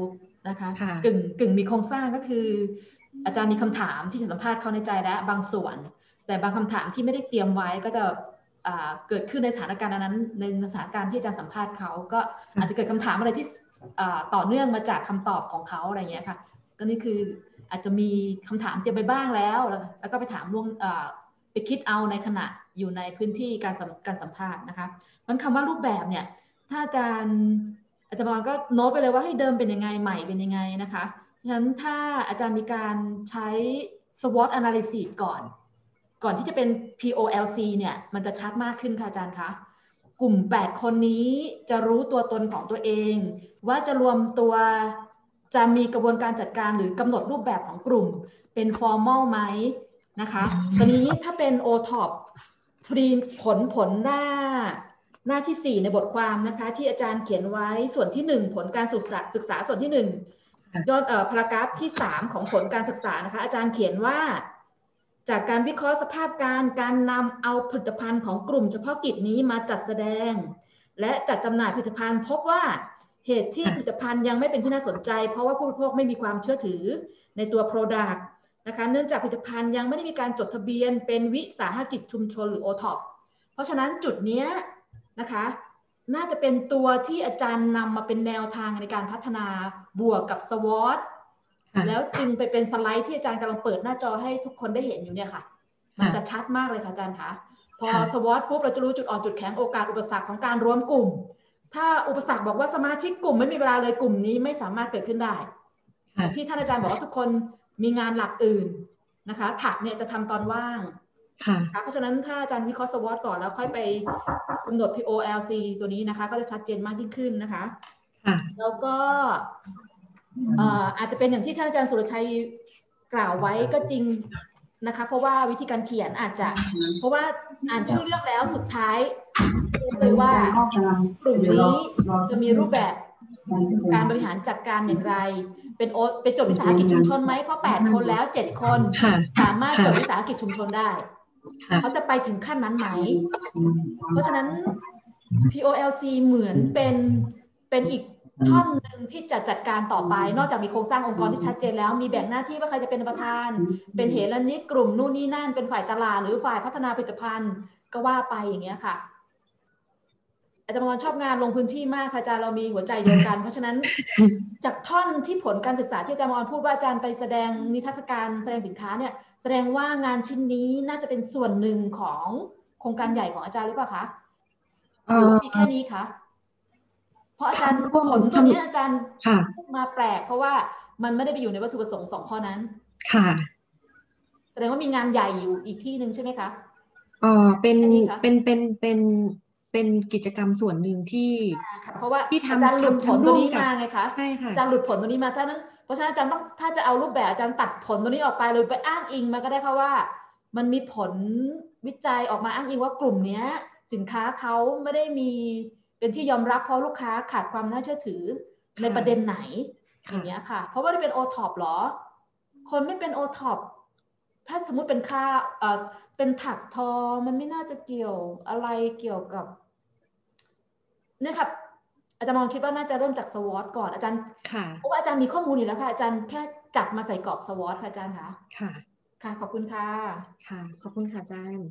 นะคะกึ่งมีโครงสร้างก็คืออาจารย์มีคำถามที่จะสัมภาษณ์เขาในใจแล้วบางส่วนแต่บางคำถามที่ไม่ได้เตรียมไว้ก็จะเกิดขึ้นในสถานการณ์นั้นในสถานการณ์ที่อาจารย์สัมภาษณ์เขาก็อาจจะเกิดคำถามอะไรที่ต่อเนื่องมาจากคำตอบของเขาอะไรเงี้ยค่ะก็นี่คืออาจจะมีคำถามเตรียมไปบ้างแล้วก็ไปถามไปคิดเอาในขณะอยู่ในพื้นที่การสัมภาษณ์นะคะมันคำว่ารูปแบบเนี่ยถ้าอาจารย์ก็โน้ตไปเลยว่าให้เดิมเป็นยังไงใหม่เป็นยังไงนะคะฉะนั้นถ้าอาจารย์มีการใช้ SWOT analysis ก่อนที่จะเป็น POLC เนี่ยมันจะชัดมากขึ้นค่ะอาจารย์คะกลุ่ม8คนนี้จะรู้ตัวตนของตัวเองว่าจะรวมตัวจะมีกระบวนการจัดการหรือกำหนดรูปแบบของกลุ่มเป็น formal ไหมนะคะตอนนี้ถ้าเป็น OTOP ผลหน้าที่4ในบทความนะคะที่อาจารย์เขียนไว้ส่วนที่1ผลการศึกษาส่วนที่1ยอดพารากราฟที่3ของผลการศึกษานะคะอาจารย์เขียนว่าจากการวิเคราะห์สภาพการนำเอาผลิตภัณฑ์ของกลุ่มเฉพาะกิจนี้มาจัดแสดงและจัดจำหน่ายผลิตภัณฑ์พบว่าเหตุที่ผลิตภัณฑ์ยังไม่เป็นที่น่าสนใจเพราะว่าผู้บริโภคไม่มีความเชื่อถือในตัว Product นะคะเนื่องจากผลิตภัณฑ์ยังไม่ได้มีการจดทะเบียนเป็นวิสาหกิจชุมชนหรือ OTOP เพราะฉะนั้นจุดนี้นะคะน่าจะเป็นตัวที่อาจารย์นำมาเป็นแนวทางในการพัฒนาบวกกับ SWOT แล้วจึงไปเป็นสไลด์ที่อาจารย์กำลังเปิดหน้าจอให้ทุกคนได้เห็นอยู่เนี่ยค่ะมันจะชัดมากเลยค่ะอาจารย์คะพอ SWOT ปุ๊บเราจะรู้จุดอ่อนจุดแข็งโอกาสอุปสรรคของการรวมกลุ่มถ้าอุปสรรคบอกว่าสมาชิกกลุ่มไม่มีเวลาเลยกลุ่มนี้ไม่สามารถเกิดขึ้นได้ที่ท่านอาจารย์บอกว่าทุกคนมีงานหลักอื่นนะคะถักเนี่ยจะทำตอนว่างเพราะฉะนั้นถ้าอาจารย์วิเคราะห์ SWOT ก่อนแล้วค่อยไปกำหนด POLC ตัวนี้นะคะก็จะชัดเจนมากยิ่งขึ้นนะคะแล้วก็อาจจะเป็นอย่างที่ท่านอาจารย์สุรชัยกล่าวไว้ก็จริงนะคะเพราะว่าวิธีการเขียนอาจจะเพราะว่าอ่านชื่อเรื่องแล้วสุดท้ายเลยว่ากลุ่มนี้จะมีรูปแบบการบริหารจัดการอย่างไรเป็นจดวิสาหกิจชุมชนไหมเพราะ8คนแล้ว7คนสามารถจดวิสาหกิจชุมชนได้เขาจะไปถึงขั้นนั้นไหมเพราะฉะนั้น POLC เหมือนเป็นอีกท่อนหนึ่งที่จะจัดการต่อไปนอกจากมีโครงสร้างองค์กรที่ชัดเจนแล้วมีแบ่งหน้าที่ว่าใครจะเป็นประธานเป็นเหรัญญิกกลุ่มนู่นนี่นั่นเป็นฝ่ายตลาดหรือฝ่ายพัฒนาผลิตภัณฑ์ก็ว่าไปอย่างเงี้ยค่ะอาจารย์มรชอบงานลงพื้นที่มากค่ะอาจารย์เรามีหัวใจเดียวกันเพราะฉะนั้นจากท่อนที่ผลการศึกษาที่อาจารย์มรพูดว่าอาจารย์ไปแสดงนิทรรศการแสดงสินค้าเนี่ยแสดงว่างานชิ้นนี้น่าจะเป็นส่วนหนึ่งของโครงการใหญ่ของอาจารย์หรือเปล่าคะมีแค่นี้คะเพราะอาจารย์ผลตัวนี้อาจารย์มาแปลกเพราะว่ามันไม่ได้ไปอยู่ในวัตถุประสงค์2ข้อนั้นค่ะแสดงว่ามีงานใหญ่อยู่อีกที่หนึ่งใช่ไหมคะเป็นกิจกรรมส่วนหนึ่งที่เพราะว่าอาจารย์หลุดผลตัวนี้มาไงคะใช่ค่ะอาจารย์หลุดผลตัวนี้มาเพราะฉะนั้นอาจารย์ต้องถ้าจะเอารูปแบบอาจารย์ตัดผลตัวนี้ออกไปหรือไปอ้างอิงมาก็ได้ค่ะว่ามันมีผลวิจัยออกมาอ้างอิงว่ากลุ่มนี้สินค้าเขาไม่ได้มีเป็นที่ยอมรับเพราะลูกค้าขาดความน่าเชื่อถือในประเด็นไหนอย่างเงี้ยค่ะเพราะว่าได้เป็น OTOP หรอคนไม่เป็น OTOP ถ้าสมมุติเป็นค่าเป็นถักทอมันไม่น่าจะเกี่ยวอะไรเกี่ยวกับเนี่ยค่ะอาจารย์มองคิดว่าน่าจะเริ่มจาก SWOT ก่อนอาจารย์เพราะว่าอาจารย์มีข้อมูลอยู่แล้วค่ะอาจารย์แค่จับมาใส่กรอบ SWOT ค่ะอาจารย์ค่ะค่ะขอบคุณค่ะค่ะขอบคุณค่ะอาจารย์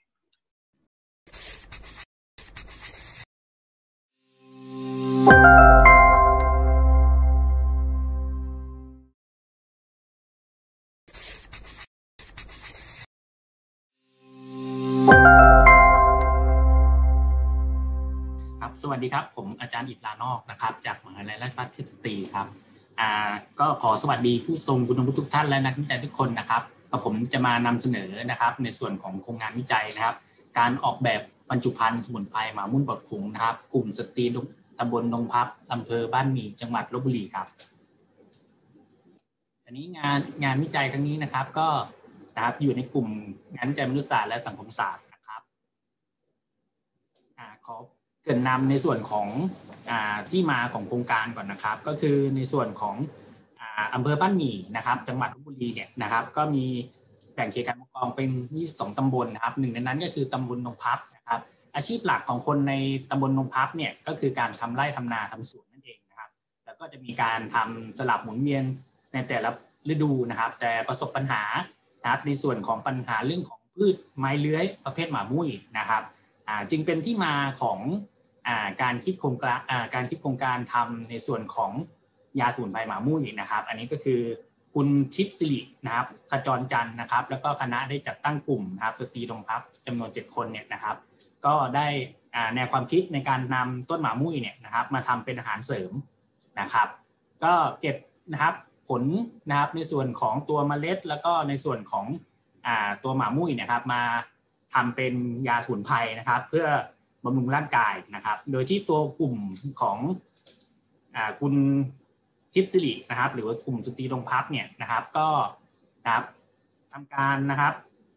สวัสดีครับผมอาจารย์อิฐลานอกนะครับจากมหาวิทยาลัยราชภัฏสตรีครับก็ขอสวัสดีผู้ทรงคุณวุฒิทุกท่านและนักวิจัยทุกคนนะครับก็ผมจะมานำเสนอนะครับในส่วนของโครงงานวิจัยนะครับการออกแบบบรรจุภัณฑ์สมุนไพรหมามุ่นปลอดผงนะครับกลุ่มสตรีตำบลดงพับอำเภอบ้านหมี่จังหวัดลพบุรีครับอันนี้งานวิจัยครั้งนี้นะครับก็นะครับอยู่ในกลุ่มงานวิจัยมนุษยศาสตร์และสังคมศาสตร์นะครับขอเกริ่นนำในส่วนของที่มาของโครงการก่อนนะครับก็คือในส่วนของอำเภอบ้านหมี่นะครับจังหวัดลพบุรีเนี่ยนะครับก็มีแบ่งเขตการปกครองเป็น22ตำบลนะครับหนึ่งในนั้นก็คือตำบลดงพับนะครับอาชีพหลักของคนในตำบลดงพับเนี่ยก็คือการทำไร่ทำนาทำสวนนั่นเองนะครับแล้วก็จะมีการทำสลับหมุนเวียนในแต่ละฤดูนะครับแต่ประสบปัญหานะครับในส่วนของปัญหาเรื่องของพืชไม้เลื้อยประเภทหมามุ้ยนะครับจึงเป็นที่มาของการคิดโครงการทำในส่วนของยาสมุนไพรหมามุ้ยนะครับอันนี้ก็คือคุณทิพย์สิรินะครับขจรจันทร์นะครับแล้วก็คณะได้จัดตั้งกลุ่มนะครับสตรีดงพับจำนวน7 คนเนี่ยนะครับก็ได้แนวความคิดในการนำต้นหมามุ้ยเนี่ยนะครับมาทำเป็นอาหารเสริมนะครับก็เก็บนะครับผลนะครับในส่วนของตัวเมล็ดแล้วก็ในส่วนของตัวหมามุ้ยนะครับมาทำเป็นยาสมุนไพรนะครับเพื่อบำรุงร่างกายนะครับโดยที่ตัวกลุ่มของคุณทิพย์สิรินะครับหรือว่ากลุ่มสตรีดงพับเนี่ยนะครับก็นะครับทำการนะครับ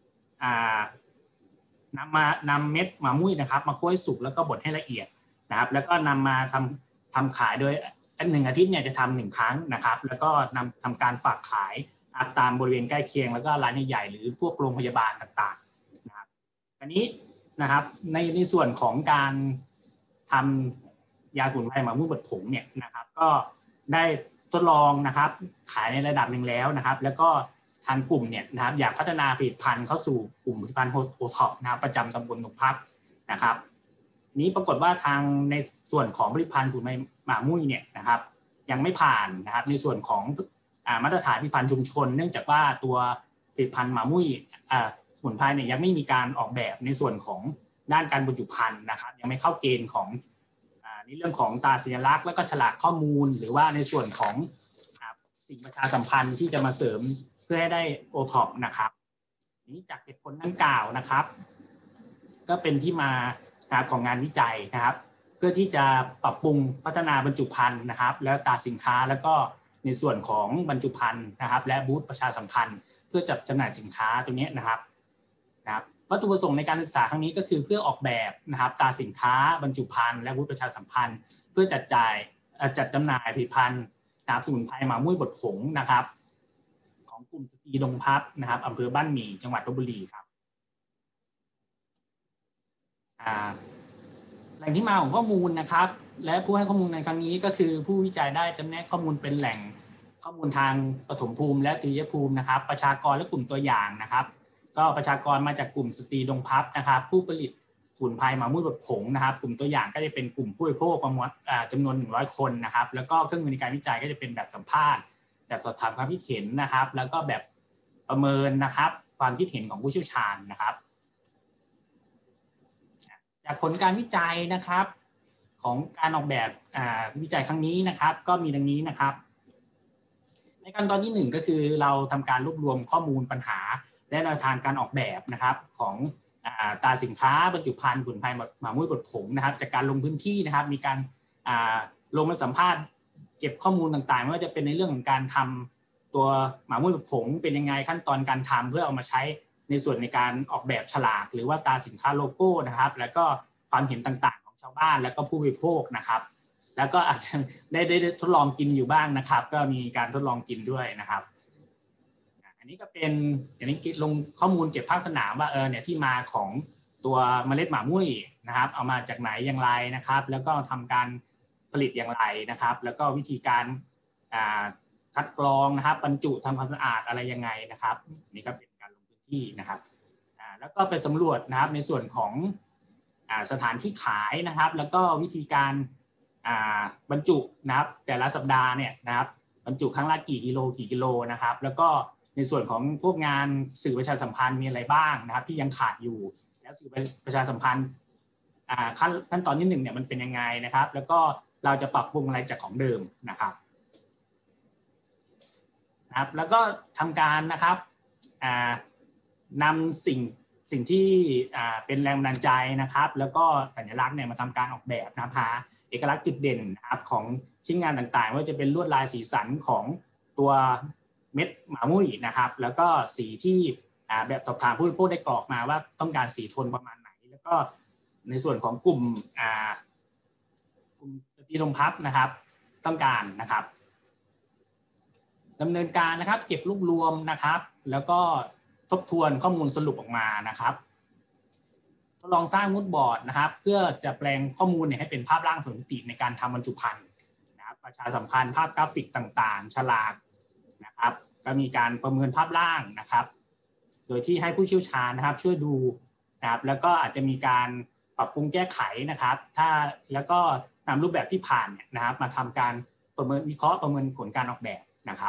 นำเม็ดหมามุ้ยนะครับมาคั่วให้สุกแล้วก็บดให้ละเอียดนะครับแล้วก็นำมาทำขายโดย1 อาทิตย์เนี่ยจะทำ1 ครั้งนะครับแล้วก็ทำการฝากขายตามบริเวณใกล้เคียงแล้วก็ร้านใหญ่ๆหรือพวกโรงพยาบาลต่างๆนะครับอันนี้นะครับในส่วนของการทำยาสมุนไพรหมามุ้ยบดผงเนี่ยนะครับก็ได้ทดลองนะครับขายในระดับหนึ่งแล้วนะครับแล้วก็ทางกลุ่มเนี่ยนะครับอยากพัฒนาผลิตภัณฑ์เข้าสู่กลุ่มผลิตภัณฑ์โอท็อปนะครับประจำตำบลดงพับนะครับนี้ปรากฏว่าทางในส่วนของผลิตภัณฑ์สมุนไพรหมามุ้ยเนี่ยนะครับยังไม่ผ่านนะครับในส่วนของมาตรฐานผลิตภัณฑ์ชุมชนเนื่องจากว่าตัวผลิตภัณฑ์หมามุ้ยสมุนไพรเนี่ยยังไม่มีการออกแบบในส่วนของด้านการบรรจุภัณฑ์นะครับยังไม่เข้าเกณฑ์ของในเรื่องของตราสัญลักษณ์แล้วก็ฉลากข้อมูลหรือว่าในส่วนของสิ่งประชาสัมพันธ์ที่จะมาเสริมเพื่อให้ได้โอท็อปนะครับนี้จากเหตุผลดังกล่าวนะครับก็เป็นที่มาของงานวิจัยนะครับเพื่อที่จะปรับปรุงพัฒนาบรรจุภัณฑ์นะครับแล้วตราสินค้าแล้วก็ในส่วนของบรรจุภัณฑ์นะครับและบูธประชาสัมพันธ์เพื่อจัดจำหน่ายสินค้าตัวนี้นะครับวัตถุประสงค์ในการศึกษาครั้งนี้ก็คือเพื่อออกแบบนะครับตราสินค้าบรรจุภัณฑ์และบูธประชาสัมพันธ์เพื่อจัดจำหน่ายผลิตภัณฑ์นะครับสมุนไพรหมามุ้ยบดผงนะครับของกลุ่มสตรีดงพับนะครับอำเภอบ้านหมี่จังหวัดลพบุรีครับแหล่งที่มาของข้อมูลนะครับและผู้ให้ข้อมูลในครั้งนี้ก็คือผู้วิจัยได้จำแนกข้อมูลเป็นแหล่งข้อมูลทางปฐมภูมิและตรียภูมินะครับประชากรและกลุ่มตัวอย่างนะครับก็ประชากรมาจากกลุ่มสตรีดงพับนะครับผู้ผลิตสมุนไพรหมามุ้ยบดผงนะครับกลุ่มตัวอย่างก็จะเป็นกลุ่มผู้บริโภคประมาณจำนวน100 คนนะครับแล้วก็เครื่องมือในการวิจัยก็จะเป็นแบบสัมภาษณ์แบบสอบถามความคิดเห็นนะครับแล้วก็แบบประเมินนะครับความคิดเห็นของผู้เชี่ยวชาญนะครับจากผลการวิจัยนะครับของการออกแบบวิจัยครั้งนี้นะครับก็มีดังนี้นะครับในขั้นตอนที่1ก็คือเราทำการรวบรวมข้อมูลปัญหาและแนวทางการออกแบบนะครับของตราสินค้าบรรจุภัณฑ์สมุนไพรหมามุ้ยบดผงนะครับจากการลงพื้นที่นะครับมีการลงมาสัมภาษณ์เก็บข้อมูลต่างๆไม่ว่าจะเป็นในเรื่องของการทำตัวหมามุ้ยบดผงเป็นยังไงขั้นตอนการทำเพื่อเอามาใช้ในส่วนในการออกแบบฉลากหรือว่าตราสินค้าโลโก้นะครับแล้วก็ความเห็นต่างๆของชาวบ้านแล้วก็ผู้บริโภคนะครับแล้วก็อาจจะได้ทดลองกินอยู่บ้างนะครับก็มีการทดลองกินด้วยนะครับอันนี้ก็เป็นอย่างนี้ลงข้อมูลเก็บภาคสนามว่าเนี่ยที่มาของตัวเมล็ดหมามุ้ยนะครับเอามาจากไหนอย่างไรนะครับแล้วก็ทำการผลิตอย่างไรนะครับแล้วก็วิธีการคัดกรองนะครับบรรจุทำความสะอาดอะไรยังไงนะครับนี่ก็เป็นการลงพื้นที่นะครับแล้วก็ไปสำรวจนะครับในส่วนของสถานที่ขายนะครับแล้วก็วิธีการบรรจุนะครับแต่ละสัปดาห์เนี่ยนะครับบรรจุครั้งละกี่กิโลนะครับแล้วก็ในส่วนของพวกงานสื่อประชาสัมพันธ์มีอะไรบ้างนะครับที่ยังขาดอยู่แล้วสื่อประชาสัมพันธ์ขั้นตอนที่1เนี่ยมันเป็นยังไงนะครับแล้วก็เราจะปรับปรุงอะไรจากของเดิมนะครับแล้วก็ทำการนะครับนำสิ่งที่เป็นแรงบันดาลใจนะครับแล้วก็สัญลักษณ์เนี่ยมาทำการออกแบบนะคะเอกลักษณ์จุดเด่นนะครับของชิ้นงานต่างๆว่าจะเป็นลวดลายสีสันของตัวเม็ดหมามุ้ยนะครับแล้วก็สีที่แบบสอบถามผู้บริโภคได้กรอกมาว่าต้องการสีโทนประมาณไหนแล้วก็ในส่วนของกลุ่มสตรีดงพับนะครับต้องการนะครับดำเนินการนะครับเก็บรวบรวมนะครับแล้วก็ทบทวนข้อมูลสรุปออกมานะครับทดลองสร้างมูดบอร์ดนะครับเพื่อจะแปลงข้อมูลเนี่ยให้เป็นภาพร่างสมมติในการทำบรรจุภัณฑ์นะครับประชาสัมพันธ์ภาพกราฟิกต่างๆฉลากนะครับก็มีการประเมินภาพร่างนะครับโดยที่ให้ผู้เชี่ยวชาญนะครับช่วยดูนะครับแล้วก็อาจจะมีการปรับปรุงแก้ไขนะครับแล้วก็นำรูปแบบที่ผ่านเนี่ยนะครับมาทำการประเมินวิเคราะห์ประเมินผลการออกแบบนะครับ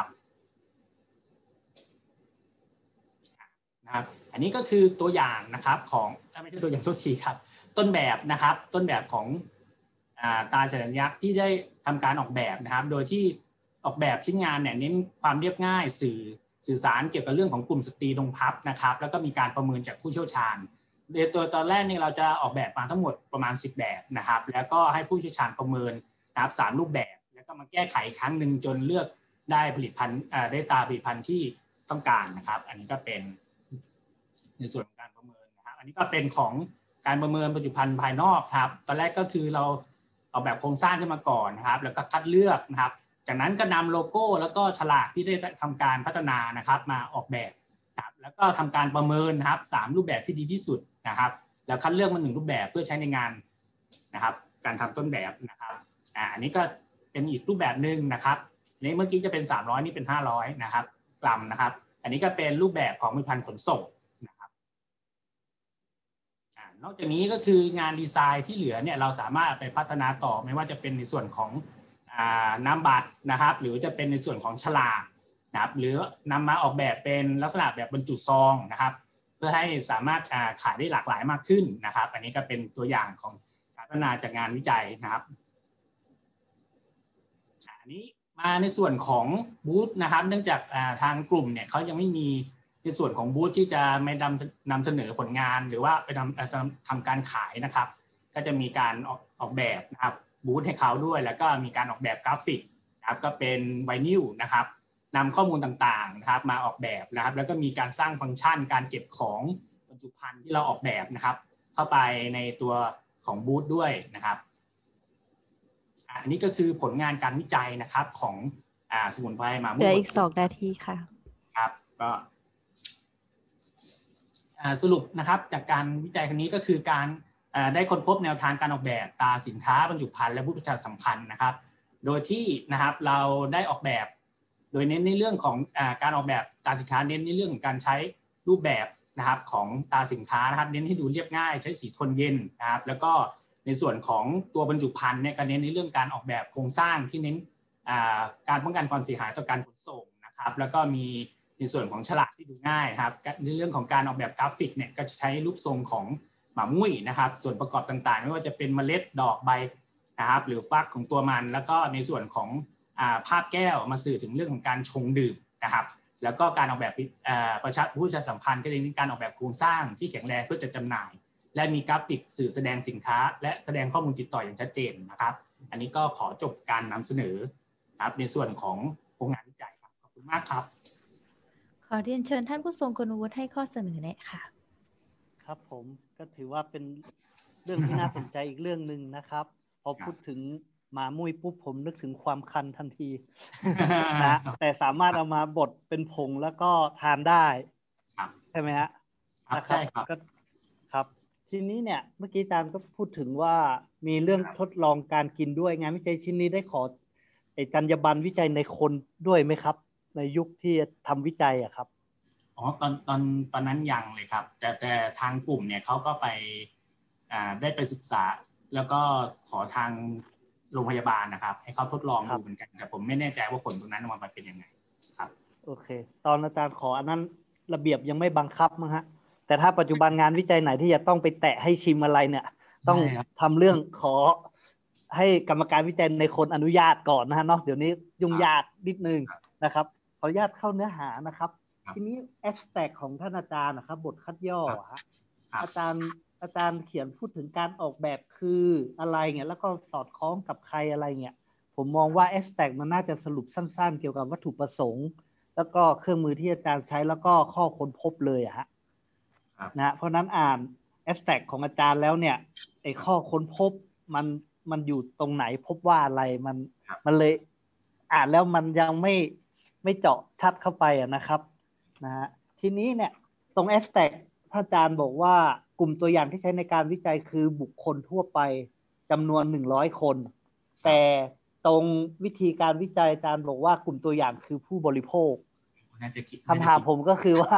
อันนี้ก็คือตัวอย่างนะครับของไม่ใช่ตัวอย่างโทษทีครับต้นแบบนะครับต้นแบบของตาฉลามยักษ์ที่ได้ทำการออกแบบนะครับโดยที่ออกแบบชิ้นงานเนี่ยเน้นความเรียบง่ายสื่อสารเกี่ยวกับเรื่องของกลุ่มสตรีตรงพับนะครับแล้วก็มีการประเมินจากผู้เชี่ยวชาญโดยตัวตอนแรกเนี่ยเราจะออกแบบมาทั้งหมดประมาณ10แบบนะครับแล้วก็ให้ผู้เชี่ยวชาญประเมินนะครับ3รูปแบบแล้วก็มาแก้ไขครั้งหนึ่งจนเลือกได้ผลิตภัณฑ์ได้ตาผลิตภัณฑ์ที่ต้องการนะครับอันนี้ก็เป็นในส่วนของการประเมินนะครับอันนี้ก็เป็นของการประเมินผลิตภัณฑ์ภายนอกครับตอนแรกก็คือเราออกแบบโครงสร้างขึ้นมาก่อนนะครับแล้วก็คัดเลือกนะครับจากนั้นก็นำโลโก้แล้วก็ฉลากที่ได้ทำการพัฒนานะครับมาออกแบบนะครับแล้วก็ทำการประเมินนะครับ3รูปแบบที่ดีที่สุดนะครับแล้วคัดเลือกมา1รูปแบบเพื่อใช้ในงานนะครับการทำต้นแบบนะครับอันนี้ก็เป็นอีกรูปแบบหนึ่งนะครับนี่เมื่อกี้จะเป็น300นี่เป็น500นะครับกรัมนะครับอันนี้ก็เป็นรูปแบบของผลิตภัณฑ์ขนส่งนะครับนอกจากนี้ก็คืองานดีไซน์ที่เหลือเนี่ยเราสามารถไปพัฒนาต่อไม่ว่าจะเป็นในส่วนของนามบัตรนะครับหรือจะเป็นในส่วนของฉลากนะครับหรือนำมาออกแบบเป็นลักษณะแบบบรรจุซองนะครับเพื่อให้สามารถขายได้หลากหลายมากขึ้นนะครับอันนี้ก็เป็นตัวอย่างของการพัฒนาจากงานวิจัยนะครับอันนี้มาในส่วนของบูธนะครับเนื่องจากทางกลุ่มเนี่ยเขายังไม่มีในส่วนของบูธที่จะไม่นำเสนอผลงานหรือว่าไปทำการขายนะครับก็จะมีการออกแบบนะครับบูธให้เขาด้วยแล้วก็มีการออกแบบกราฟิกนะครับก็เป็นไวนิลนะครับนำข้อมูลต่างๆนะครับมาออกแบบนะครับแล้วก็มีการสร้างฟังก์ชันการเก็บของบรรจุภัณฑ์ที่เราออกแบบนะครับเข้าไปในตัวของบูธด้วยนะครับอันนี้ก็คือผลงานการวิจัยนะครับของสมุนไพรหมามุ่งเหลืออีก2 นาทีค่ะครับก็สรุปนะครับจากการวิจัยครั้งนี้ก็คือการได้ค้นพบแนวทางการออกแบบตาสินค้าบรรจุภัณฑ์และบูธประชาสัมพันธ์นะครับโดยที่นะครับเราได้ออกแบบโดยเน้นในเรื่องของการออกแบบตาสินค้าเน้นในเรื่องของการใช้รูปแบบนะครับของตาสินค้านะครับเน้นให้ดูเรียบง่ายใช้สีโทนเย็นนะครับแล้วก็ในส่วนของตัวบรรจุภัณฑ์เนี่ยก็เน้นในเรื่องการออกแบบโครงสร้างที่เน้นการป้องกันความเสียหายต่อการขนส่งนะครับแล้วก็มีในส่วนของฉลากที่ดูง่ายครับในเรื่องของการออกแบบกราฟิกเนี่ยก็จะใช้รูปทรงของหมามุ้ยนะครับส่วนประกอบต่างๆไม่ว่าจะเป็นเมล็ดดอกใบนะครับหรือฟักของตัวมันแล้วก็ในส่วนของภาพแก้วมาสื่อถึงเรื่องของการชงดื่มนะครับแล้วก็การออกแบบประชาสัมพันธ์ก็จะมีการออกแบบโครงสร้างที่แข็งแรงเพื่อจะจำหน่ายและมีกราฟิกสื่อแสดงสินค้าและแสดงข้อมูลติดต่ออย่างชัดเจนนะครับอันนี้ก็ขอจบการนำเสนอครับในส่วนของโครงงานวิจัยครับขอบคุณมากครับขอเรียนเชิญท่านผู้ทรงคุณวุฒิให้ข้อเสนอแนะค่ะครับผมก็ถือว่าเป็นเรื่องที่น่าสนใจอีกเรื่องหนึ่งนะครับพอพูดถึงหมามุ้ยปุ๊บผมนึกถึงความคันทันทีนะแต่สามารถเอามาบดเป็นผงแล้วก็ทานได้ใช่ไหมฮะใช่ครับครับทีนี้เนี่ยเมื่อกี้อาจารย์ก็พูดถึงว่ามีเรื่องทดลองการกินด้วยงานวิจัยชิ้นนี้ได้ขอจรรยาบรรณวิจัยในคนด้วยไหมครับในยุคที่ทำวิจัยอะครับตอนนั้นยังเลยครับแต่ทางกลุ่มเนี่ยเขาก็ไปได้ไปศึกษาแล้วก็ขอทางโรงพยาบาลนะครับให้เขาทดลองดูเหมือนกันแต่ผมไม่แน่ใจว่าผลตรงนั้นมันเป็นยังไงครับโอเคตอนอาจารย์ขออันนั้นระเบียบยังไม่บังคับมั้งฮะแต่ถ้าปัจจุบันงานวิจัยไหนที่จะต้องไปแตะให้ชิมอะไรเนี่ยต้องทำเรื่องขอให้กรรมการวิจัยในคนอนุญาตก่อนนะฮะเนาะเดี๋ยวนี้ยุ่งยากนิดนึงนะครับขออนุญาตเข้าเนื้อหานะครับทีนี้ abstract ของท่านอาจารย์นะครับบทคัดย่ออาจารย์เขียนพูดถึงการออกแบบคืออะไรเงี้ยแล้วก็สอดคล้องกับใครอะไรเงี้ยผมมองว่า abstract มันน่าจะสรุปสั้นๆเกี่ยวกับวัตถุประสงค์แล้วก็เครื่องมือที่อาจารย์ใช้แล้วก็ข้อค้นพบเลยฮะนะเพราะนั้นอ่าน abstract ของอาจารย์แล้วเนี่ยไอ้ข้อค้นพบมันอยู่ตรงไหนพบว่าอะไรมันเลยอ่านแล้วมันยังไม่เจาะชัดเข้าไปนะครับนะฮะทีนี้เนี่ยตรง abstract พระอาจารย์บอกว่ากลุ่มตัวอย่างที่ใช้ในการวิจัยคือบุคคลทั่วไปจำนวน100คนแต่ตรงวิธีการวิจัยอาจารย์บอกว่ากลุ่มตัวอย่างคือผู้บริโภคคำถามผมก็คือว่า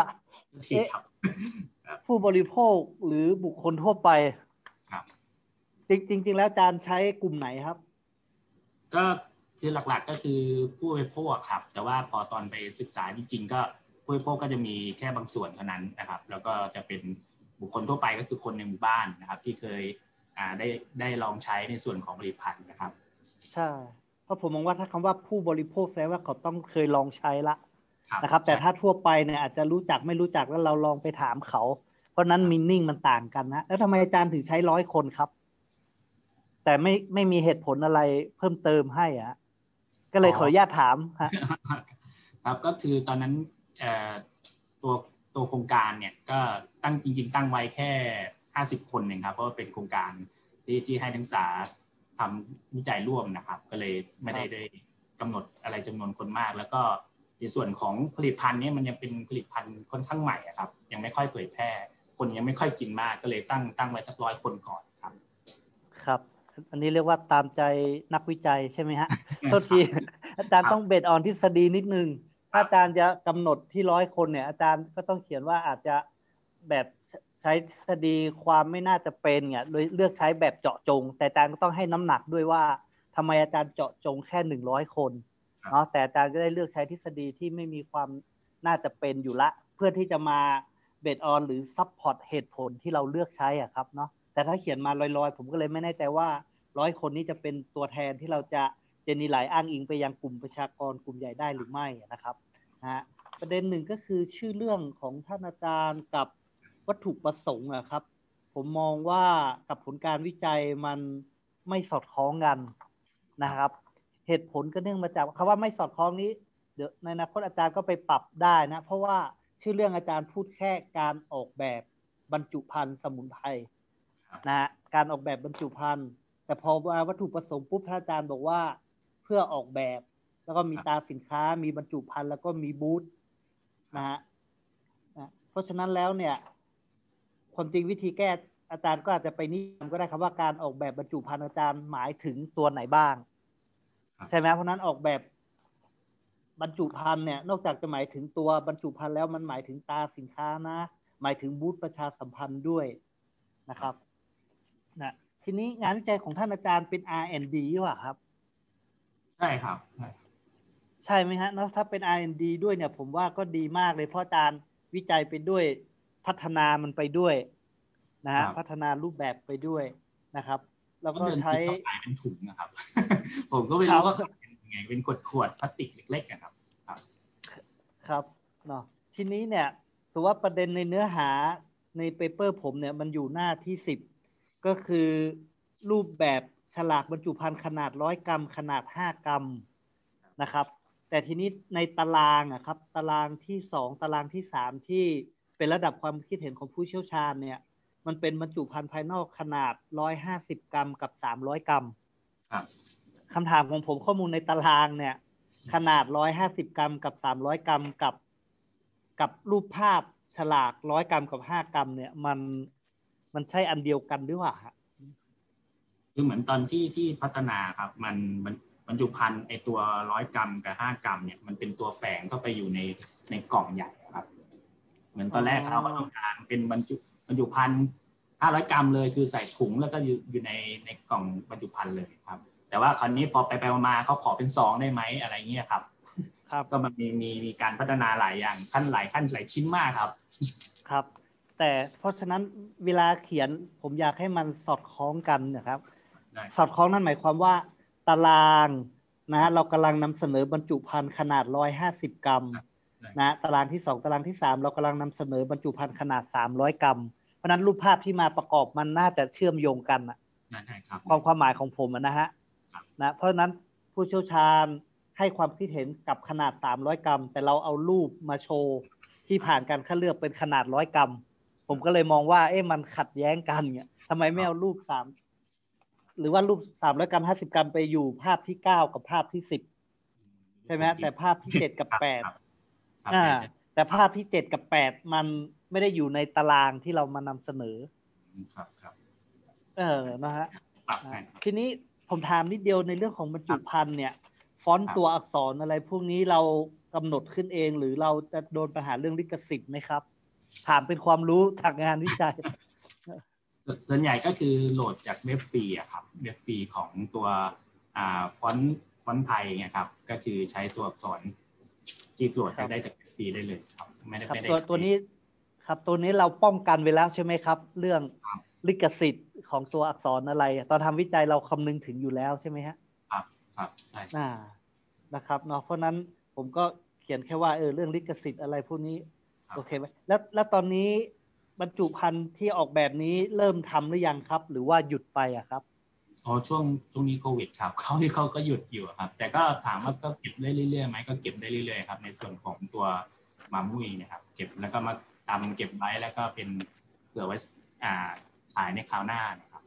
ผู้บริโภคหรือบุคคลทั่วไปจริงๆแล้วอาจารย์ใช้กลุ่มไหนครับก็คือหลักๆก็คือผู้บริโภคครับแต่ว่าพอตอนไปศึกษาจริงๆก็ผู้บริโภคก็จะมีแค่บางส่วนเท่านั้นนะครับแล้วก็จะเป็นบุคคลทั่วไปก็คือคนในหมู่บ้านนะครับที่เคยได้ลองใช้ในส่วนของผลิตภัณฑ์นะครับใช่เพราะผมมองว่าถ้าคำว่าผู้บริโภคแสดงว่าเขาต้องเคยลองใช้ละนะครับแต่ถ้าทั่วไปเนี่ยอาจจะรู้จักไม่รู้จักแล้วเราลองไปถามเขาเพราะนั้นมีนิ่งมันต่างกันนะแล้วทำไมอาจารย์ถึงใช้100 คนครับแต่ไม่มีเหตุผลอะไรเพิ่มเติมให้อ่ะก็เลยขออนุญาตถามครับก็คือตอนนั้นตัวโครงการเนี่ยก็จริงๆตั้งไว้แค่50 คนเองครับเพราะว่าเป็นโครงการที่ให้นักศึกษาทำวิจัยร่วมนะครับก็เลยไม่ได้กำหนดอะไรจำนวนคนมากแล้วก็ในส่วนของผลิตภัณฑ์นี้มันยังเป็นผลิตภัณฑ์ค่อนข้างใหม่ครับยังไม่ค่อยเผยแพร่คนยังไม่ค่อยกินมากก็เลยตั้งไว้สัก100 คนก่อนครับครับอันนี้เรียกว่าตามใจนักวิจัยใช่ไหมฮะโทษทีอาจารย์ต้องเบสออนทฤษฎีนิดนึงถ้าอาจารย์จะกำหนดที่100 คนเนี่ยอาจารย์ก็ต้องเขียนว่าอาจจะแบบใช้ทฤษฎีความไม่น่าจะเป็นเนี่ยโดยเลือกใช้แบบเจาะจงแต่อาจารย์ก็ต้องให้น้ำหนักด้วยว่าทำไมอาจารย์เจาะจงแค่100 คนเนาะแต่อาจารย์ก็ได้เลือกใช้ทฤษฎีที่ไม่มีความน่าจะเป็นอยู่ละเพื่อที่จะมาเบสออนหรือซัพพอร์ตเหตุผลที่เราเลือกใช้อะครับเนาะแต่ถ้าเขียนมาลอยๆผมก็เลยไม่แน่ใจว่า100 คนนี้จะเป็นตัวแทนที่เราจะเจนีไหลอ้างอิงไปยังกลุ่มประชากรกลุ่มใหญ่ได้หรือไม่นะครับนะประเด็นหนึ่งก็คือชื่อเรื่องของท่านอาจารย์กับวัตถุประสงค์ครับผมมองว่ากับผลการวิจัยมันไม่สอดคล้องกันนะครับเหตุผลก็เนื่องมาจากคำว่าไม่สอดคล้องนี้เดี๋ยวในอนาคตอาจารย์ก็ไปปรับได้นะเพราะว่าชื่อเรื่องอาจารย์พูดแค่การออกแบบบรรจุภัณฑ์สมุนไพรนะการออกแบบบรรจุภัณฑ์แต่พอวัตถุประสงค์ปุ๊บท่านอาจารย์บอกว่าเพื่อออกแบบแล้วก็มีตราสินค้ามีบรรจุภัณฑ์แล้วก็มีบูธนะฮะเพราะฉะนั้นแล้วเนี่ยความจริงวิธีแก้อาจารย์ก็อาจจะไปนิยามก็ได้ครับว่าการออกแบบบรรจุภัณฑ์อาจารย์หมายถึงตัวไหนบ้างใช่ไหมเพราะนั้นออกแบบบรรจุภัณฑ์เนี่ยนอกจากจะหมายถึงตัวบรรจุภัณฑ์แล้วมันหมายถึงตราสินค้านะหมายถึงบูธประชาสัมพันธ์ด้วยนะครับนะทีนี้งานวิจัยของท่านอาจารย์เป็น R&D ว่ะครับใช่ครับใช่ไหมฮะแล้วถ้าเป็น R&D ด้วยเนี่ยผมว่าก็ดีมากเลยเพราะอาจารย์วิจัยไปด้วยพัฒนามันไปด้วยนะฮะพัฒนารูปแบบไปด้วยนะครับแล้วก็ใช้ขายเป็นถุงนะครับ ผมก็ไม่รู้ว่าเป็นยังไงเป็นขวดพลาสติกเล็กๆนะครับครับเนาะทีนี้เนี่ยถือว่าประเด็นในเนื้อหาในเปเปอร์ผมเนี่ยมันอยู่หน้าที่10ก็คือรูปแบบฉลากบรรจุภัณฑ์ขนาด100 กรัมขนาด5 กรัมนะครับแต่ทีนี้ในตารางครับตารางที่2ตารางที่3ที่เป็นระดับความคิดเห็นของผู้เชี่ยวชาญเนี่ยมันเป็นบรรจุภัณฑ์ภายนอกขนาด150 กรัมกับ300 กรัมคำถามของผมข้อมูลในตารางเนี่ยขนาด150 กรัมกับ300 กรัมกับรูปภาพฉลาก100 กรัมกับ5 กรัมเนี่ยมันใช่อันเดียวกันหรือเปล่าคือเหมือนตอนที่พัฒนาครับมันบรรจุภัณฑ์ไอตัว100 กรัมกับ5 กรัมเนี่ยมันเป็นตัวแฝงเข้าไปอยู่ในกล่องใหญ่ครับเหมือนตอนแรกเขาก็ต้องการเป็นบรรจุภัณฑ์500 กรัมเลยคือใส่ถุงแล้วก็อยู่ในกล่องบรรจุภัณฑ์เลยครับแต่ว่าคราวนี้พอไปมาเขาขอเป็นซองได้ไหมอะไรเงี้ยครับก็มันมีการพัฒนาหลายอย่างขั้นหลายชิ้นมากครับครับแต่เพราะฉะนั้นเวลาเขียนผมอยากให้มันสอดคล้องกันนะครับสอดคล้องนั่นหมายความว่าตารางนะเรากำลังนำเสนอบรรจุภัณฑ์ขนาด150 กรัมนะตารางที่2ตารางที่3เรากำลังนำเสนอบรรจุภัณฑ์ขนาด300 กรัมเพราะนั้นรูปภาพที่มาประกอบมันน่าจะเชื่อมโยงกันนะความหมายของผมนะฮะนะเพราะฉะนั้นผู้เชี่ยวชาญให้ความคิดเห็นกับขนาด300 กรัมแต่เราเอารูปมาโชว์ที่ผ่านการคัดเลือกเป็นขนาด100 กรัมผมก็เลยมองว่ามันขัดแย้งกันเนี่ยทำไมไม่เอารูปหรือว่ารูป300 กรัม50 กรัมไปอยู่ภาพที่9กับภาพที่10ใช่ไหมแต่ภาพที่7กับ8แต่ภาพที่7กับ8มันไม่ได้อยู่ในตารางที่เรามานำเสนอนะฮะทีนี้ผมถามนิดเดียวในเรื่องของบรรจุภัณฑ์เนี่ยฟอนต์ตัวอักษรอะไรพวกนี้เรากำหนดขึ้นเองหรือเราจะโดนปัญหาเรื่องลิขสิทธิ์ไหมครับถามเป็นความรู้ทางงานวิจัยส่วนใหญ่ก็คือโหลดจากเว็บฟรีอะครับเว็บฟรีของตัวฟอนต์ไทยเนี่ยครับก็คือใช้ตัวอักษรที่โหลดได้จากเว็บฟรีได้เลยครับไม่ได้ตัวนี้ครับตัวนี้เราป้องกันไว้แล้วใช่ไหมครับเรื่องลิขสิทธิ์ของตัวอักษรอะไรตอนทำวิจัยเราคำนึงถึงอยู่แล้วใช่ไหมฮะครับใช่นะครับเนาะเพราะนั้นผมก็เขียนแค่ว่าเรื่องลิขสิทธิ์อะไรพวกนี้โอเคไหมแล้วตอนนี้บรรจุภัณฑ์ที่ออกแบบนี้เริ่มทำหรือยังครับหรือว่าหยุดไปอะครับช่วงนี้โควิดครับเขาก็หยุดอยู่ครับแต่ก็ถามว่าก็เก็บได้เรื่อยๆไหมก็เก็บได้เรื่อยๆครับในส่วนของตัวมามุ้ยนะครับเก็บแล้วก็มาตำเก็บไว้แล้วก็เป็นเผื่อไว้ขายในคราวหน้านะครับ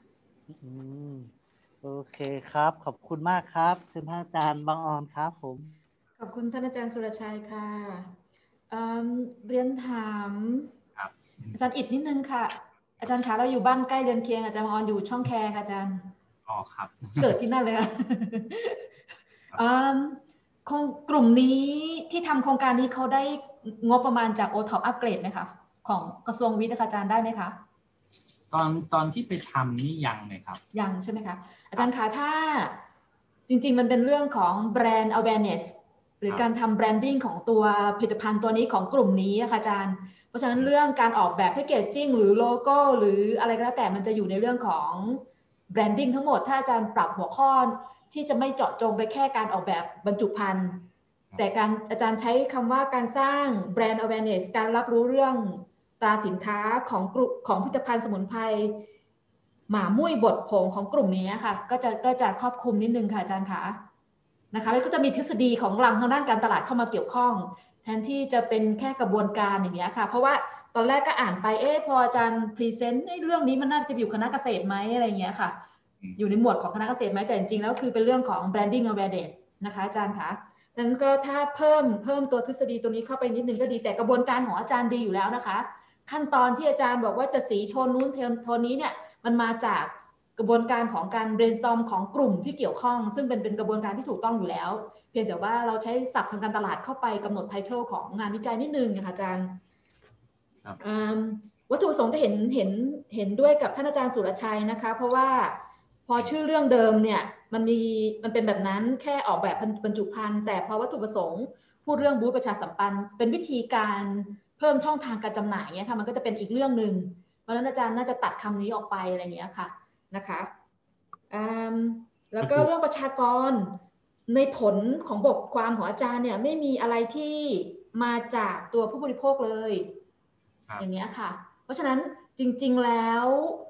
โอเคครับขอบคุณมากครับเชิญท่านอาจารย์บางออนครับผมขอบคุณท่านอาจารย์สุรชัยค่ะเรียนถามอาจารย์อิฐนิดนึงค่ะอาจารย์คะเราอยู่บ้านใกล้เรือนเคียงอาจารย์บางออนอยู่ช่องแคค่ะอาจารย์ครับเกิดที่นั่นเลยค่ะกลุ่มนี้ที่ทำโครงการนี้เขาได้งบประมาณจาก OTOP Upgrade ไหมคะของกระทรวงวิทย์อาจารย์ได้ไหมคะตอนที่ไปทำนี่ยังเลยครับยังใช่ไหมคะอาจารย์คะถ้าจริงๆมันเป็นเรื่องของ brand awareness หรือการทำ branding ของตัวผลิตภัณฑ์ตัวนี้ของกลุ่มนี้นะคะอาจารย์เพราะฉะนั้นเรื่องการออกแบบแพคเกจจิ้งหรือโลโก้หรืออะไรก็แล้วแต่มันจะอยู่ในเรื่องของ branding ทั้งหมดถ้าอาจารย์ปรับหัวข้อที่จะไม่เจาะจงไปแค่การออกแบบบรรจุภัณฑ์แต่อาจารย์ใช้คำว่าการสร้าง brand awareness การรับรู้เรื่องตราสินค้าของผลิตภัณฑ์สมุนไพรหมามุ้ยบดผงของกลุ่มนี้ค่ะก็จะครอบคลุมนิดนึงค่ะอาจารย์คะนะคะแล้วก็จะมีทฤษฎีของหลังทางด้านการตลาดเข้ามาเกี่ยวข้องแทนที่จะเป็นแค่กระบวนการอย่างเงี้ยค่ะเพราะว่าตอนแรกก็อ่านไปพออาจารย์พรีเซนต์เรื่องนี้มันน่าจะอยู่คณะเกษตรไหมอะไรเงี้ยค่ะอยู่ในหมวดของคณะเกษตรไหมแต่จริงๆแล้วคือเป็นเรื่องของ branding awareness นะคะอาจารย์คะดังนั้นก็ถ้าเพิ่มตัวทฤษฎีตัวนี้เข้าไปนิดนึงก็ดีแต่กระบวนการของอาจารย์ดีอยู่แล้วนะคะขั้นตอนที่อาจารย์บอกว่าจะสีโทนนู้นโทนนี้เนี่ยมันมาจากกระบวนการของการ brainstorm ของกลุ่มที่เกี่ยวข้องซึ่งเป็นกระบวนการที่ถูกต้องอยู่แล้วเพียงแต่ว่าเราใช้ศัพท์ทางการตลาดเข้าไปกำหนดไททอลของงานวิจัยนิดนึงนะคะอาจารย์วัตถุประสงค์จะเห็นด้วยกับท่านอาจารย์สุรชัยนะคะเพราะว่าพอชื่อเรื่องเดิมเนี่ยมันเป็นแบบนั้นแค่ออกแบบบรรจุภัณฑ์แต่พอวัตถุประสงค์พูดเรื่องบูธประชาสัมพันธ์เป็นวิธีการเพิ่มช่องทางการจำหน่ายเนี่ยค่ะมันก็จะเป็นอีกเรื่องหนึ่งเพราะฉะนั้นอาจารย์น่าจะตัดคำนี้ออกไปอะไรอย่างเงี้ยค่ะนะคะแล้วก็เรื่องประชากรในผลของบทความของอาจารย์เนี่ยไม่มีอะไรที่มาจากตัวผู้บริโภคเลยอย่างเงี้ยค่ะเพราะฉะนั้นจริงๆแล้ว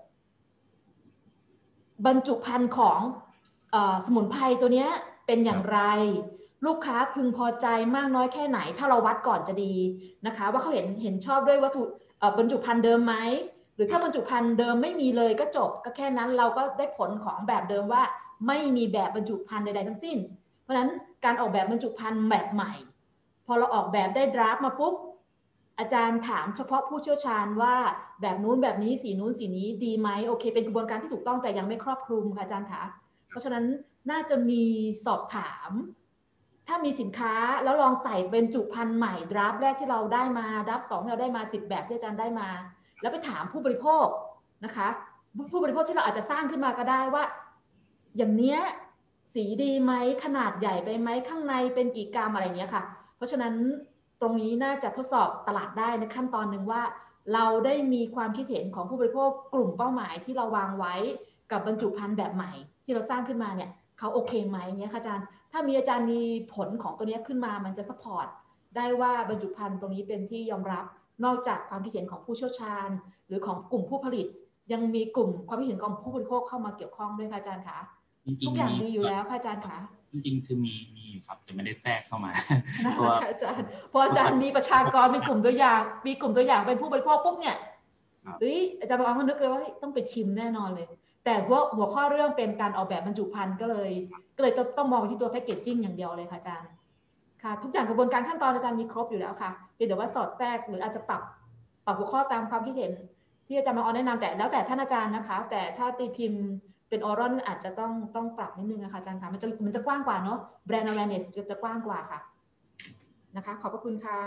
บรรจุภัณฑ์ของสมุนไพรตัวนี้เป็นอย่างไรลูกค้าพึงพอใจมากน้อยแค่ไหนถ้าเราวัดก่อนจะดีนะคะว่าเขาเห็นชอบด้วยวัตถุบรรจุภัณฑ์เดิมไหมหรือถ้าบรรจุภัณฑ์เดิมไม่มีเลยก็จบก็แค่นั้นเราก็ได้ผลของแบบเดิมว่าไม่มีแบบบรรจุภัณฑ์ใดๆทั้งสิ้นเพราะฉะนั้นการออกแบบบรรจุภัณฑ์แบบใหม่พอเราออกแบบได้ดราฟต์มาปุ๊บอาจารย์ถามเฉพาะผู้เชี่ยวชาญว่าแบบนู้นแบบนี้สีนู้นสีนี้ดีไหมโอเคเป็นกระบวนการที่ถูกต้องแต่ยังไม่ครอบคลุมค่ะอาจารย์คะเพราะฉะนั้นน่าจะมีสอบถามถ้ามีสินค้าแล้วลองใส่เป็นจุภัณฑ์ใหม่ดราฟต์แรกที่เราได้มาดราฟต์2ที่เราได้มา10แบบที่อาจารย์ได้มาแล้วไปถามผู้บริโภคนะคะผู้บริโภคที่เราอาจจะสร้างขึ้นมาก็ได้ว่าอย่างเนี้ยสีดีไหมขนาดใหญ่ไปไหมข้างในเป็นกี่กรัมอะไรเงี้ยค่ะเพราะฉะนั้นตรงนี้น่าจะทดสอบตลาดได้ในขั้นตอนหนึ่งว่าเราได้มีความคิดเห็นของผู้บริโภคกลุ่มเป้าหมายที่เราวางไว้กับบรรจุภัณฑ์แบบใหม่ที่เราสร้างขึ้นมาเนี่ยเขาโอเคไหมเนี่ยค่ะอาจารย์ถ้ามีอาจารย์มีผลของตัวนี้ขึ้นมามันจะซัพพอร์ตได้ว่าบรรจุภัณฑ์ตรงนี้เป็นที่ยอมรับนอกจากความคิดเห็นของผู้เชี่ยวชาญหรือของกลุ่มผู้ผลิตยังมีกลุ่มความคิดเห็นของผู้บริโภคเข้ามาเกี่ยวข้องด้วยค่ะอาจารย์คะทุกอย่างดีอยู่แล้วค่ะอาจารย์คะจริงๆคือมีครับแต่ไม่ได้แทรกเข้ามาเพราะอาจารย์มีประชากรมีกลุ่มตัวอย่างเป็นผู้บริโภคปุ๊บเนี่ยอาจารย์บางคนนึกเลยว่าต้องไปชิมแน่นอนเลยแต่หัวข้อเรื่องเป็นการออกแบบบรรจุภัณฑ์ก็เลยต้องมองไปที่ตัวแพคเกจจิ้งอย่างเดียวเลยค่ะอาจารย์ค่ะทุกอย่างกระบวนการขั้นตอนอาจารย์มีครบอยู่แล้วค่ะเพียงแต่ว่าสอดแทรกหรืออาจจะปรับหัวข้อตามความคิดเห็นที่อาจารย์มาแนะนำแต่แล้วแต่ท่านอาจารย์นะคะแต่ถ้าตีพิมพ์เป็นออรัลอาจจะต้องปรับนิดนึงนะคะอาจารย์ค่ะมันจะกว้างกว่าเนาะแบรนด์ awareness จะกว้างกว่าค่ะนะคะขอบพระคุณค่ะ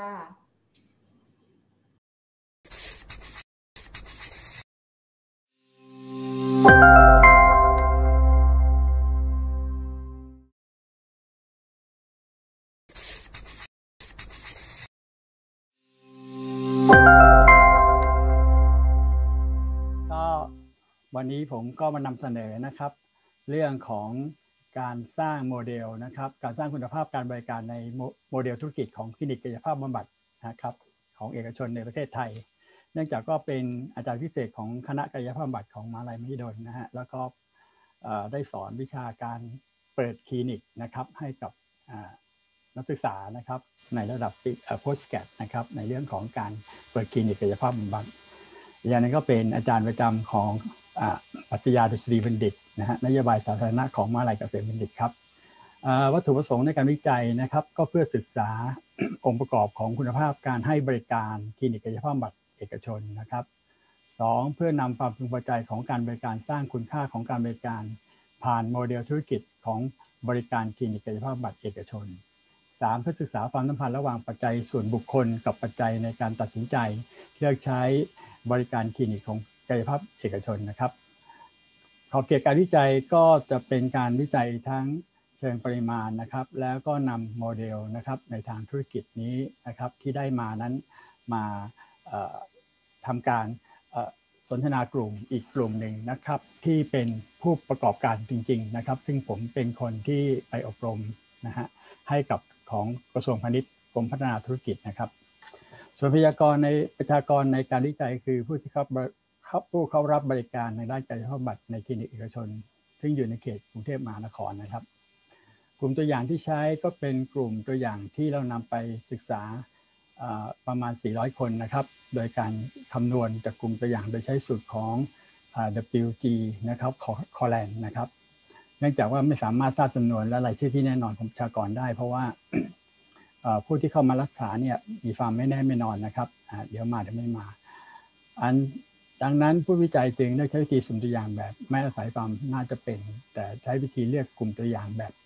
วันนี้ผมก็มานำเสนอนะครับเรื่องของการสร้างโมเดลนะครับการสร้างคุณภาพการบริการในโมเดลธุรกิจของคลินิกกายภาพบำบัดนะครับของเอกชนในประเทศไทยเนื่องจากก็เป็นอาจารย์พิเศษของคณะกายภาพบำบัดของมหาวิทยาลัยมหิดลนะฮะแล้วก็ได้สอนวิชาการเปิดคลินิกนะครับให้กับนักศึกษานะครับในระดับpostgrad นะครับในเรื่องของการเปิดคลินิกกายภาพบำบัดอย่างนั้นก็เป็นอาจารย์ประจำของปรัชญาดุษฎีบัณฑิตนะฮะนโยบายสาธารณะของมหาวิทยาลัยเกษตรบัณฑิตครับวัตถุประสงค์ในการวิจัยนะครับก็เพื่อศึกษา องค์ประกอบของคุณภาพการให้บริการคลินิกกายภาพบำบัดเอกชนนะครับ2เพื่อนำความพึงพอใจของการบริการสร้างคุณค่าของการบริการผ่านโมเดลธุรกิจของบริการคลินิกกายภาพบำบัดเอกชน3เพื่อศึกษาความสัมพันธ์ระหว่างปัจจัยส่วนบุคคลกับปัจจัยในการตัดสินใจเลือกใช้บริการคลินิกของกายภาพเอกชนนะครับขอบเขตการวิจัยก็จะเป็นการวิจัยทั้งเชิงปริมาณนะครับแล้วก็นำโมเดลนะครับในทางธุรกิจนี้นะครับที่ได้มานั้นมาทำการสนทนากลุ่มอีกกลุ่มหนึ่งนะครับที่เป็นผู้ประกอบการจริงๆนะครับซึ่งผมเป็นคนที่ไปอบรมนะฮะให้กับของกระทรวงพาณิชย์กรมพัฒนาธุรกิจนะครับส่วนประชากรในการวิจัยคือผู้ที่เข้ารับบริการในด้านกายภาพบำบัดในคลินิกเอกชนซึ่งอยู่ในเขตกรุงเทพมหานครนะครับกลุ่มตัวอย่างที่ใช้ก็เป็นกลุ่มตัวอย่างที่เรานำไปศึกษาประมาณ400คนนะครับโดยการคำนวณจากกลุ่มตัวอย่างโดยใช้สูตรของWG นะครับคอแลนนะครับเนื่องจากว่าไม่สามารถทราบจำนวนและรายชื่อที่แน่นอนของประชากรได้เพราะว่าผู้ที่เข้ามารักษาเนี่ยมีความไม่แน่ไม่นอนนะครับเดี๋ยวมาเดี๋ยวไม่มาดังนั้นผู้วิจัยจึงได้ใช้วิธีสุ่มตัวอย่างแบบไม่อาศัยความน่าจะเป็นแต่ใช้วิธีเลือกกลุ่มตัวอย่าง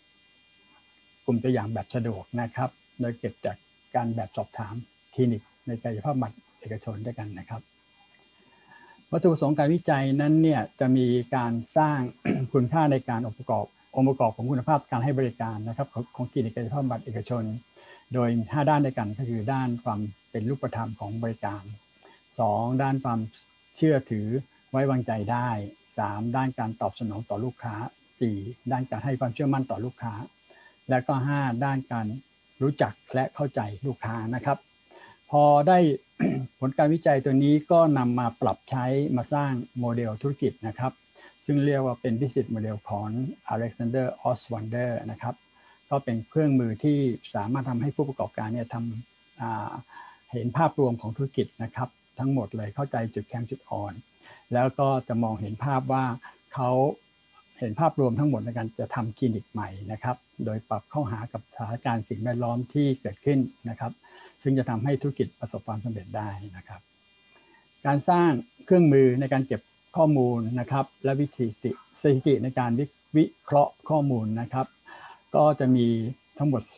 แบบสะดวกนะครับโดยเก็บจากการแบบสอบถามคลินิกในกายภาพบำบัดเอกชนด้วยกันนะครับวัตถุประสงค์การวิจัยนั้นเนี่ยจะมีการสร้าง คุณค่าในการองค์ประกอบของคุณภาพการให้บริการนะครับของคลินิกกายภาพบำบัดเอกชนโดย5ด้านด้วยกันก็คือด้านความเป็นรูปธรรมของบริการ2ด้านความเชื่อถือไว้วางใจได้3ด้านการตอบสนองต่อลูกค้า4ด้านการให้ความเชื่อมั่นต่อลูกค้าและก็5ด้านการรู้จักและเข้าใจลูกค้านะครับพอได้ ผลการวิจัยตัวนี้ก็นำมาปรับใช้มาสร้างโมเดลธุรกิจนะครับซึ่งเรียกว่าเป็น Business Model ของ Alexander Ostrander นะครับก็เป็นเครื่องมือที่สามารถทำให้ผู้ประกอบการเนี่ยเห็นภาพรวมของธุรกิจนะครับทั้งหมดเลยเข้าใจจุดแข็งจุดอ่อนแล้วก็จะมองเห็นภาพว่าเขาเห็นภาพรวมทั้งหมดในการจะทำคลินิกใหม่นะครับโดยปรับเข้าหากับสถานการณ์สิ่งแวดล้อมที่เกิดขึ้นนะครับซึ่งจะทำให้ธุรกิจประสบความสำเร็จได้นะครับการสร้างเครื่องมือในการเก็บข้อมูลนะครับและสถิติในการวิเคราะห์ข้อมูลนะครับก็จะมีทั้งหมด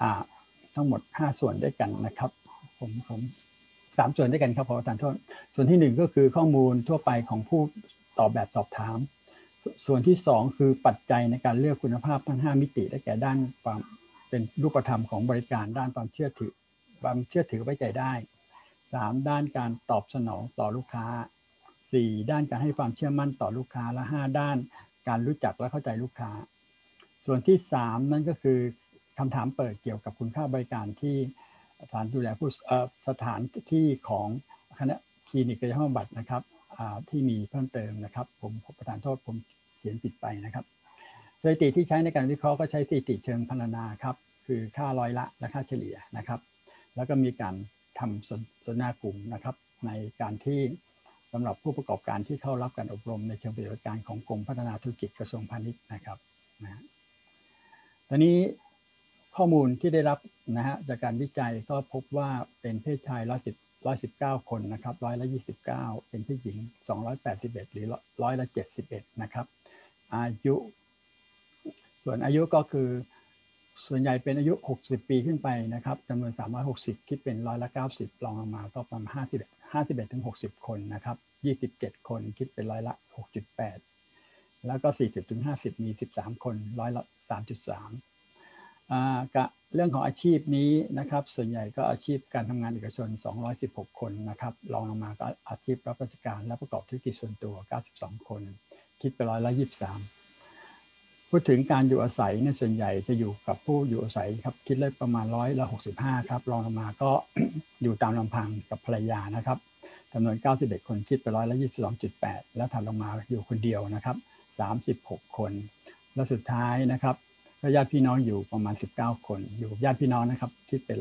5ส่วนด้วยกันนะครับผม3ส่วนด้วยกันครับขอประทานโทษส่วนที่1ก็คือข้อมูลทั่วไปของผู้ตอบแบบสอบถามส่วนที่2คือปัจจัยในการเลือกคุณภาพทั้ง5มิติได้แก่ด้านความเป็นรูปธรรมของบริการด้านความเชื่อถือไว้ใจได้3ด้านการตอบสนองต่อลูกค้า4ด้านการให้ความเชื่อมั่นต่อลูกค้าและ5ด้านการรู้จักและเข้าใจลูกค้าส่วนที่3นั่นก็คือคำถามเปิดเกี่ยวกับคุณค่าบริการที่สถานดูแลสถานที่ของคณะคลินิกกายภาพบำบัดนะครับที่มีเพิ่มเติมนะครับผมประทานโทษผมเขียนผิดไปนะครับสถิติที่ใช้ในการวิเคราะห์ก็ใช้สถิติเชิงพรรณนาครับคือค่าร้อยละและค่าเฉลี่ยนะครับแล้วก็มีการทำสนทนากลุ่มนะครับในการที่สำหรับผู้ประกอบการที่เข้ารับการอบรมในเชิงปฏิบัติการของกรมพัฒนาธุรกิจกระทรวงพาณิชย์นะครับตอนนี้ข้อมูลที่ได้รับนะฮะจากการวิจัยก็พบว่าเป็นเพศชาย119คนนะครับ129เป็นเพศหญิง281หรือ171นะครับอายุส่วนอายุก็คือส่วนใหญ่เป็นอายุ60ปีขึ้นไปนะครับจำนวน360คิดเป็น90%รองลงมาก็ประมาณ51ถึง60คนนะครับ27คนคิดเป็น6.8%แล้วก็40ถึง50มี13คน3.3%กับเรื่องของอาชีพนี้นะครับส่วนใหญ่ก็อาชีพการทำงานเอกชน216คนนะครับรองลงมาก็อาชีพรับราชการและประกอบธุรกิจส่วนตัว92คนคิดเป็น23%พูดถึงการอยู่อาศัยเนี่ยส่วนใหญ่จะอยู่กับผู้อยู่อาศัยครับคิดเลยประมาณ65ครับรองลงมาก็ อยู่ตามลำพังกับภรรยานะครับจำนวน91คนคิดเป็น22.8%แล้วถัดลงมาอยู่คนเดียวนะครับ36คนและสุดท้ายนะครับญาติพี่น้องอยู่ประมาณ19คนอยู่กับญาติพี่น้องนะครับคิดเป็น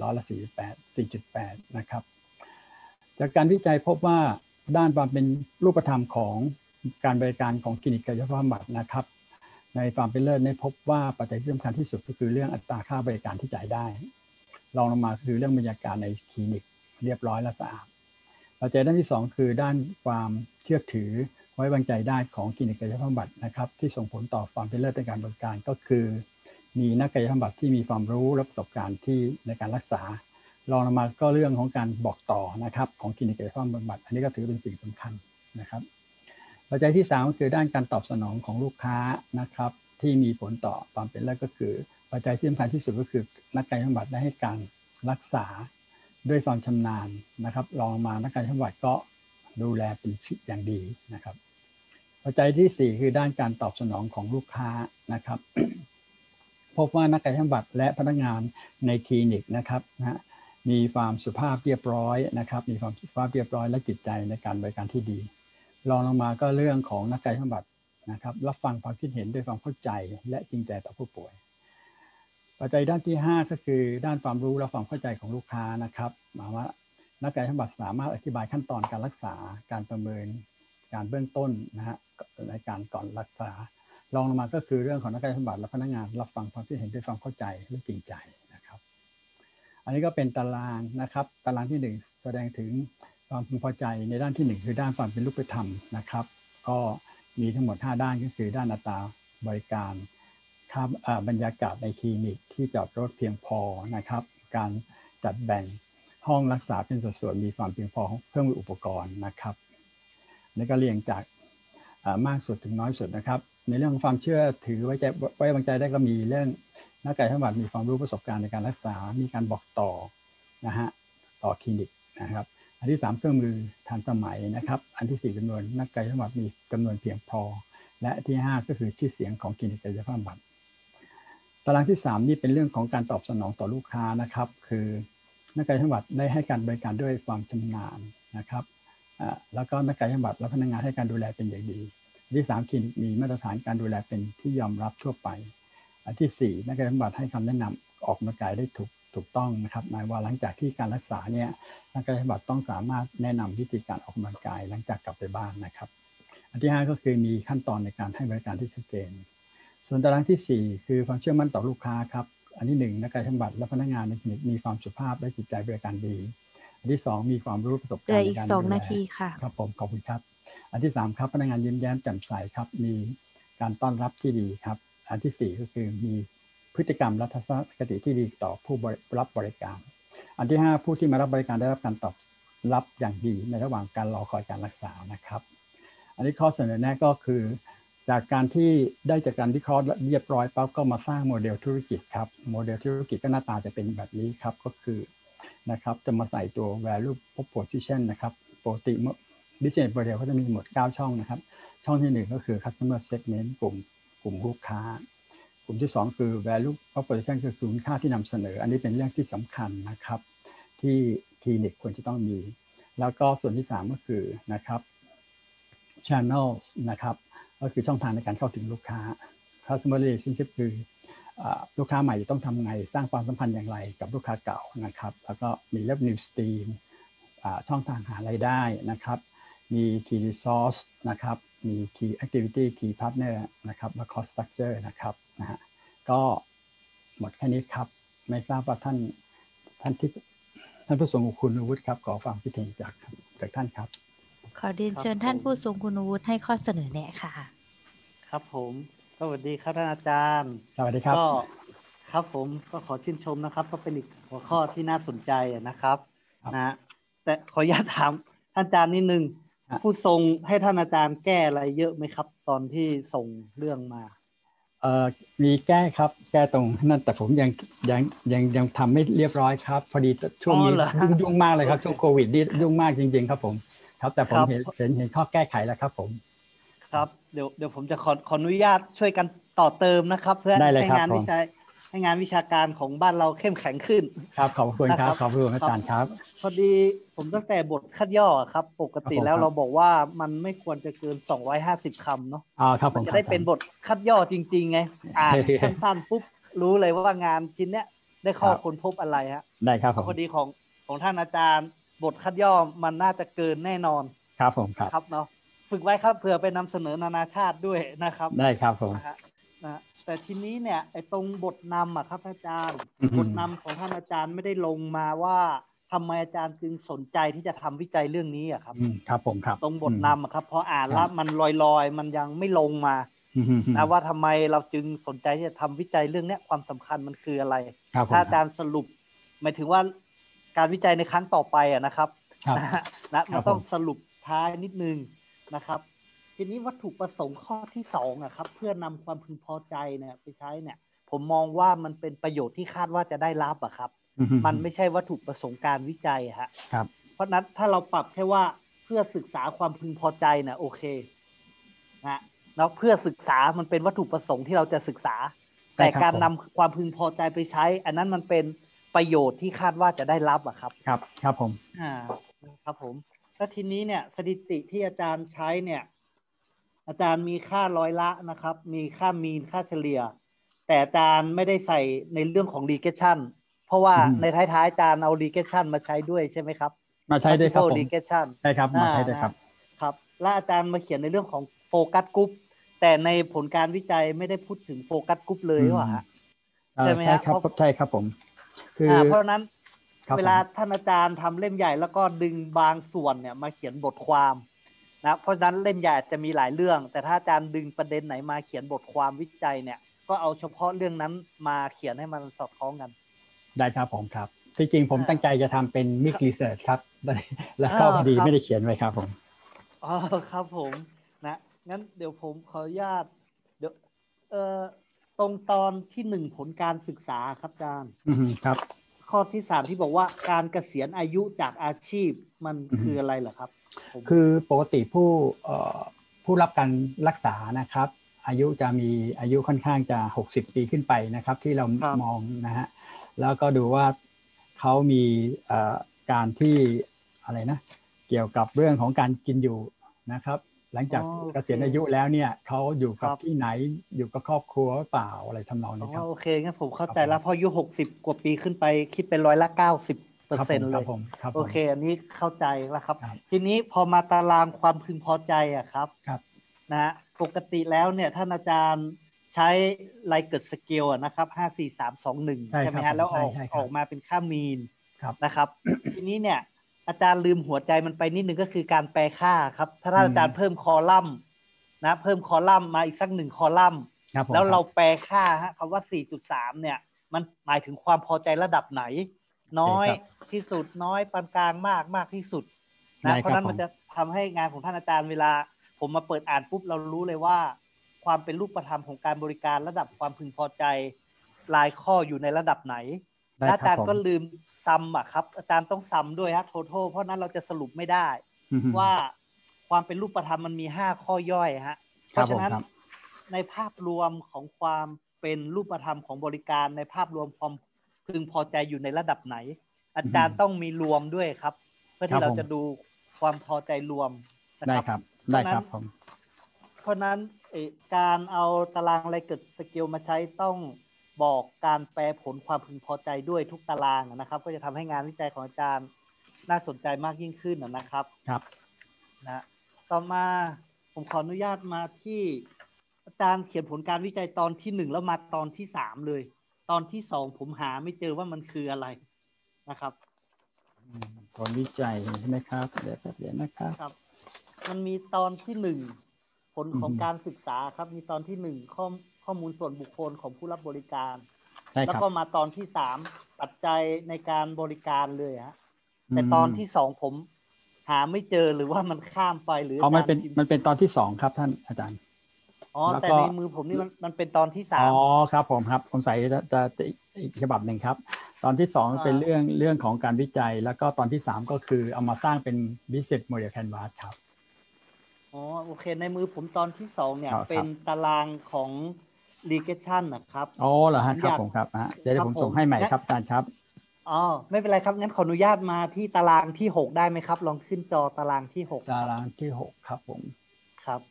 4.8% นะครับจากการวิจัยพบว่าด้านความเป็นรูปธรรมของการบริการของคลินิกกายภาพบำบัดนะครับในความเป็นเลิศได้พบว่าปัจจัยที่สำคัญที่สุดก็คือเรื่องอัตราค่าบริการที่จ่ายได้รองลงมาคือเรื่องบรรยากาศในคลินิกเรียบร้อยและสะอาดปัจจัยด้านที่2คือด้านความเชื่อถือไว้วางใจได้ของคลินิกกายภาพบำบัดนะครับที่ส่งผลต่อความเป็นเลิศในการบริการก็คือมีนักกายภาพบำบัดที่มีความรู้และประสบการณ์ที่ในการรักษารองลงมาก็เรื่องของการบอกต่อนะครับของคลินิกกายภาพบำบัดอันนี้ก็ถือเป็นสิ่งสำคัญนะครับปัจจัยที่3ก็คือด้านการตอบสนองของลูกค้านะครับที่มีผลต่อความเป็นเลิศก็คือปัจจัยที่สำคัญที่สุดก็คือนักกายภาพบำบัดได้ให้การรักษาด้วยความชำนาญนะครับรองมานักกายภาพบำบัดก็ดูแลเป็นอย่างดีนะครับปัจจัยที่4คือด้านการตอบสนองของลูกค้านะครับ พบว่านักกายภาพบำบัดและพนักงานในคลินิกนะครับมีความสุภาพเรียบร้อยนะครับมีความสุภาพเรียบร้อยและจิตใจในการบริการที่ดีรองลงมาก็เรื่องของนักกายภาพบำบัดนะครับรับฟังความคิดเห็นด้วยความเข้าใจและจริงใจต่อผู้ป่วยปัจจัยด้านที่5ก็คือด้านความรู้และความเข้าใจของลูกค้านะครับหมายว่านักกายภาพบำบัดสามารถอธิบายขั้นตอนการรักษาการประเมินการเบื้องต้นนะฮะในการก่อนรักษารองลงมาก็คือเรื่องของนักกายภาพบำบัดและพนักงานรับฟังความคิดเห็นด้วยความเข้าใจและจริงใจนะครับอันนี้ก็เป็นตารางนะครับตารางที่1แสดงถึงความพึงพอใจในด้านที่1คือด้านความเป็นรูปธรรมนะครับก็มีทั้งหมด5ด้านก็คือด้านอัตราบริการค่าบรรยากาศในคลินิกที่จอดรถเพียงพอนะครับการจัดแบ่งห้องรักษาเป็นสัดส่วนมีความเพียงพอของเครื่องมืออุปกรณ์นะครับนี่ก็เรียงจากมากสุดถึงน้อยสุดนะครับในเรื่องของความเชื่อถือไว้วางใจได้ก็มีเรื่องนักกายภาพบำบัดมีความรู้ประสบการณ์ในการรักษามีการบอกต่อนะฮะต่อคลินิกนะครับอันที่3เครื่องมือทันสมัยนะครับอันที่4จำนวนนักกายภาพบำบัดมีจำนวนเพียงพอและที่5ก็คือชื่อเสียงของคลินิกกายภาพบำบัดตารางที่3นี่เป็นเรื่องของการตอบสนองต่อลูกค้านะครับคือนักกายภาพบำบัดได้ให้การบริการด้วยความชำนาญนะครับแล้วก็นักกายภาพบำบัดและพนักงานให้การดูแลเป็นอย่างดีอันที่3คลินิกมีมาตรฐานการดูแลเป็นที่ยอมรับทั่วไปอันที่4นักกายภาพบำบัดให้คำแนะนำออกกำลังกายได้ถูกต้องนะครับหมายว่าหลังจากที่การรักษาเนี่ยนักกายภาพบำบัดต้องสามารถแนะนำวิธีการออกกำลังกายหลังจากกลับไปบ้านนะครับอันที่5ก็คือมีขั้นตอนในการให้บริการที่ชัดเจนส่วนตารางที่4คือความเชื่อมั่นต่อลูกค้าครับอันที่1นักกายภาพบำบัดและพนักงานในคลินิกมีความสุภาพและจิตใจบริการดีอันที่2มีความรู้ประสบการณ์ในการดูแลนาทีค่ะครับผมขอบคุณครับอันที่3ครับพนักงานยิ้มแย้มแจ่มใสครับมีการต้อนรับที่ดีครับอันที่4ก็คือมีพฤติกรรมและทัศนคติที่ดีต่อผู้รับบริการอันที่5ผู้ที่มารับบริการได้รับการตอบรับอย่างดีในระหว่างการรอคอยการรักษานะครับอันนี้ข้อเสนอแนะก็คือจากการที่ได้จากการวิเคราะห์เรียบร้อยปั๊บก็มาสร้างโมเดลธุรกิจครับโมเดลธุรกิจก็หน้าตาจะเป็นแบบนี้ครับก็คือนะครับจะมาใส่ตัว value proposition นะครับปกติ business model ก็จะมีทั้งหมด9ช่องนะครับช่องที่1ก็คือ customer segment กลุ่มลูกค้ากลุ่มที่2คือ value proposition คือคุณค่าที่นำเสนออันนี้เป็นเรื่องที่สำคัญนะครับที่คลินิกควรจะต้องมีแล้วก็ส่วนที่3ก็คือนะครับ channel นะครับก็คือช่องทางในการเข้าถึงลูกค้า customer relationship คือลูกค้าใหม่ต้องทำไงสร้างความสัมพันธ์อย่างไรกับลูกค้าเก่านะครับแล้วก็มี revenue stream ช่องทางหารายได้นะครับมี key resource นะครับมี key activity key partner นะครับและ cost structure นะครับนะฮะก็หมดแค่นี้ครับไม่ทราบว่าท่านผู้ทรงคุณวุฒิครับขอความคิดเห็นจากท่านครับขอเรียนเชิญท่านผู้ทรงคุณวุฒิให้ข้อเสนอแนะค่ะครับผมสวัสดีครับท่านอาจารย์สวัสดีครับก็ครับผมก็ขอชื่นชมนะครับก็เป็นอีกหัวข้อที่น่าสนใจนะครับนะแต่ขออนุญาตถามท่านอาจารย์นิดนึงผู้ทรงให้ท่านอาจารย์แก้อะไรเยอะไหมครับตอนที่ส่งเรื่องมามีแก้ครับแก้ตรงนั่นแต่ผมยังทำไม่เรียบร้อยครับพอดีช่วงนี้ยุ่งมากเลยครับช่วงโควิดนี่ยุ่งมากจริงๆครับผมครับแต่ผมเห็นข้อแก้ไขแล้วครับผมครับเดี๋ยวผมจะขออนุญาตช่วยกันต่อเติมนะครับเพื่อให้งานวิชาการของบ้านเราเข้มแข็งขึ้นครับขอบคุณครับขอบคุณอาจารย์ครับพอดีผมตั้งแต่บทคัดย่อครับปกติแล้วเราบอกว่ามันไม่ควรจะเกิน250 คำเนาะมันจะได้เป็นบทคัดย่อจริงๆไงอ่านสั้นๆปุ๊บรู้เลยว่างานชิ้นเนี้ยได้ข้อค้นพบอะไรฮะได้ครับพอดีของท่านอาจารย์บทคัดย่อมันน่าจะเกินแน่นอนครับผมครับเนาะฝึกไว้ครับเผื่อไปนำเสนอนานาชาติด้วยนะครับได้ครับผมนะแต่ทีนี้เนี่ยไอ้ตรงบทนำครับอาจารย์บทนำของท่านอาจารย์ไม่ได้ลงมาว่าทำไมอาจารย์จึงสนใจที่จะทำวิจัยเรื่องนี้ครับครับผมครับตรงบทนำครับพออ่านแล้วมันลอยๆมันยังไม่ลงมานะว่าทำไมเราจึงสนใจที่จะทำวิจัยเรื่องนี้ความสำคัญมันคืออะไรถ้าอาจารย์สรุปหมายถึงว่าการวิจัยในครั้งต่อไปนะครับนะมันต้องสรุปท้ายนิดนึงนะครับทีนี้วัตถุประสงค์ข้อที่2ครับเพื่อนำความพึงพอใจเนี่ยไปใช้เนี่ยผมมองว่ามันเป็นประโยชน์ที่คาดว่าจะได้รับครับมันไม่ใช่วัตถุประสงค์การวิจัยครับเพราะนั้นถ้าเราปรับแค่ว่าเพื่อศึกษาความพึงพอใจเนี่ยโอเคนะแล้วเพื่อศึกษามันเป็นวัตถุประสงค์ที่เราจะศึกษาแต่การนำความพึงพอใจไปใช้อันนั้นมันเป็นประโยชน์ที่คาดว่าจะได้รับครับครับผมครับผมแล้วทีนี้เนี่ยสถิติที่อาจารย์ใช้เนี่ยอาจารย์มีค่าร้อยละนะครับมีค่ามีนค่าเฉลี่ยแต่อาจารย์ไม่ได้ใส่ในเรื่องของ regression เพราะว่าในท้ายๆอาจารย์เอา regression มาใช้ด้วยใช่ไหมครับมาใช้ด้วยครับผม regression ใช่ครับมาใช้ด้วยครับครับและอาจารย์มาเขียนในเรื่องของโฟกัสกรุ๊ปแต่ในผลการวิจัยไม่ได้พูดถึงโฟกัสกรุ๊ปเลยว่ะใช่ไหมครับใช่ครับผมเพราะนั้นเวลาท่านอาจารย์ทำเล่มใหญ่แล้วก็ดึงบางส่วนเนี่ยมาเขียนบทความนะเพราะฉะนั้นเล่มใหญ่จะมีหลายเรื่องแต่ถ้าอาจารย์ดึงประเด็นไหนมาเขียนบทความวิจัยเนี่ยก็เอาเฉพาะเรื่องนั้นมาเขียนให้มันสอดคล้องกันได้ครับผมครับที่จริงผมตั้งใจจะทำเป็นมิกรีเสิร์ชครับแล้วก็พอดีไม่ได้เขียนไว้ครับผมอ๋อครับผมนะงั้นเดี๋ยวผมขออนุญาตเดี๋ยวตรงตอนที่1ผลการศึกษาครับอาจารย์ครับข้อที่3ที่บอกว่าการเกษียณอายุจากอาชีพมันคืออะไรเหรอครับคือปกติผู้รับการรักษานะครับอายุจะมีอายุค่อนข้างจะ60 ปีขึ้นไปนะครับที่เรามองนะฮะแล้วก็ดูว่าเขามีการที่อะไรนะเกี่ยวกับเรื่องของการกินอยู่นะครับหลังจากเกษียณอายุแล้วเนี่ยเขาอยู่กับที่ไหนอยู่กับครอบครัวเปล่าอะไรทำนองนี้ครับโอเคงั้นผมเข้าใจแล้วพออายุ60 กว่าปีขึ้นไปคิดเป็น90%เลยโอเคอันนี้เข้าใจแล้วครับทีนี้พอมาตารางความพึงพอใจครับนะปกติแล้วเนี่ยท่านอาจารย์ใช้ไลเกิร์ตสเกลนะครับ54321ใช่ไหมฮะแล้วออกมาเป็นค่ามีนนะครับทีนี้เนี่ยอาจารย์ลืมหัวใจมันไปนิดนึงก็คือการแปลค่าครับถ้าอาจารย์เพิ่มคอลัมน์นะเพิ่มคอลัมน์มาอีกสัก1คอลัมน์แล้วเราแปลค่าคำว่า 4.3 เนี่ยมันหมายถึงความพอใจระดับไหนน้อยที่สุดน้อยปานกลางมากที่สุดนะเพราะนั้นมันจะทำให้งานของท่านอาจารย์เวลาผมมาเปิดอ่านปุ๊บเรารู้เลยว่าความเป็นรูปธรรมของการบริการระดับความพึงพอใจรายข้ออยู่ในระดับไหนอาจารย์ก็ลืมซัมครับอาจารย์ต้องซัมด้วยฮะ total เพราะนั้นเราจะสรุปไม่ได้ว่าความเป็นรูปธรรมมันมี5ข้อย่อยฮะเพราะฉะนั้นในภาพรวมของความเป็นรูปธรรมของบริการในภาพรวมความพึงพอใจอยู่ในระดับไหนอาจารย์ต้องมีรวมด้วยครับเพื่อที่เราจะดูความพอใจรวมนะครับได้ครับผมเพราะนั้นการเอาตารางไลเกิร์ตสเกลมาใช้ต้องบอกการแปลผลความพึงพอใจด้วยทุกตารางนะครับก็จะทำให้งานวิจัยของอาจารย์น่าสนใจมากยิ่งขึ้นนะครับครับนะต่อมาผมขออนุญาตมาที่อาจารย์เขียนผลการวิจัยตอนที่1แล้วมาตอนที่3เลยตอนที่2ผมหาไม่เจอว่ามันคืออะไรนะครับผลวิจัยใช่ไหมครับเดี๋ยวนะครับมันมีตอนที่1ผลของการศึกษาครับมีตอนที่1ข้อข้อมูลส่วนบุคคลของผู้รับบริการแล้วก็มาตอนที่3ปัจจัยในการบริการเลยฮะแต่ตอนที่2ผมหาไม่เจอหรือว่ามันข้ามไปหรือมันเป็นตอนที่2ครับท่านอาจารย์แต่ในมือผมนี่มันเป็นตอนที่ 3ครับผมครับผมใส่จะอีกฉบับหนึ่งครับตอนที่2เป็นเรื่องของการวิจัยแล้วก็ตอนที่3ก็คือเอามาสร้างเป็น Business Model Canvas ครับโอเคในมือผมตอนที่2เนี่ยเป็นตารางของ regression นะครับเหรอฮะครับผมครับเดี๋ยวผมส่งให้ใหม่ครับอาจารย์ครับไม่เป็นไรครับงั้นขออนุญาตมาที่ตารางที่6ได้ไหมครับลองขึ้นจอตารางที่6 ตารางที่6ครับผมครับ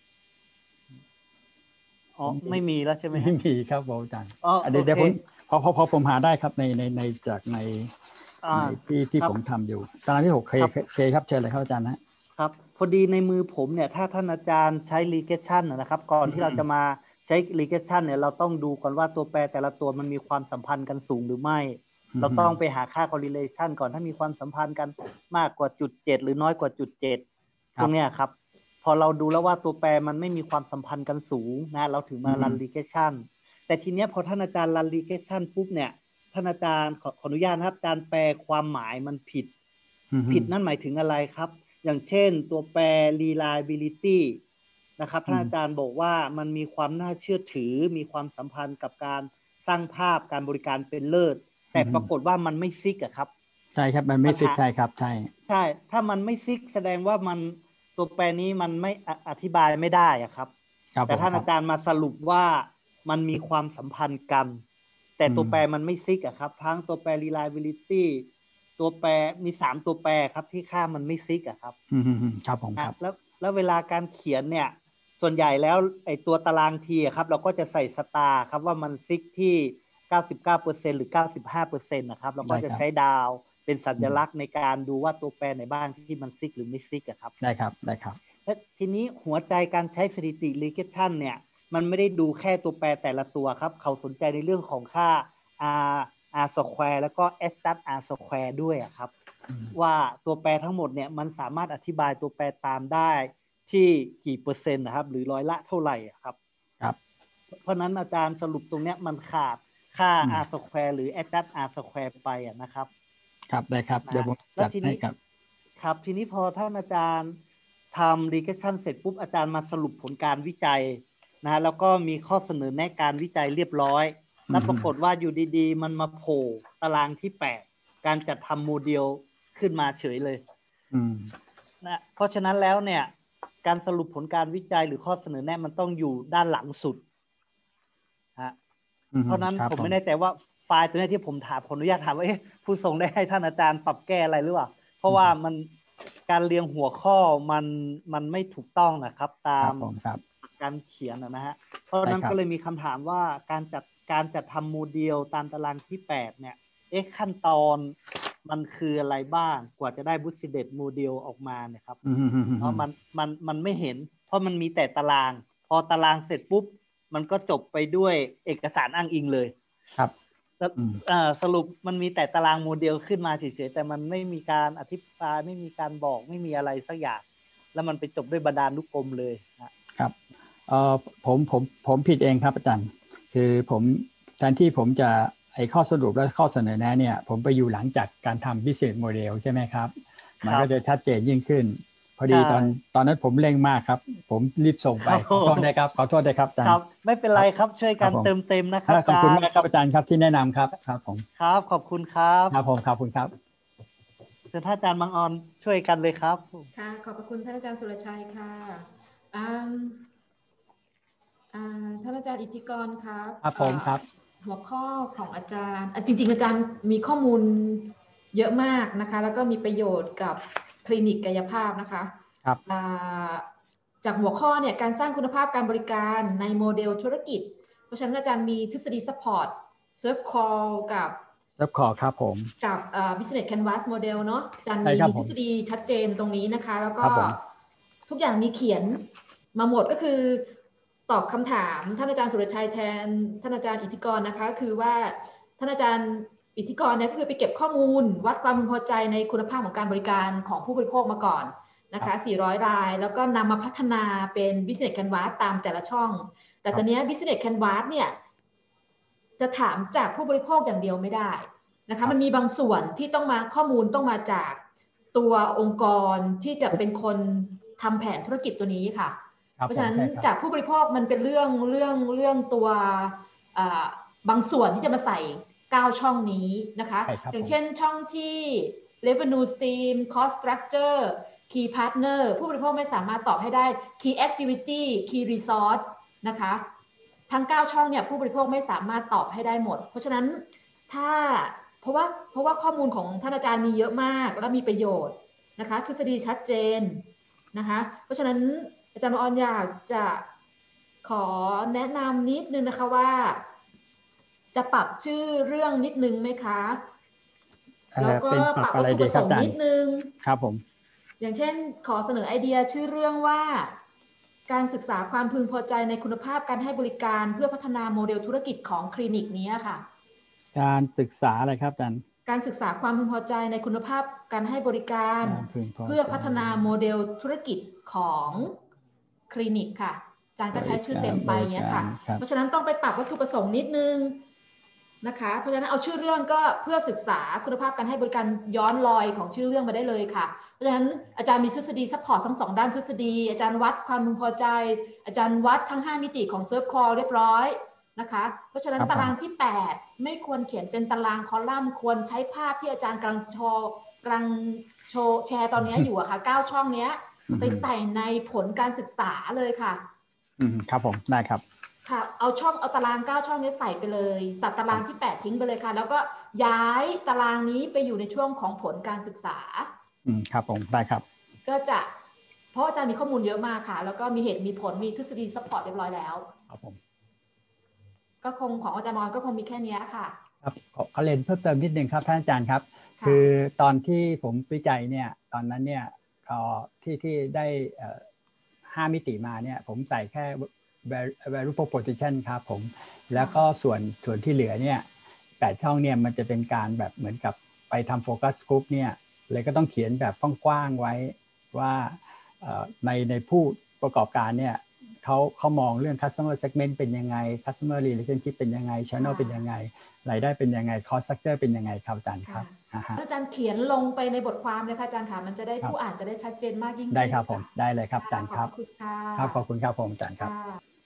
ไม่มีแล้วใช่ไหมไม่มีครับอาจารย์เดี๋ยวผมพอผมหาได้ครับในจากในที่ผมทำอยู่ตารางที่6เคครับเชิญเลยครับอาจารย์นะครับพอดีในมือผมเนี่ยถ้าท่านอาจารย์ใช้ regression นะครับก่อนที่เราจะมาใช้ regression เนี่ยเราต้องดูก่อนว่าตัวแปรแต่ละตัวมันมีความสัมพันธ์กันสูงหรือไม่เราต้องไปหาค่า correlation ก่อนถ้ามีความสัมพันธ์กันมากกว่า0.7หรือน้อยกว่า0.7ตรงเนี้ยครับพอเราดูแล้วว่าตัวแปรมันไม่มีความสัมพันธ์กันสูงนะเราถึงมา run regression แต่ทีเนี้ยพอท่านอาจารย์ run regression ปุ๊บเนี่ยท่านอาจารย์ขออนุญาตนะครับอาจารย์แปลความหมายมันผิดนั่นหมายถึงอะไรครับอย่างเช่นตัวแปร reliability นะครับท่านอาจารย์บอกว่ามันมีความน่าเชื่อถือมีความสัมพันธ์กับการสร้างภาพการบริการเป็นเลิศแต่ปรากฏว่ามันไม่ซิกอะครับใช่ครับมันไม่ซิกใช่ครับใช่ถ้ามันไม่ซิกแสดงว่ามันตัวแปรนี้มันไม่อธิบายไม่ได้อะครับแต่ท่านอาจารย์มาสรุปว่ามันมีความสัมพันธ์กันแต่ตัวแปรมันไม่ซิกอะครับทั้งตัวแปร reliability ตัวแปรมี3ตัวแปรครับที่ค่ามันไม่ซิกอะครับครับผมครับแล้วเวลาการเขียนเนี่ยส่วนใหญ่แล้วไอ้ตัวตารางทีครับเราก็จะใส่สตาร์ครับว่ามันซิกที่ 99% หรือ 95% นะครับเราก็จะใช้ดาวเป็นสัญลักษณ์ในการดูว่าตัวแปรไหนบ้างที่มันซิกหรือไม่ซิกครับได้ครับและทีนี้หัวใจการใช้สถิติ regression เนี่ยมันไม่ได้ดูแค่ตัวแปรแต่ละตัวครับเขาสนใจในเรื่องของค่า r square แล้วก็ adjust r square ด้วยครับว่าตัวแปรทั้งหมดเนี่ยมันสามารถอธิบายตัวแปรตามได้ที่กี่เปอร์เซ็นต์นะครับหรือร้อยละเท่าไหร่ครับเพราะนั้นอาจารย์สรุปตรงเนี้ยมันขาดค่า r square หรือ adjust r square ไปนะครับครับได้ครับเดี๋ยวผมจัดให้ครับทีนี้พอท่านอาจารย์ทำ regression เสร็จปุ๊บอาจารย์มาสรุปผลการวิจัยนะแล้วก็มีข้อเสนอแนะการวิจัยเรียบร้อยแล้วปรากฏว่าอยู่ดีๆมันมาโผล่ตารางที่8การจัดทำโมเดลขึ้นมาเฉยเลยนะเพราะฉะนั้นแล้วเนี่ยการสรุปผลการวิจัยหรือข้อเสนอแนะมันต้องอยู่ด้านหลังสุดเพราะนั้นผมไม่แน่ใจว่าไฟล์ตัวนี้ที่ผมถามขออนุญาตถามว่าผู้ส่งได้ให้ท่านอาจารย์ปรับแก้อะไรหรือเปล่าเพราะว่ามันการเรียงหัวข้อมันไม่ถูกต้องนะครับตามการเขียนนะฮะเพราะนั้นก็เลยมีคำถามว่าการจัดทำโมเดลตามตารางที่8เนี่ยขั้นตอนมันคืออะไรบ้างกว่าจะได้Business Modelออกมาเนี่ยครับเพราะมันไม่เห็นเพราะมันมีแต่ตารางพอตารางเสร็จปุ๊บมันก็จบไปด้วยเอกสารอ้างอิงเลยครับสรุปมันมีแต่ตารางโมเดลขึ้นมาเฉยๆแต่มันไม่มีการอธิบายไม่มีการบอกไม่มีอะไรสักอย่างแล้วมันไปจบด้วยบรรดานุกรมเลยครับผมผิดเองครับอาจารย์คือผมแทนที่ผมจะข้อสรุปและข้อเสนอแนะเนี่ยผมไปอยู่หลังจากการทำ Business Model ใช่ไหมครับมันก็จะชัดเจนยิ่งขึ้นพอดีตอนนั้นผมเร่งมากครับผมรีบส่งไปขอโทษได้ครับอาจารย์ครับไม่เป็นไรครับช่วยกันเติมเต็มนะครับขอบคุณมากครับอาจารย์ครับที่แนะนำครับครับผมครับขอบคุณครับครับผมขอบคุณครับเชิญท่านอาจารย์บางออนช่วยกันเลยครับค่ะขอบคุณท่านอาจารย์สุรชัยค่ะท่านอาจารย์อิทธิกรครับครับผมครับหัวข้อของอาจารย์จริงๆอาจารย์มีข้อมูลเยอะมากนะคะแล้วก็มีประโยชน์กับคลินิกกายภาพนะคะครับจากหัวข้อเนี่ยการสร้างคุณภาพการบริการในโมเดลธุรกิจเพราะฉะนั้นอาจารย์มีทฤษฎี support serve call กับ serve call ครับผมกับbusiness canvas model เนาะอาจารย์มีทฤษฎีชัดเจนตรงนี้นะคะแล้วก็ทุกอย่างมีเขียนมาหมดก็คือตอบคำถามท่านอาจารย์สุรชัยแทนท่านอาจารย์อิทธิกรนะคะคือว่าท่านอาจารย์อิทธิกรเนี่ยก็คือไปเก็บข้อมูลวัดความพึงพอใจในคุณภาพของการบริการของผู้บริโภคมาก่อนนะคะ400 รายแล้วก็นำมาพัฒนาเป็น Business Canvas ตามแต่ละช่องแต่ตอนนี้ Business Canvas เนี่ยจะถามจากผู้บริโภคอย่างเดียวไม่ได้นะคะมันมีบางส่วนที่ต้องมาข้อมูลต้องมาจากตัวองค์กรที่จะเป็นคนทำแผนธุรกิจตัวนี้ค่ะเพราะฉะนั้นจากผู้บริโภคมันเป็นเรื่องตัวบางส่วนที่จะมาใส่9ช่องนี้นะคะอย่างเช่นช่องที่ revenue stream cost structure key partner ผู้บริโภคไม่สามารถตอบให้ได้ key activity key resource นะคะทั้ง9ช่องเนี่ยผู้บริโภคไม่สามารถตอบให้ได้หมดเพราะฉะนั้นเพราะว่าข้อมูลของท่านอาจารย์มีเยอะมากและมีประโยชน์นะคะทฤษฎีชัดเจนนะคะเพราะฉะนั้นอาจารย์ออนอยากจะขอแนะนำนิดนึงนะคะว่าจะปรับชื่อเรื่องนิดนึงไหมคะแล้วก็ปรับวัตถุประสงค์นิดนึงครับผมอย่างเช่นขอเสนอไอเดียชื่อเรื่องว่าการศึกษาความพึงพอใจในคุณภาพการให้บริการเพื่อพัฒนาโมเดลธุรกิจของคลินิกนี้ค่ะการศึกษาอะไรครับอาจารย์การศึกษาความพึงพอใจในคุณภาพการให้บริการเพื่อพัฒนาโมเดลธุรกิจของคลินิกค่ะอาจารย์ก็ใช้ชื่อเต็มไปเนี้ยค่ะเพราะฉะนั้นต้องไปปรับวัตถุประสงค์นิดนึงนะคะเพราะฉะนั้นเอาชื่อเรื่องก็เพื่อศึกษาคุณภาพการให้บริการย้อนรอยของชื่อเรื่องมาได้เลยค่ะเพราะฉะนั้นอาจารย์มีทฤษฎีซัพพอร์ตทั้ง2ด้านทฤษฎีอาจารย์วัดความพึงพอใจอาจารย์วัดทั้ง5มิติของเซิร์ฟคอลเรียบร้อยนะคะเพราะฉะนั้นตารางที่8ไม่ควรเขียนเป็นตารางคอลัมน์ควรใช้ภาพที่อาจารย์กำลังโชว์แชร์ตอนนี้อยู่อะค่ะ9ช่องเนี้ยไปใส่ในผลการศึกษาเลยค่ะครับผมได้ครับค่ะเอาตาราง9ช่องนี้ใส่ไปเลยตัดตารางที่8ทิ้งไปเลยค่ะแล้วก็ย้ายตารางนี้ไปอยู่ในช่วงของผลการศึกษาครับผมได้ครับก็จะเพราะอาจารย์มีข้อมูลเยอะมากค่ะแล้วก็มีเหตุมีผลมีทฤษฎีซัพพอร์ตเรียบร้อยแล้วครับผมก็คงของอาจารย์มอนก็คงมีแค่นี้ค่ะครับขอเรียนเพิ่มเติมนิดนึงครับท่านอาจารย์ครับคือตอนที่ผมวิจัยเนี่ยตอนนั้นเนี่ยที่ได้5มิติมาเนี่ยผมใส่แค่ value proposition ครับผมแล้วก็ส่วนที่เหลือเนี่ย8ช่องเนี่ยมันจะเป็นการแบบเหมือนกับไปทำโฟกัสกรุ๊ปเนี่ยเลยก็ต้องเขียนแบบกว้างๆไว้ว่าในผู้ประกอบการเนี่ยเขามองเรื่อง customer segment เป็นยังไง customer relationship เป็นยังไง channel เป็นยังไงรายได้เป็นยังไง cost structure เป็นยังไงครับอาจารย์ครับอาจารย์เขียนลงไปในบทความเลยค่ะอาจารย์ค่ะมันจะได้ผู้อ่านจะได้ชัดเจนมากยิ่งขึ้นได้ครับผมได้เลยครับอาจารย์ครับขอบคุณค่ะครับขอบคุณครับผมอาจารย์ครับ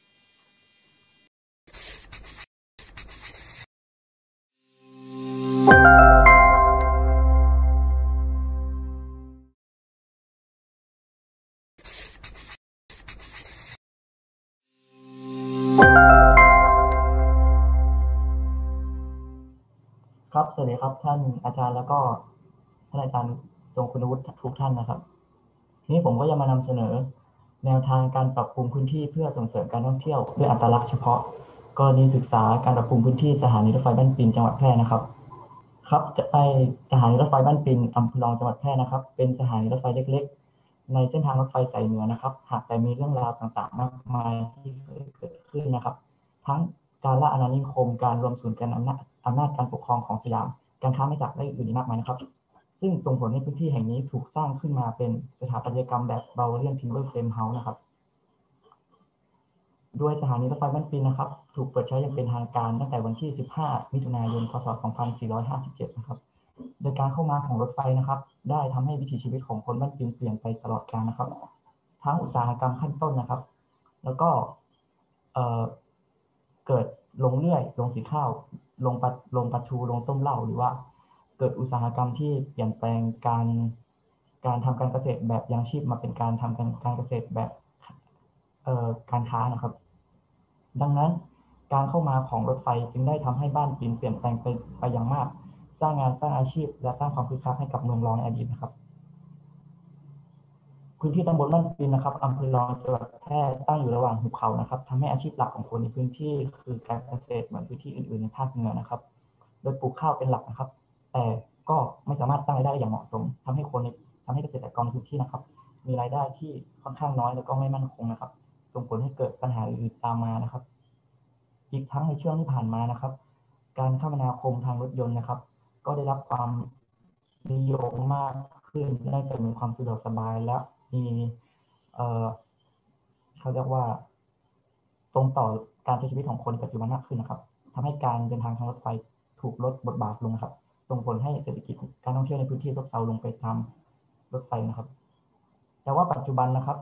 ครับสวัสดีครับท่านอาจารย์แล้วก็ท่านอาจารย์ทรงคุณวุฒิทุกท่านนะครับนี้ผมก็จะมานำเสนอแนวทางการปรับปรุงพื้นที่เพื่อส่งเสริมการท่องเที่ยวด้วยอัตลักษณ์เฉพาะกรณีศึกษาการปรับปรุงพื้นที่สถานีรถไฟบ้านปินจังหวัดแพร่นะครับครับสถานีรถไฟบ้านปินอำเภอรองจังหวัดแพร่นะครับเป็นสถานีรถไฟเล็กๆในเส้นทางรถไฟสายเหนือนะครับหากแต่มีเรื่องราวต่างๆมากมายที่เกิดขึ้นนะครับทั้งการล่าอาณานิคมการรวมศูนย์การอำนาจการปกครองของสยามการค้าไม่จับและอื่นๆมากมายนะครับซึ่งส่งผลให้พื้นที่แห่งนี้ถูกสร้างขึ้นมาเป็นสถาปัตยกรรมแบบเบลเลียนทิมเบอร์เฟรมเฮาส์นะครับโดยสถานีรถไฟบ้านปินนะครับถูกเปิดใช้อย่างเป็นทางการตั้งแต่วันที่15มิถุนายนพ.ศ. 2457นะครับโดยการเข้ามาของรถไฟนะครับได้ทำให้วิถีชีวิตของคนบ้านปินเปลี่ยนไปตลอดกาลนะครับทั้งอุตสาหกรรมขั้นต้นนะครับแล้วก็เกิดลงเลื่อยลงสีข้าวลงปลาทูลงต้มเหล้าหรือว่าเกิดอุตสาหกรรมที่เปลี่ยนแปลงการทำการเกษตรแบบยังชีพมาเป็นการทำการเกษตรแบบการค้านะครับดังนั้นการเข้ามาของรถไฟจึงได้ทำให้บ้านปินเปลี่ยนแปลงไปอย่างมากสร้างงานสร้างอาชีพและสร้างความคึกคักให้กับเมืองรองในอดีตนะครับพื้นที่ตำบลบ้านปินนะครับอำเภอรองจังหวัดแพร่ตั้งอยู่ระหว่างหุบเขานะครับทำให้อาชีพหลักของคนในพื้นที่คือการเกษตรเหมือนพื้นที่อื่นๆในภาคเหนือนะครับโดยปลูกข้าวเป็นหลักนะครับแต่ก็ไม่สามารถสร้างรายได้อย่างเหมาะสมทำให้เกษตรกรในพื้นที่นะครับมีรายได้ที่ค่อนข้างน้อยแล้วก็ไม่มั่นคงนะครับส่งผลให้เกิดปัญหาอื่นๆตามมานะครับอีกทั้งในช่วงที่ผ่านมานะครับการคมนาคมทางรถยนต์นะครับก็ได้รับความนิยมมากขึ้นเนื่องจากมีความสะดวกสบายและมีเขาเรียกว่าตรงต่อการใช้ชีวิตของคนปัจจุบันมากขึ้นนะครับทำให้การเดินทางทางรถไฟถูกลดบทบาทลงนะครับส่งผลให้เศรษฐกิจการท่องเที่ยวในพื้นที่ซบเซาลงไปตามรถไฟนะครับแต่ว่าปัจจุบันนะครับ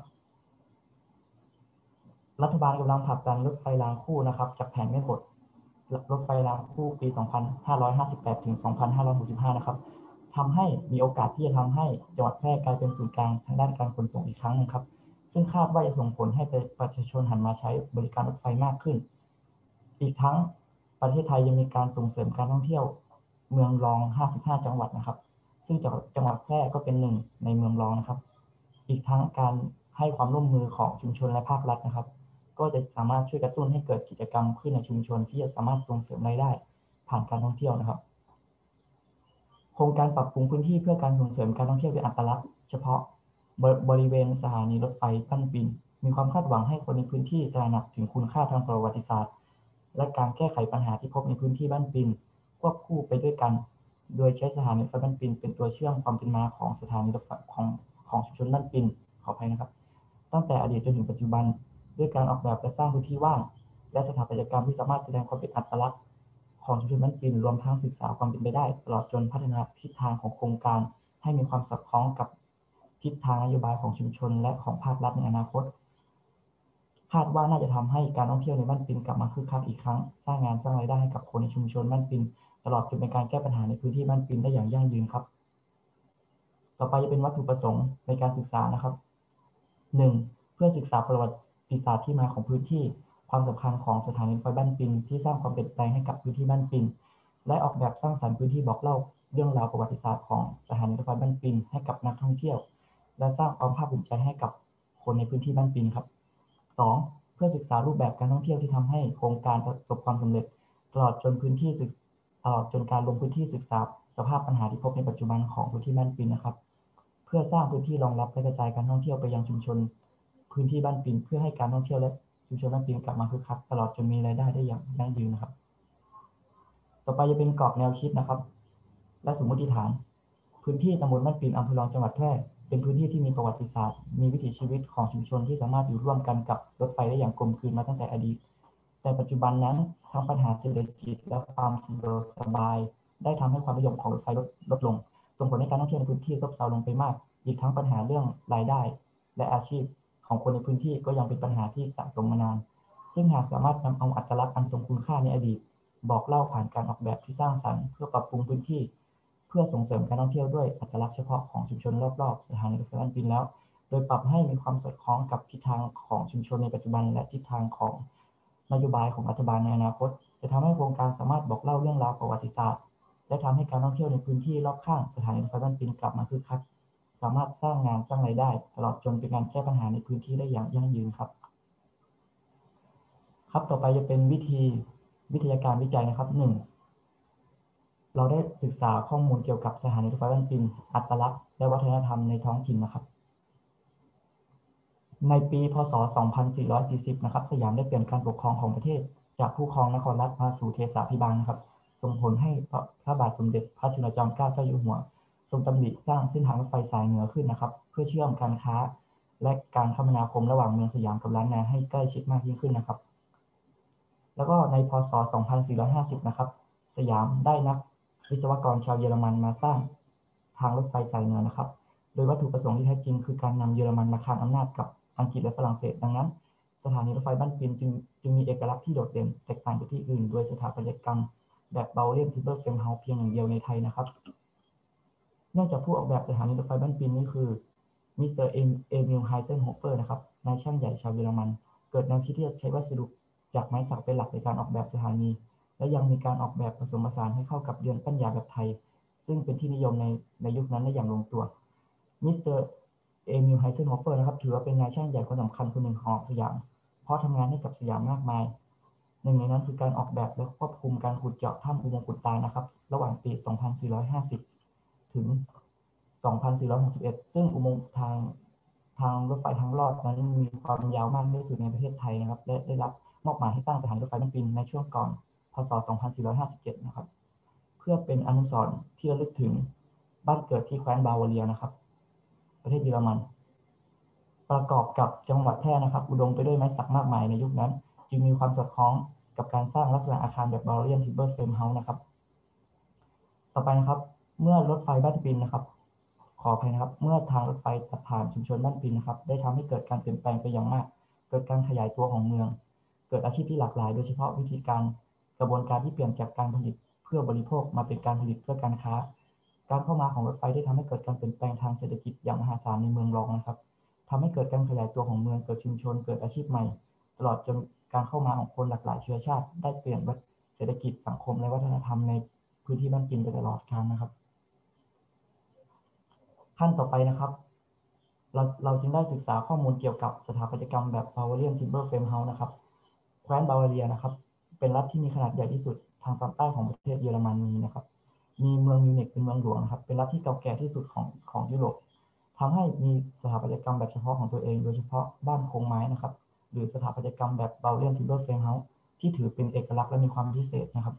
รัฐบาลกำลังผลักดันรถไฟรางคู่นะครับจากแผนแม่บทรถไฟรางคู่ปี 2558 ถึง 2565 นะครับทำให้มีโอกาสที่จะทำให้จังหวัดแพร่กลายเป็นศูนย์กลางทางด้านการขนส่งอีกครั้งนึงครับซึ่งคาดว่าจะส่งผลให้ประชาชนหันมาใช้บริการรถไฟมากขึ้นอีกทั้งประเทศไทยยังมีการส่งเสริมการท่องเที่ยวเมืองรอง 55 จังหวัดนะครับซึ่งจังหวัดแพร่ก็เป็นหนึ่งในเมืองรองนะครับอีกทั้งการให้ความร่วมมือของชุมชนและภาครัฐนะครับก็จะสามารถช่วยกระตุ้นให้เกิดกิจกรรมขึ้นในชุมชนที่จะสามารถส่งเสริมรายได้ผ่านการท่องเที่ยวนะครับโครงการปรับปรุงพื้นที่เพื่อการส่งเสริมการท่องเที่ยวเป็นอัตลักษณ์เฉพาะบริเวณสถานีรถไฟบ้านปิ่นมีความคาดหวังให้คนในพื้นที่ตระหนักถึงคุณค่าทางประวัติศาสตร์และการแก้ไขปัญหาที่พบในพื้นที่บ้านปิ่นควบคู่ไปด้วยกันโดยใช้สถานีรถไฟบ้านปิ่นเป็นตัวเชื่อมความเป็นมาของสถานีรถไฟของชุมชนบ้านปิ่นขออภัยนะครับตั้งแต่อดีตจนถึงปัจจุบันด้วยการออกแบบและสร้างพื้นที่ว่างและสถาปัตยกรรมที่สามารถแสดงความเป็นอัตลักษณ์ของชุมชนบ้านปิ่นรวมทั้งศึกษาความเป็นไปได้ตลอดจนพัฒนาทิศทางของโครงการให้มีความสอดคล้องกับทิศทางนโยบายของชุมชนและของภาครัฐในอนาคตคาดว่าน่าจะทำให้การท่องเที่ยวในบ้านปิ่นกลับมาคึกคักอีกครั้งสร้างงานสร้างรายได้ให้กับคนในชุมชนบ้านปิ่นตลอดจนเป็นการแก้ปัญหาในพื้นที่บ้านปิ่นได้อย่างยั่งยืนครับต่อไปจะเป็นวัตถุประสงค์ในการศึกษานะครับ 1. เพื่อศึกษาประวัติศาสตร์ที่มาของพื้นที่ความสำคัญของสถานีรถไฟบ้านปิ่นที่สร้างความเปลี่ยนแปลงให้กับพื้นที่บ้านปิ่นและออกแบบสร้างสรรค์พื้นที่บอกเล่าเรื่องราวประวัติศาสตร์ของสถานีรถไฟบ้านปิ่นให้กับนักท่องเที่ยวและสร้างความภาคภูมิใจให้กับคนในพื้นที่บ้านปิ่นครับ 2. เพื่อศึกษารูปแบบการท่องเที่ยวที่ทำให้โครงการประสบความสำเร็จตลอดจนการลงพื้นที่ศึกษาสภาพปัญหาที่พบในปัจจุบันของพื้นที่บ้านปิ่นนะครับเพื่อสร้างพื้นที่รองรับและกระจายการท่องเที่ยวไปยังชุมชนพื้นที่บ้านปิ่นเพื่อให้การท่องเที่ยวและชุมชนบ้านปิ่นกลับมาคึกคักตลอดจนมีรายได้ได้อย่างยั่งยืนนะครับต่อไปจะเป็นกรอบแนวคิดนะครับและสมมติฐานพื้นที่ตำบลบ้านปิ่นอำเภอรองจังหวัดแพร่เป็นพื้นที่ที่มีประวัติศาสตร์มีวิถีชีวิตของชุมชนที่สามารถอยู่ร่วมกันกับรถไฟได้อย่างกลมกลืนมาตั้งแต่อดีตแต่ปัจจุบันนั้นทั้งปัญหาเศรษฐกิจและความสะดวกสบายได้ทำให้ความนิยมของรถไฟลดลงส่งผลให้การท่องเที่ยวในพื้นที่ซบเซาลงไปมากอีกทั้งปัญหาเรื่องรายได้และอาชีพของคนในพื้นที่ก็ยังเป็นปัญหาที่สะสมมานานซึ่งหากสามารถนำเอาอัตลักษณ์อันทรงคุณค่าในอดีตบอกเล่าผ่านการออกแบบที่สร้างสรรค์เพื่อปรับปรุงพื้นที่เพื่อส่งเสริมการท่องเที่ยวด้วยอัตลักษณ์เฉพาะของชุมชนรอบๆสถานีรถไฟบ้านปิ่นแล้วโดยปรับให้มีความสอดคล้องกับทิศทางของชุมชนในปัจจุบันและทิศทางของนโยบายของรัฐบาลในอนาคตจะทำให้โครงการสามารถบอกเล่าเรื่องราวประวัติศาสตร์และทำให้การท่องเที่ยวในพื้นที่รอบข้างสถานีรถไฟบ้านปิ่นกลับมาคึกคักสามารถสร้างงานสร้างรายได้ตลอดจนเป็นการแก้ปัญหาในพื้นที่ได้อย่างยั่งยืนครับต่อไปจะเป็นวิทยาการวิจัยนะครับ 1. เราได้ศึกษาข้อมูลเกี่ยวกับสถานีรถไฟบ้านปิ่นอัตลักษณ์และวัฒนธรรมในท้องถิ่นนะครับในปีพ.ศ. 2440นะครับสยามได้เปลี่ยนการปกครองของประเทศจากผู้ครองนครรัฐมาสู่เทสาภิบาลนะครับส่งผลให้พระบาทสมเด็จพระจุลจอมเกล้าเจ้าอยู่หัวทรงดำริสร้างเส้นทางรถไฟสายเหนือขึ้นนะครับเพื่อเชื่อมการค้าและการคมนาคมระหว่างเมืองสยามกับล้านนาให้ใกล้ชิดมากยิ่งขึ้นนะครับแล้วก็ในพ.ศ. 2450นะครับสยามได้นักวิศวกรชาวเยอรมันมาสร้างทางรถไฟสายเหนือนะครับโดยวัตถุประสงค์ที่แท้จริงคือการนำเยอรมันมาครองอำนาจกับอังกฤษและฝรั่งเศสดังนั้นสถานีรถไฟบ้านปิ่นจึงมีเอกลักษณ์ที่โดดเด่นแตกต่างจากที่อื่นโดยสถาปัตยกรรมแบบเบาเลี่ยมทิมเบอร์เฟรมเฮาส์เพียงอย่างเดียวในไทยนะครับเนื่องจากผู้ออกแบบสถานีรถไฟบ้านปิ่นนี่คือมิสเตอร์เอมิลไฮเซนโฮเฟอร์นะครับนายช่างใหญ่ชาวเยอรมันเกิดแนวคิดที่จะใช้วัสดุจากไม้สักเป็นหลักในการออกแบบสถานีและยังมีการออกแบบผสมผสานให้เข้ากับเรือนปั้นยาแบบไทยซึ่งเป็นที่นิยมในยุคนั้นได้อย่างลงตัวมิสเตอร์เอมิลไฮเซนโฮเฟอร์นะครับถือว่าเป็นนายช่างใหญ่คนสำคัญคนหนึ่งของสยามเพราะทำงานให้กับสยามมากมายหนึ่งในนั้นคือการออกแบบและควบคุมการขุดเจาะถ้ำอุโมงค์กุฎตานะครับระหว่างปี 2450 ถึง 2461 ซึ่งอุโมงค์ทางรถไฟทางลอดนั้นมีความยาวมากที่สุดในประเทศไทยนะครับและได้รับมอบหมายให้สร้างสถานีรถไฟบ้านปิ่นในช่วงก่อนพ.ศ. 2457 นะครับเพื่อเป็นอนุสรณ์ที่ระลึกถึงบ้านเกิดที่แคว้นบาวาเรียนะครับประเทศเยอรมันประกอบกับจังหวัดแพร่นะครับอุดมไปด้วยไม้สักมากมายในยุคนั้นจึจึงมีความสอดคล้องกับการสร้างลักษณะอาคารแบบ Bavarian Timber Frame House นะครับต่อไปนะครับเมื่อรถไฟบ้านปินนะครับขออภัยนะครับเมื่อทางรถไฟตัดผ่านชุมชนบ้านปินนะครับได้ทำให้เกิดการเปลี่ยนแปลงไปอย่างมากเกิดการขยายตัวของเมืองเกิดอาชีพที่หลากหลายโดยเฉพาะวิธีการกระบวนการที่เปลี่ยนจากการผลิตเพื่อบริโภคมาเป็นการผลิตเพื่อการค้าการเข้ามาของรถไฟได้ทำให้เกิดการเปลี่ยนแปลงทางเศรษฐกิจอย่างมหาศาลในเมืองรองนะครับทำให้เกิดการขยายตัวของเมืองเกิดชุมชนเกิดอาชีพใหม่ตลอดจนการเข้ามาของคนหลากหลายเชื้อชาติได้เปลี่ยนเศรษฐกิจสังคมและวัฒนธรรมในพื้นที่บ้านปินไปตลอดกาลนะครับขั้นต่อไปนะครับเราจึงได้ศึกษาข้อมูลเกี่ยวกับสถาปัตยกรรมแบบ Bavarian Timber Frame House นะครับแคว้นบาวาเรียนะครับเป็นรัฐที่มีขนาดใหญ่ที่สุดทางตอนใต้ของประเทศเยอรมนีนะครับมีเมืองมิวนิกเป็นเมืองหลวงนะครับเป็นรัฐที่เก่าแก่ที่สุดของยุโรปทำให้มีสถาปัตยกรรมแบบเฉพาะของตัวเองโดยเฉพาะบ้านโครงไม้นะครับหรือสถาปัตยกรรมแบบ Bavarian Timber Frame House ที่ถือเป็นเอกลักษณ์และมีความพิเศษนะครับ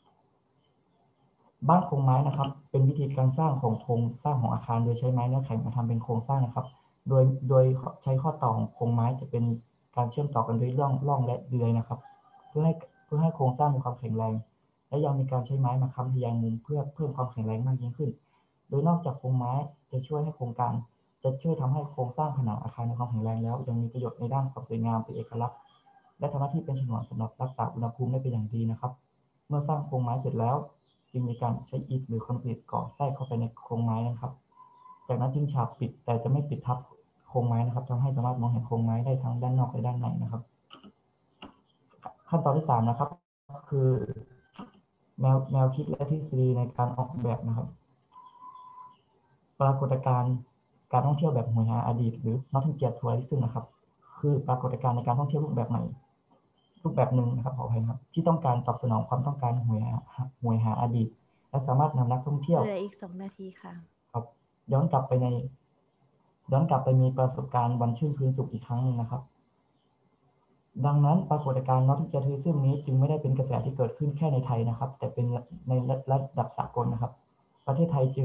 บ้านโครงไม้นะครับเป็นวิธีการสร้างของโครงสร้างของอาคารโดยใช้ไม้เนื้อแข็งมาทำเป็นโครงสร้างนะครับโดยใช้ข้อต่อของโครงไม้จะเป็นการเชื่อมต่อกันด้วยร่องและเดือยนะครับเพื่อให้โครงสร้างมีความแข็งแรงและยังมีการใช้ไม้มาค้ำทะแยงมุมเพื่อเพิ่มความแข็งแรงมากยิ่งขึ้นโดยนอกจากโครงไม้จะช่วยทำให้โครงสร้างผนังอาคารมีความแข็งแรงแล้วยังมีประโยชน์ในด้านความสวยงามเป็นเอกลักษณ์และทำหน้าที่เป็นฉนวนสำหรับรักษาอุณหภูมิได้เป็นอย่างดีนะครับเมื่อสร้างโครงไม้เสร็จแล้วจึงมีการใช้อิฐหรือคอนกรีตก่อแทรกเข้าไปในโครงไม้นะครับจากนั้นจึงฉาบปิดแต่จะไม่ปิดทับโครงไม้นะครับทำให้สามารถมองเห็นโครงไม้ได้ทั้งด้านนอกและด้านในนะครับขั้นตอนที่3นะครับคือแนวคิดและทฤษฎีในการออกแบบนะครับปรากฏการณ์การท่องเที่ยวแบบหวยหาอดีตหรือ Nottingham Tourism นะครับคือปรากฏการณ์ในการท่องเที่ยวรูปแบบใหม่รูปแบบหนึ่งนะครับขออภัยครับที่ต้องการตอบสนองความต้องการหวยหาอดีตและสามารถนำนักท่องเที่ยวเหลืออีก2 นาทีค่ะครับย้อนกลับไปมีประสบการณ์วันชื่นคืนสุขอีกครั้งหนึ่งนะครับดังนั้นปรากฏการณ์ Nottingham Tourism นี้จึงไม่ได้เป็นกระแสที่เกิดขึ้นแค่ในไทยนะครับแต่เป็นในระดับสากลนะครับประเทศไทย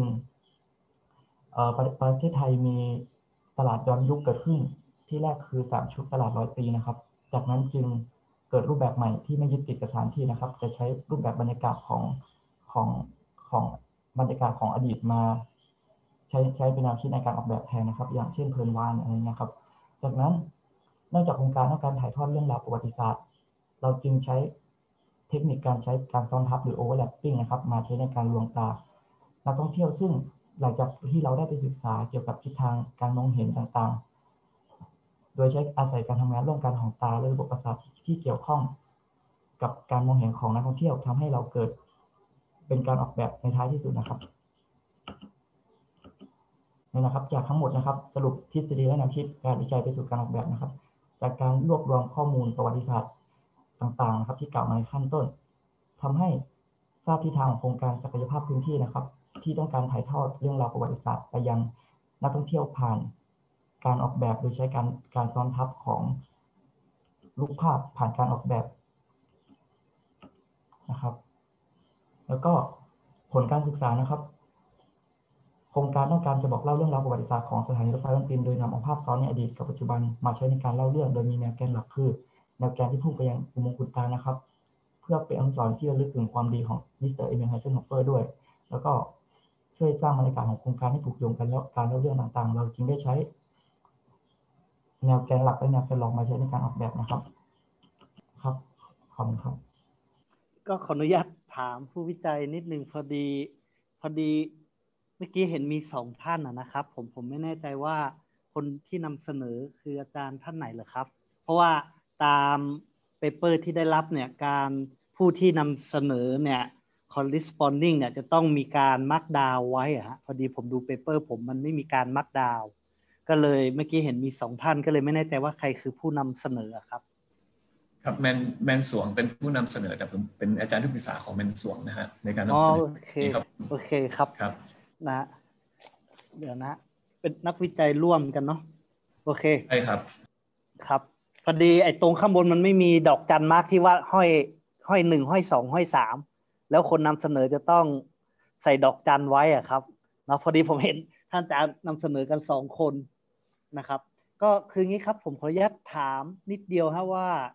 มีตลาดย้อนยุคเกิดขึ้นที่แรกคือ3 ชุดตลาด100 ปีนะครับจากนั้นจึงเกิดรูปแบบใหม่ที่ไม่ยึดติดกับสถานที่นะครับจะใช้รูปแบบบรรยากาศของบรรยากาศของอดีตมาใช้เป็นแนวคิดในการออกแบบแทนนะครับอย่างเช่นเพลินวานอะไรนะครับจากนั้นนอกจากโครงการต้องการถ่ายทอดเรื่องราวประวัติศาสตร์เราจึงใช้เทคนิคการใช้การซ้อนทับหรือ overlapping นะครับมาใช้ในการลวงตานักท่องเที่ยวซึ่งหลังจากที่เราได้ไปศึกษาเกี่ยวกับทิศทางการมองเห็นต่างๆโดยใช้อาศัยการทำงานร่วมกันของตาและระบบประสาทที่เกี่ยวข้องกับการมองเห็นของนักท่องเที่ยวทำให้เราเกิดเป็นการออกแบบในท้ายที่สุดนะครับนี่นะครับจากทั้งหมดนะครับสรุปทฤษฎีและแนวคิดการวิจัยไปสู่การออกแบบนะครับจากการรวบรวมข้อมูลประวัติศาสตร์ต่างๆนะครับที่กล่าวมาในขั้นต้นทำให้ทราบทิศทางของโครงการศักยภาพพื้นที่นะครับที่ต้องการถ่ายทอดเรื่องราวประวัติศาสตร์ไปยังนักท่องเที่ยวผ่านการออกแบบโดยใช้การซ้อนทับของรูปภาพผ่านการออกแบบนะครับแล้วก็ผลการศึกษานะครับโครงการต้องการจะบอกเล่าเรื่องราวประวัติศาสตร์ของสถานีรถไฟบ้านปินโดยนำเอาภาพซ้อนในอดีตกับปัจจุบันมาใช้ในการเล่าเรื่องโดยมีแนวแกนหลักคือแนวแกนที่พุ่งไปยังอุโมงค์ขุนตานะครับเพื่อเป็นอนุสรณ์ที่ระลึกถึงความดีของมิสเตอร์เอมิล ไฮเซนโฮเฟอร์ด้วยแล้วก็ช่วยสร้างบรรยากาศของโครงการให้ผูกโยงกันแล้วการเล่าเรื่องต่างๆเราจึงได้ใช้แนวแกนหลักและแนวแกนรองมาใช้ในการออกแบบนะครับครับขอบคุณครับก็ขออนุญาตถามผู้วิจัยนิดนึงพอดีเมื่อกี้เห็นมี2 ท่านนะครับผมไม่แน่ใจว่าคนที่นำเสนอคืออาจารย์ท่านไหนเหรอครับเพราะว่าตามเปเปอร์ที่ได้รับเนี่ยการผู้ที่นำเสนอเนี่ย corresponding เนี่ยจะต้องมีการมาร์กดาวไว้อะฮะพอดีผมดูเปเปอร์ผมมันไม่มีการมาร์กดาวก็เลยเมื่อกี้เห็นมี2 ท่านก็เลยไม่แน่ใจว่าใครคือผู้นำเสนอครับครับแมนสวงเป็นผู้นำเสนอแต่ผมเป็นอาจารย์ที่ปรึกษาของแมนสวงนะฮะในการนำเสนอโอเคครับนะเดี๋ยวนะเป็นนักวิจัยร่วมกันเนาะโอเคใช่ครับพอดีไอ้ตรงข้างบนมันไม่มีดอกจันมาร์กที่ว่าห้อย1ห้อย2ห้อย3แล้วคนนำเสนอจะต้องใส่ดอกจันไว้อะครับเนาะพอดีผมเห็นท่านอาจารย์นำเสนอกัน2 คนนะครับก็คืองี้ครับผมขออนุญาตถามนิดเดียวฮะว่า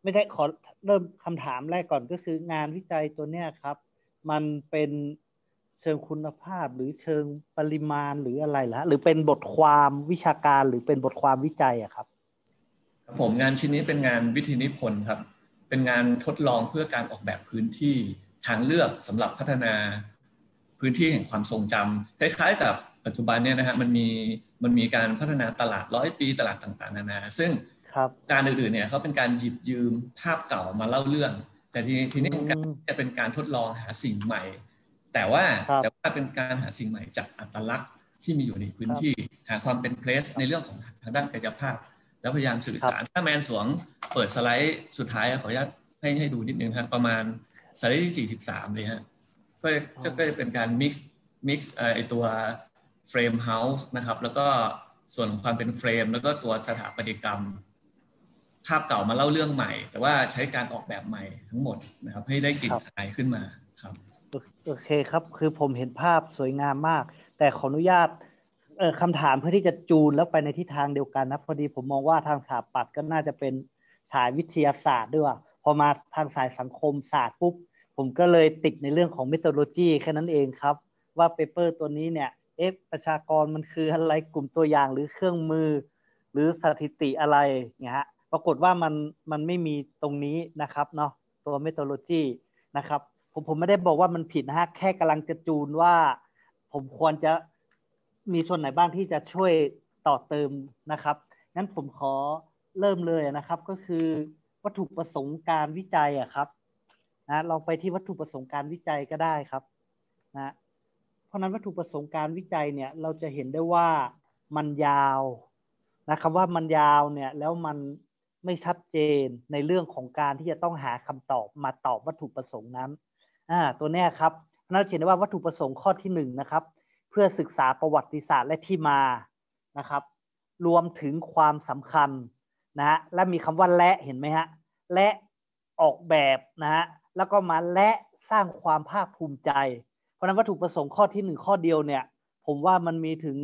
ไม่ใช่ขอเริ่มคำถามแรกก่อนก็คืองานวิจัยตัวเนี้ยครับมันเป็นเชิงคุณภาพหรือเชิงปริมาณหรืออะไรล่ะหรือเป็นบทความวิชาการหรือเป็นบทความวิจัยอะครับผมงานชิ้นนี้เป็นงานวิทยานิพนธ์ครับเป็นงานทดลองเพื่อการออกแบบพื้นที่ทางเลือกสำหรับพัฒนาพื้นที่แห่งความทรงจำคล้ายๆกับปัจจุบันเนี่ยนะฮะมันมีการพัฒนาตลาด100 ปีตลาดต่างๆนานาซึ่งการอื่นๆเนี่ยเขาเป็นการหยิบยืมภาพเก่ามาเล่าเรื่องแต่ทีนี้การจะเป็นการทดลองหาสิ่งใหม่แต่ว่าเป็นการหาสิ่งใหม่จากอัตลักษณ์ที่มีอยู่ในพื้นที่หาความเป็นเพลสในเรื่องของทางด้านกายภาพแล้วพยายามสื่อสารถ้าแมนสวงเปิดสไลด์สุดท้ายขออนุญาตให้ดูนิดนึงครับประมาณสไลด์ที่43เลยฮะก็จะเป็นการ mix ไอตัวเฟรมเฮาส์นะครับแล้วก็ส่วนของความเป็นเฟรมแล้วก็ตัวสถาปัตยกรรมภาพเก่ามาเล่าเรื่องใหม่แต่ว่าใช้การออกแบบใหม่ทั้งหมดนะครับให้ได้กลิ่นอายขึ้นมาครับโอเคครับคือผมเห็นภาพสวยงามมากแต่ขออนุญาตคำถามเพื่อที่จะจูนแล้วไปในทิศทางเดียวกันนะพอดีผมมองว่าทางสถาปัตย์ก็น่าจะเป็นสายวิทยาศาสตร์ด้วยพอมาทางสายสังคมศาสตร์ปุ๊บผมก็เลยติดในเรื่องของ methodology แค่นั้นเองครับว่าเปเปอร์ตัวนี้เนี่ยประชากรมันคืออะไรกลุ่มตัวอย่างหรือเครื่องมือหรือสถิติอะไรเนี่ยฮะปรากฏว่ามันไม่มีตรงนี้นะครับเนาะตัว methodology นะครับผมไม่ได้บอกว่ามันผิดนะฮะแค่กำลังจะจูนว่าผมควรจะมีส่วนไหนบ้างที่จะช่วยต่อเติมนะครับงั้นผมขอเริ่มเลยนะครับก็คือวัตถุประสงค์การวิจัยครับนะลองไปที่วัตถุประสงค์การวิจัยก็ได้ครับนะเพราะนั้นวัตถุประสงค์การวิจัยเนี่ยเราจะเห็นได้ว่ามันยาวนะครับว่ามันยาวเนี่ยแล้วมันไม่ชัดเจนในเรื่องของการที่จะต้องหาคำตอบมาตอบวัตถุประสงค์นั้นตัวนี้ครับเราเห็นได้ว่าวัตถุประสงค์ข้อที่1นะครับเพื่อศึกษาประวัติศาสตร์และที่มานะครับรวมถึงความสำคัญนะฮะและมีคำว่าและเห็นไหมฮะและออกแบบนะฮะแล้วก็มาและสร้างความภาคภูมิใจเพราะนั้นวัตถุประสงค์ข้อที่1ข้อเดียวเนี่ยผมว่ามันมีถึง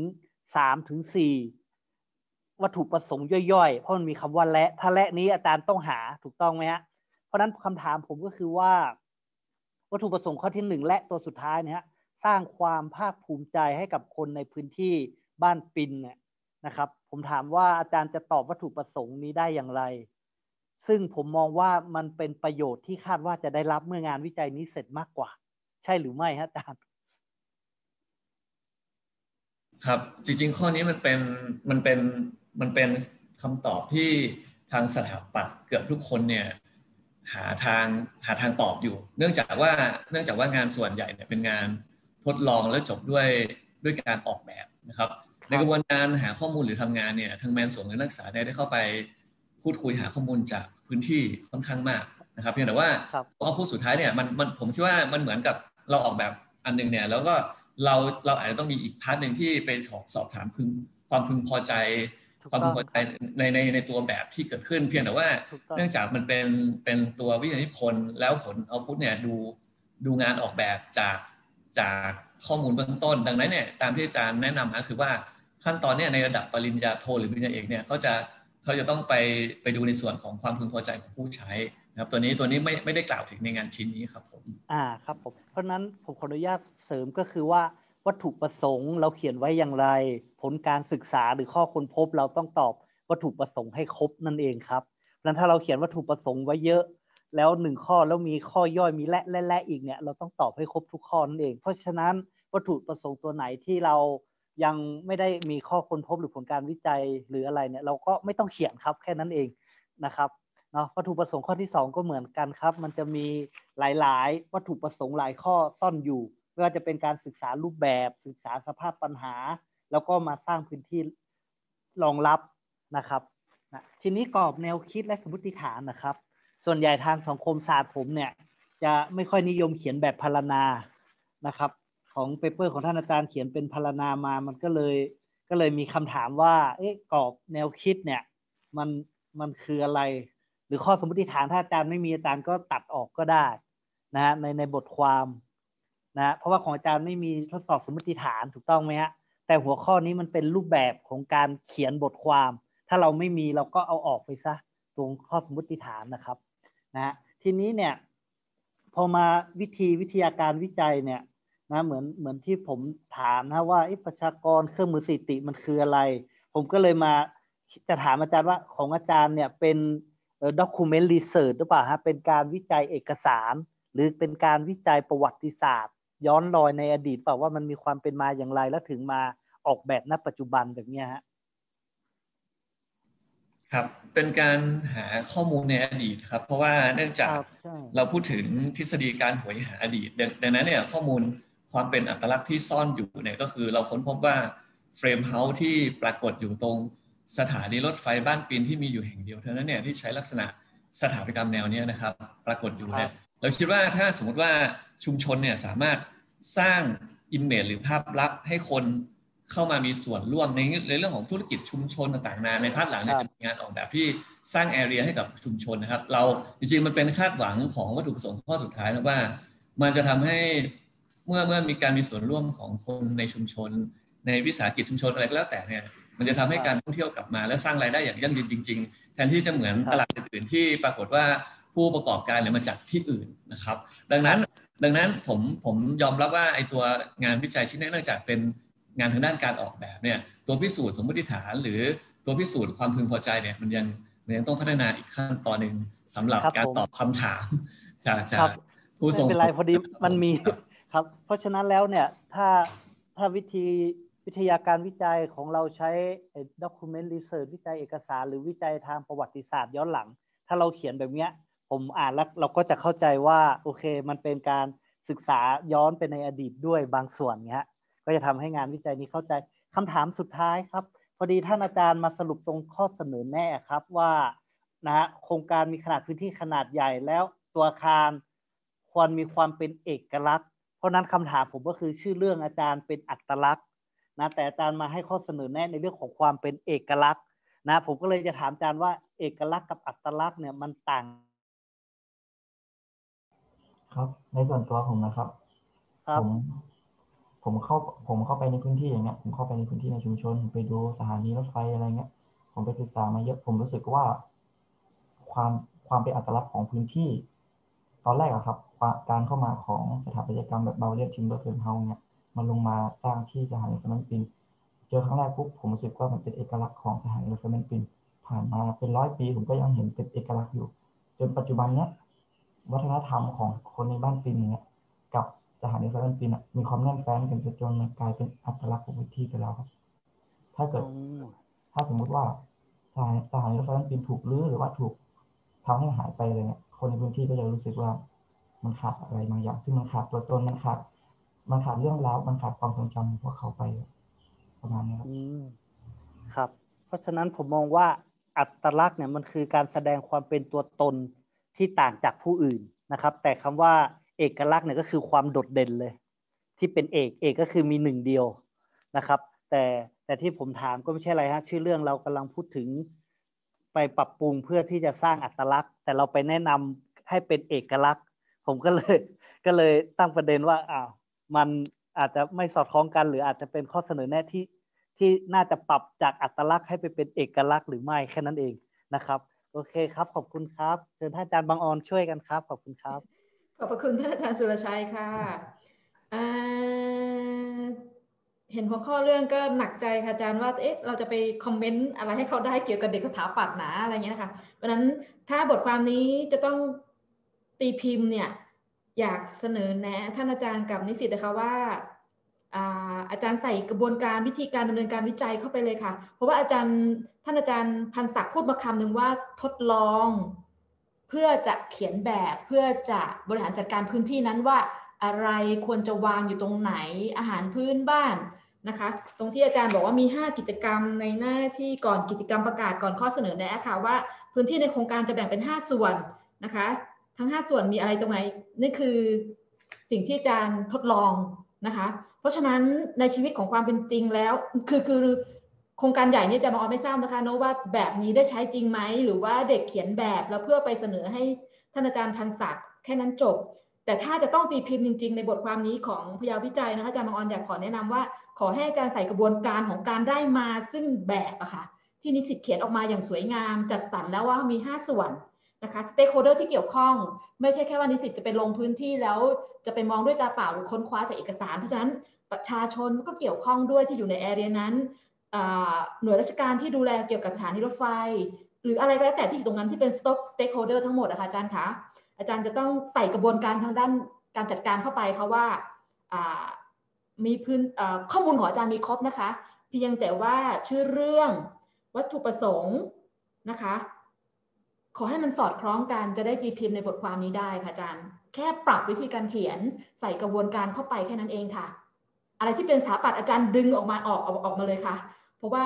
3 ถึง 4วัตถุประสงค์ย่อยๆเพราะมันมีคำว่าและถ้าและนี้อาจารย์ต้องหาถูกต้องไหมฮะเพราะนั้นคำถามผมก็คือว่าวัตถุประสงค์ข้อที่1และตัวสุดท้ายเนี่ยสร้างความภาคภูมิใจให้กับคนในพื้นที่บ้านปินเนี่ยนะครับผมถามว่าอาจารย์จะตอบวัตถุประสงค์นี้ได้อย่างไรซึ่งผมมองว่ามันเป็นประโยชน์ที่คาดว่าจะได้รับเมื่องานวิจัยนี้เสร็จมากกว่าใช่หรือไม่ฮะอาจารย์ครับจริงๆข้อนี้มันเป็นคำตอบที่ทางสถาปัตย์เกือบทุกคนเนี่ยหาทางตอบอยู่เนื่องจากว่างานส่วนใหญ่เนี่ยเป็นงานทดลองและจบด้วยการออกแบบนะครับในกระบวนการหาข้อมูลหรือทำงานเนี่ยทางแมนส่วนนักศึกษาได้เข้าไปพูดคุยหาข้อมูลจากพื้นที่ค่อนข้างมากนะครับเพียงแต่ว่าเอาพูดสุดท้ายเนี่ยมันผมคิดว่ามันเหมือนกับเราออกแบบอันนึงเนี่ยแล้วก็เราอาจจะต้องมีอีกพาร์ทนึงที่ไปสอบถามความพึงพอใจในตัวแบบที่เกิดขึ้นเพียงแต่ว่าเนื่องจากมันเป็นตัววิทยานิพนธ์แล้วผลเอาพุทเนี่ยดูงานออกแบบจากข้อมูลเบื้องต้นดังนั้นเนี่ยตามที่อาจารย์แนะนำนะคือว่าขั้นตอนเนี่ยในระดับปริญญาโทหรือปริญญาเอกเนี่ยเขาจะต้องไปดูในส่วนของความพึงพอใจของผู้ใช้นะครับตัวนี้ไม่ได้กล่าวถึงในงานชิ้นนี้ครับผมครับผมเพราะนั้นผมขออนุญาตเสริมก็คือว่าวัตถุประสงค์เราเขียนไว้อย่างไรผลการศึกษาหรือข้อค้นพบเราต้องตอบวัตถุประสงค์ให้ครบนั่นเองครับเพราะฉะนั้นถ้าเราเขียนวัตถุประสงค์ไว้เยอะแล้ว1ข้อแล้วมีข้อย่อยมีและอีกเนี่ยเราต้องตอบให้ครบทุกข้อนั่นเองเพราะฉะนั้นวัตถุประสงค์ตัวไหนที่เรายังไม่ได้มีข้อค้นพบหรือผลการวิจัยหรืออะไรเนี่ยเราก็ไม่ต้องเขียนครับแค่นั้นเองนะครับเนาะวัตถุประสงค์ข้อที่2ก็เหมือนกันครับมันจะมีหลายๆวัตถุประสงค์หลายข้อซ่อนอยู่ไม่ว่าจะเป็นการศึกษารูปแบบศึกษาสภาพปัญหาแล้วก็มาสร้างพื้นที่รองรับนะครับทีนี้กรอบแนวคิดและสมมติฐานนะครับส่วนใหญ่ทางสังคมศาสตร์ผมเนี่ยจะไม่ค่อยนิยมเขียนแบบพรรณนานะครับของเปเปอร์ของท่านอาจารย์เขียนเป็นพรรณนามามันก็เลยมีคำถามว่ากรอบแนวคิดเนี่ยมันคืออะไรหรือข้อสมมติฐานถ้าอาจารย์ไม่มีอาจารย์ก็ตัดออกก็ได้นะฮะในบทความนะเพราะว่าของอาจารย์ไม่มีทดสอบสมมติฐานถูกต้องไหมฮะแต่หัวข้อนี้มันเป็นรูปแบบของการเขียนบทความถ้าเราไม่มีเราก็เอาออกไปซะตรงข้อสมมติฐานนะครับนะทีนี้เนี่ยพอมาวิทยาการวิจัยเนี่ยนะเหมือนที่ผมถามนะว่าประชากรเครื่องมือสถิติมันคืออะไรผมก็เลยมาจะถามอาจารย์ว่าของอาจารย์เนี่ยเป็นdocument research หรือเปล่าฮะเป็นการวิจัยเอกสารหรือเป็นการวิจัยประวัติศาสตร์ย้อนรอยในอดีตเปล่าว่ามันมีความเป็นมาอย่างไรแล้วถึงมาออกแบบณปัจจุบันแบบนี้ฮะครับเป็นการหาข้อมูลในอดีตครับเพราะว่าเนื่องจากเราพูดถึงทฤษฎีการหวยหาอดีตดังนั้นเนี่ยข้อมูลความเป็นอัตลักษณ์ที่ซ่อนอยู่เนี่ยก็คือเราค้นพบว่าเฟรมเฮาส์ที่ปรากฏอยู่ตรงสถานีรถไฟบ้านปีนที่มีอยู่แห่งเดียวเท่านั้นเนี่ยที่ใช้ลักษณะสถาปัตยกรรมแนวนี้นะครับปรากฏอยู่เนี่ยเราคิดว่าถ้าสมมติว่าชุมชนเนี่ยสามารถสร้างอิมเมจหรือภาพลักษณ์ให้คนเข้ามามีส่วนร่วมในเรื่องของธุรกิจชุมชนต่างๆในภาคหลังเนี่ยจะมีงานออกแบบที่สร้างแอเรียให้กับชุมชนนะครับเราจริงๆมันเป็นคาดหวังของวัตถุประสงค์ข้อสุดท้ายนะว่ามันจะทำให้เมื่อมีการมีส่วนร่วมของคนในชุมชนในวิสาหกิจชุมชนอะไรก็แล้วแต่เนี่ยมันจะทำให้การท่องเที่ยวกลับมาและสร้างรายได้อย่างยั่งยืนจริงๆแทนที่จะเหมือนตลาดอื่นๆที่ปรากฏว่าผู้ประกอบการเนี่ยมาจากที่อื่นนะครับดังนั้นผมยอมรับว่าไอ้ตัวงานวิจัยชิ้นนี้เนื่องจากเป็นงานทางด้านการออกแบบเนี่ยตัวพิสูจน์สมมติฐานหรือตัวพิสูจน์ความพึงพอใจเนี่ยมันยังต้องพัฒนาอีกขั้นตอนหนึ่งสำหรับการตอบคำถามจากผู้ส่งไม่เป็นไรพอดีมันมีครับเพราะฉะนั้นแล้วเนี่ยถ้าวิทยาการวิจัยของเราใช้ document research วิจัยเอกสารหรือวิจัยทางประวัติศาสตร์ย้อนหลังถ้าเราเขียนแบบนี้ผมอ่านแล้วเราก็จะเข้าใจว่าโอเคมันเป็นการศึกษาย้อนไปในอดีตด้วยบางส่วนเนี้ยก็จะทำให้งานวิจัยนี้เข้าใจคำถามสุดท้ายครับพอดีท่านอาจารย์มาสรุปตรงข้อเสนอแน่ครับว่านะโครงการมีขนาดพื้นที่ขนาดใหญ่แล้วตัวอาคารควรมีความเป็นเอกลักษณ์เพราะนั้นคำถามผมก็คือชื่อเรื่องอาจารย์เป็นอัตลักษณ์นะแต่อาจารย์มาให้ข้อเสนอแนะในเรื่องของความเป็นเอกลักษณ์นะผมก็เลยจะถามอาจารย์ว่าเอกลักษณ์กับอัตลักษณ์เนี่ยมันต่างครับในส่วนตัวผมนะครับผมเข้าไปในพื้นที่อย่างเงี้ยผมเข้าไปในพื้นที่ในชุมชนไปดูสถานีรถไฟอะไรเงี้ยผมไปศึกษามาเยอะผมรู้สึกว่าความเป็นอัตลักษณ์ของพื้นที่ตอนแรกอะครับการเข้ามาของสถาปัตยกรรมแบบเบลเลียนทิมเบอร์เฟรมเฮาส์เนี่ยมันลงมาสร้างที่สถานีรถไฟแม่ปินเจอครั้งแรกปุ๊บผมรู้สึกว่ามันเป็นเอกลักษณ์ของสถานีรถไฟแม่ปินผ่านมาเป็น100 ปีผมก็ยังเห็นเป็นเอกลักษณ์อยู่จนปัจจุบันเนี้ยวัฒนธรรมของคนในบ้านปินเนี่ยกับสถานีรถไฟแม่ปินมีความแน่นแฟ้นกันจนมันกลายเป็นอัตลักษณ์ของพื้นที่ไปแล้วครับถ้าสมมุติว่าสถานีรถไฟแม่ปินถูกรื้อหรือว่าถูกทำให้หายไปเลยเนี่ยคนในพื้นที่ก็จะรู้สึกว่ามันขาดอะไรบางอย่างซึ่งมันขาดตัวตนมันขาดเรื่องราวมันขาดความทรงจำของพวกเขาไปประมาณนี้ครับเพราะฉะนั้นผมมองว่าอัตลักษณ์เนี่ยมันคือการแสดงความเป็นตัวตนที่ต่างจากผู้อื่นนะครับแต่คำว่าเอกลักษณ์เนี่ยก็คือความโดดเด่นเลยที่เป็นเอกก็คือมีหนึ่งเดียวนะครับแต่ที่ผมถามก็ไม่ใช่อะไรฮะชื่อเรื่องเรากำลังพูดถึงไปปรับปรุงเพื่อที่จะสร้างอัตลักษณ์แต่เราไปแนะนำให้เป็นเอกลักษณ์ผมก็เลยตั้งประเด็นว่ามันอาจจะไม่สอดคล้องกันหรืออาจจะเป็นข้อเสนอแนะที่น่าจะปรับจากอัตลักษณ์ให้ไปเป็นเอกลักษณ์หรือไม่แค่นั้นเองนะครับโอเคครับขอบคุณครับเชิญท่านอาจารย์บางออนช่วยกันครับขอบคุณครับขอบพระคุณท่านอาจารย์สุรชัยค่ะเห็นหัวข้อเรื่องก็หนักใจค่ะอาจารย์ว่าเราจะไปคอมเมนต์อะไรให้เขาได้เกี่ยวกับเด็กสถาปัตย์นะอะไรเงี้ยนะคะเพราะฉะนั้นถ้าบทความนี้จะต้องตีพิมพ์เนี่ยอยากเสนอแนะท่านอาจารย์กับนิสิตนะคะว่าอาจารย์ใส่กระบวนการวิธีการดำเนินการวิจัยเข้าไปเลยค่ะเพราะว่าท่านอาจารย์พันศักดิ์พูดมาคำหนึ่งว่าทดลองเพื่อจะเขียนแบบเพื่อจะบริหารจัดการพื้นที่นั้นว่าอะไรควรจะวางอยู่ตรงไหนอาหารพื้นบ้านนะคะตรงที่อาจารย์บอกว่ามี5กิจกรรมในหน้าที่ก่อนกิจกรรมประกาศก่อนข้อเสนอแนะค่ะว่าพื้นที่ในโครงการจะแบ่งเป็น5ส่วนนะคะทั้ง5ส่วนมีอะไรตรงไหนนี่คือสิ่งที่อาจารย์ทดลองนะคะเพราะฉะนั้นในชีวิตของความเป็นจริงแล้วคือโครงการใหญ่นี่จะมาไม่ทราบนะคะนะว่าแบบนี้ได้ใช้จริงไหมหรือว่าเด็กเขียนแบบแล้วเพื่อไปเสนอให้ท่านอาจารย์พันศักดิ์แค่นั้นจบแต่ถ้าจะต้องตีพิมพ์จริงๆในบทความนี้ของพยาวิจัยนะคะอาจารย์บางออนอยากขอแนะนำว่าขอให้อาจารย์ใส่กระบวนการของการได้มาซึ่งแบบอะค่ะที่นิสิตเขียนออกมาอย่างสวยงามจัดสรรแล้วว่ามี5ส่วนนะคะสเต็กโฮลเดอร์ที่เกี่ยวข้องไม่ใช่แค่ว่านิสิตจะไปลงพื้นที่แล้วจะไปมองด้วยตาเปล่าหรือค้นคว้าจากเอกสารเพราะฉะนั้นประชาชนก็เกี่ยวข้องด้วยที่อยู่ในแอเรียนั้นหน่วยราชการที่ดูแลเกี่ยวกับสถานีรถไฟหรืออะไรก็แล้วแต่ที่อยู่ตรงนั้นที่เป็นสเต็กโฮลเดอร์ทั้งหมดนะคะอาจารย์คะอาจารย์จะต้องใส่กระบวนการทางด้านการจัดการเข้าไปค่ะว่ามีข้อมูลของอาจารย์มีครบนะคะเพียงแต่ว่าชื่อเรื่องวัตถุประสงค์นะคะขอให้มันสอดคล้องกันจะได้ตีพิมพ์ในบทความนี้ได้ค่ะอาจารย์แค่ปรับวิธีการเขียนใส่กระบวนการเข้าไปแค่นั้นเองค่ะอะไรที่เป็นสถาปัตย์อาจารย์ดึงออกมาเลยค่ะเพราะ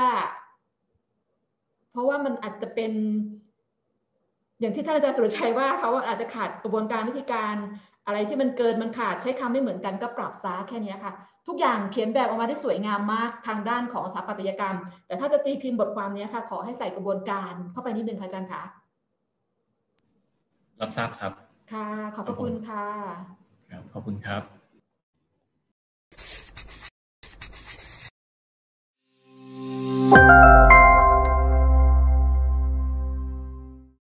ว่ามันอาจจะเป็นอย่างที่ท่านอาจารย์สุรชัยว่าเขาอาจจะขาดกระบวนการวิธีการอะไรที่มันเกินมันขาดใช้คำไม่เหมือนกันก็ปรับซะแค่นี้ค่ะทุกอย่างเขียนแบบออกมาได้สวยงามมากทางด้านของสถาปัตยกรรมแต่ถ้าจะตีพิมพ์บทความนี้ค่ะขอให้ใส่กระบวนการเข้าไปนิดนึงค่ะอาจารย์ค่ะรับทราบครับค่ะขอบพระคุณค่ะครับขอบคุณครับ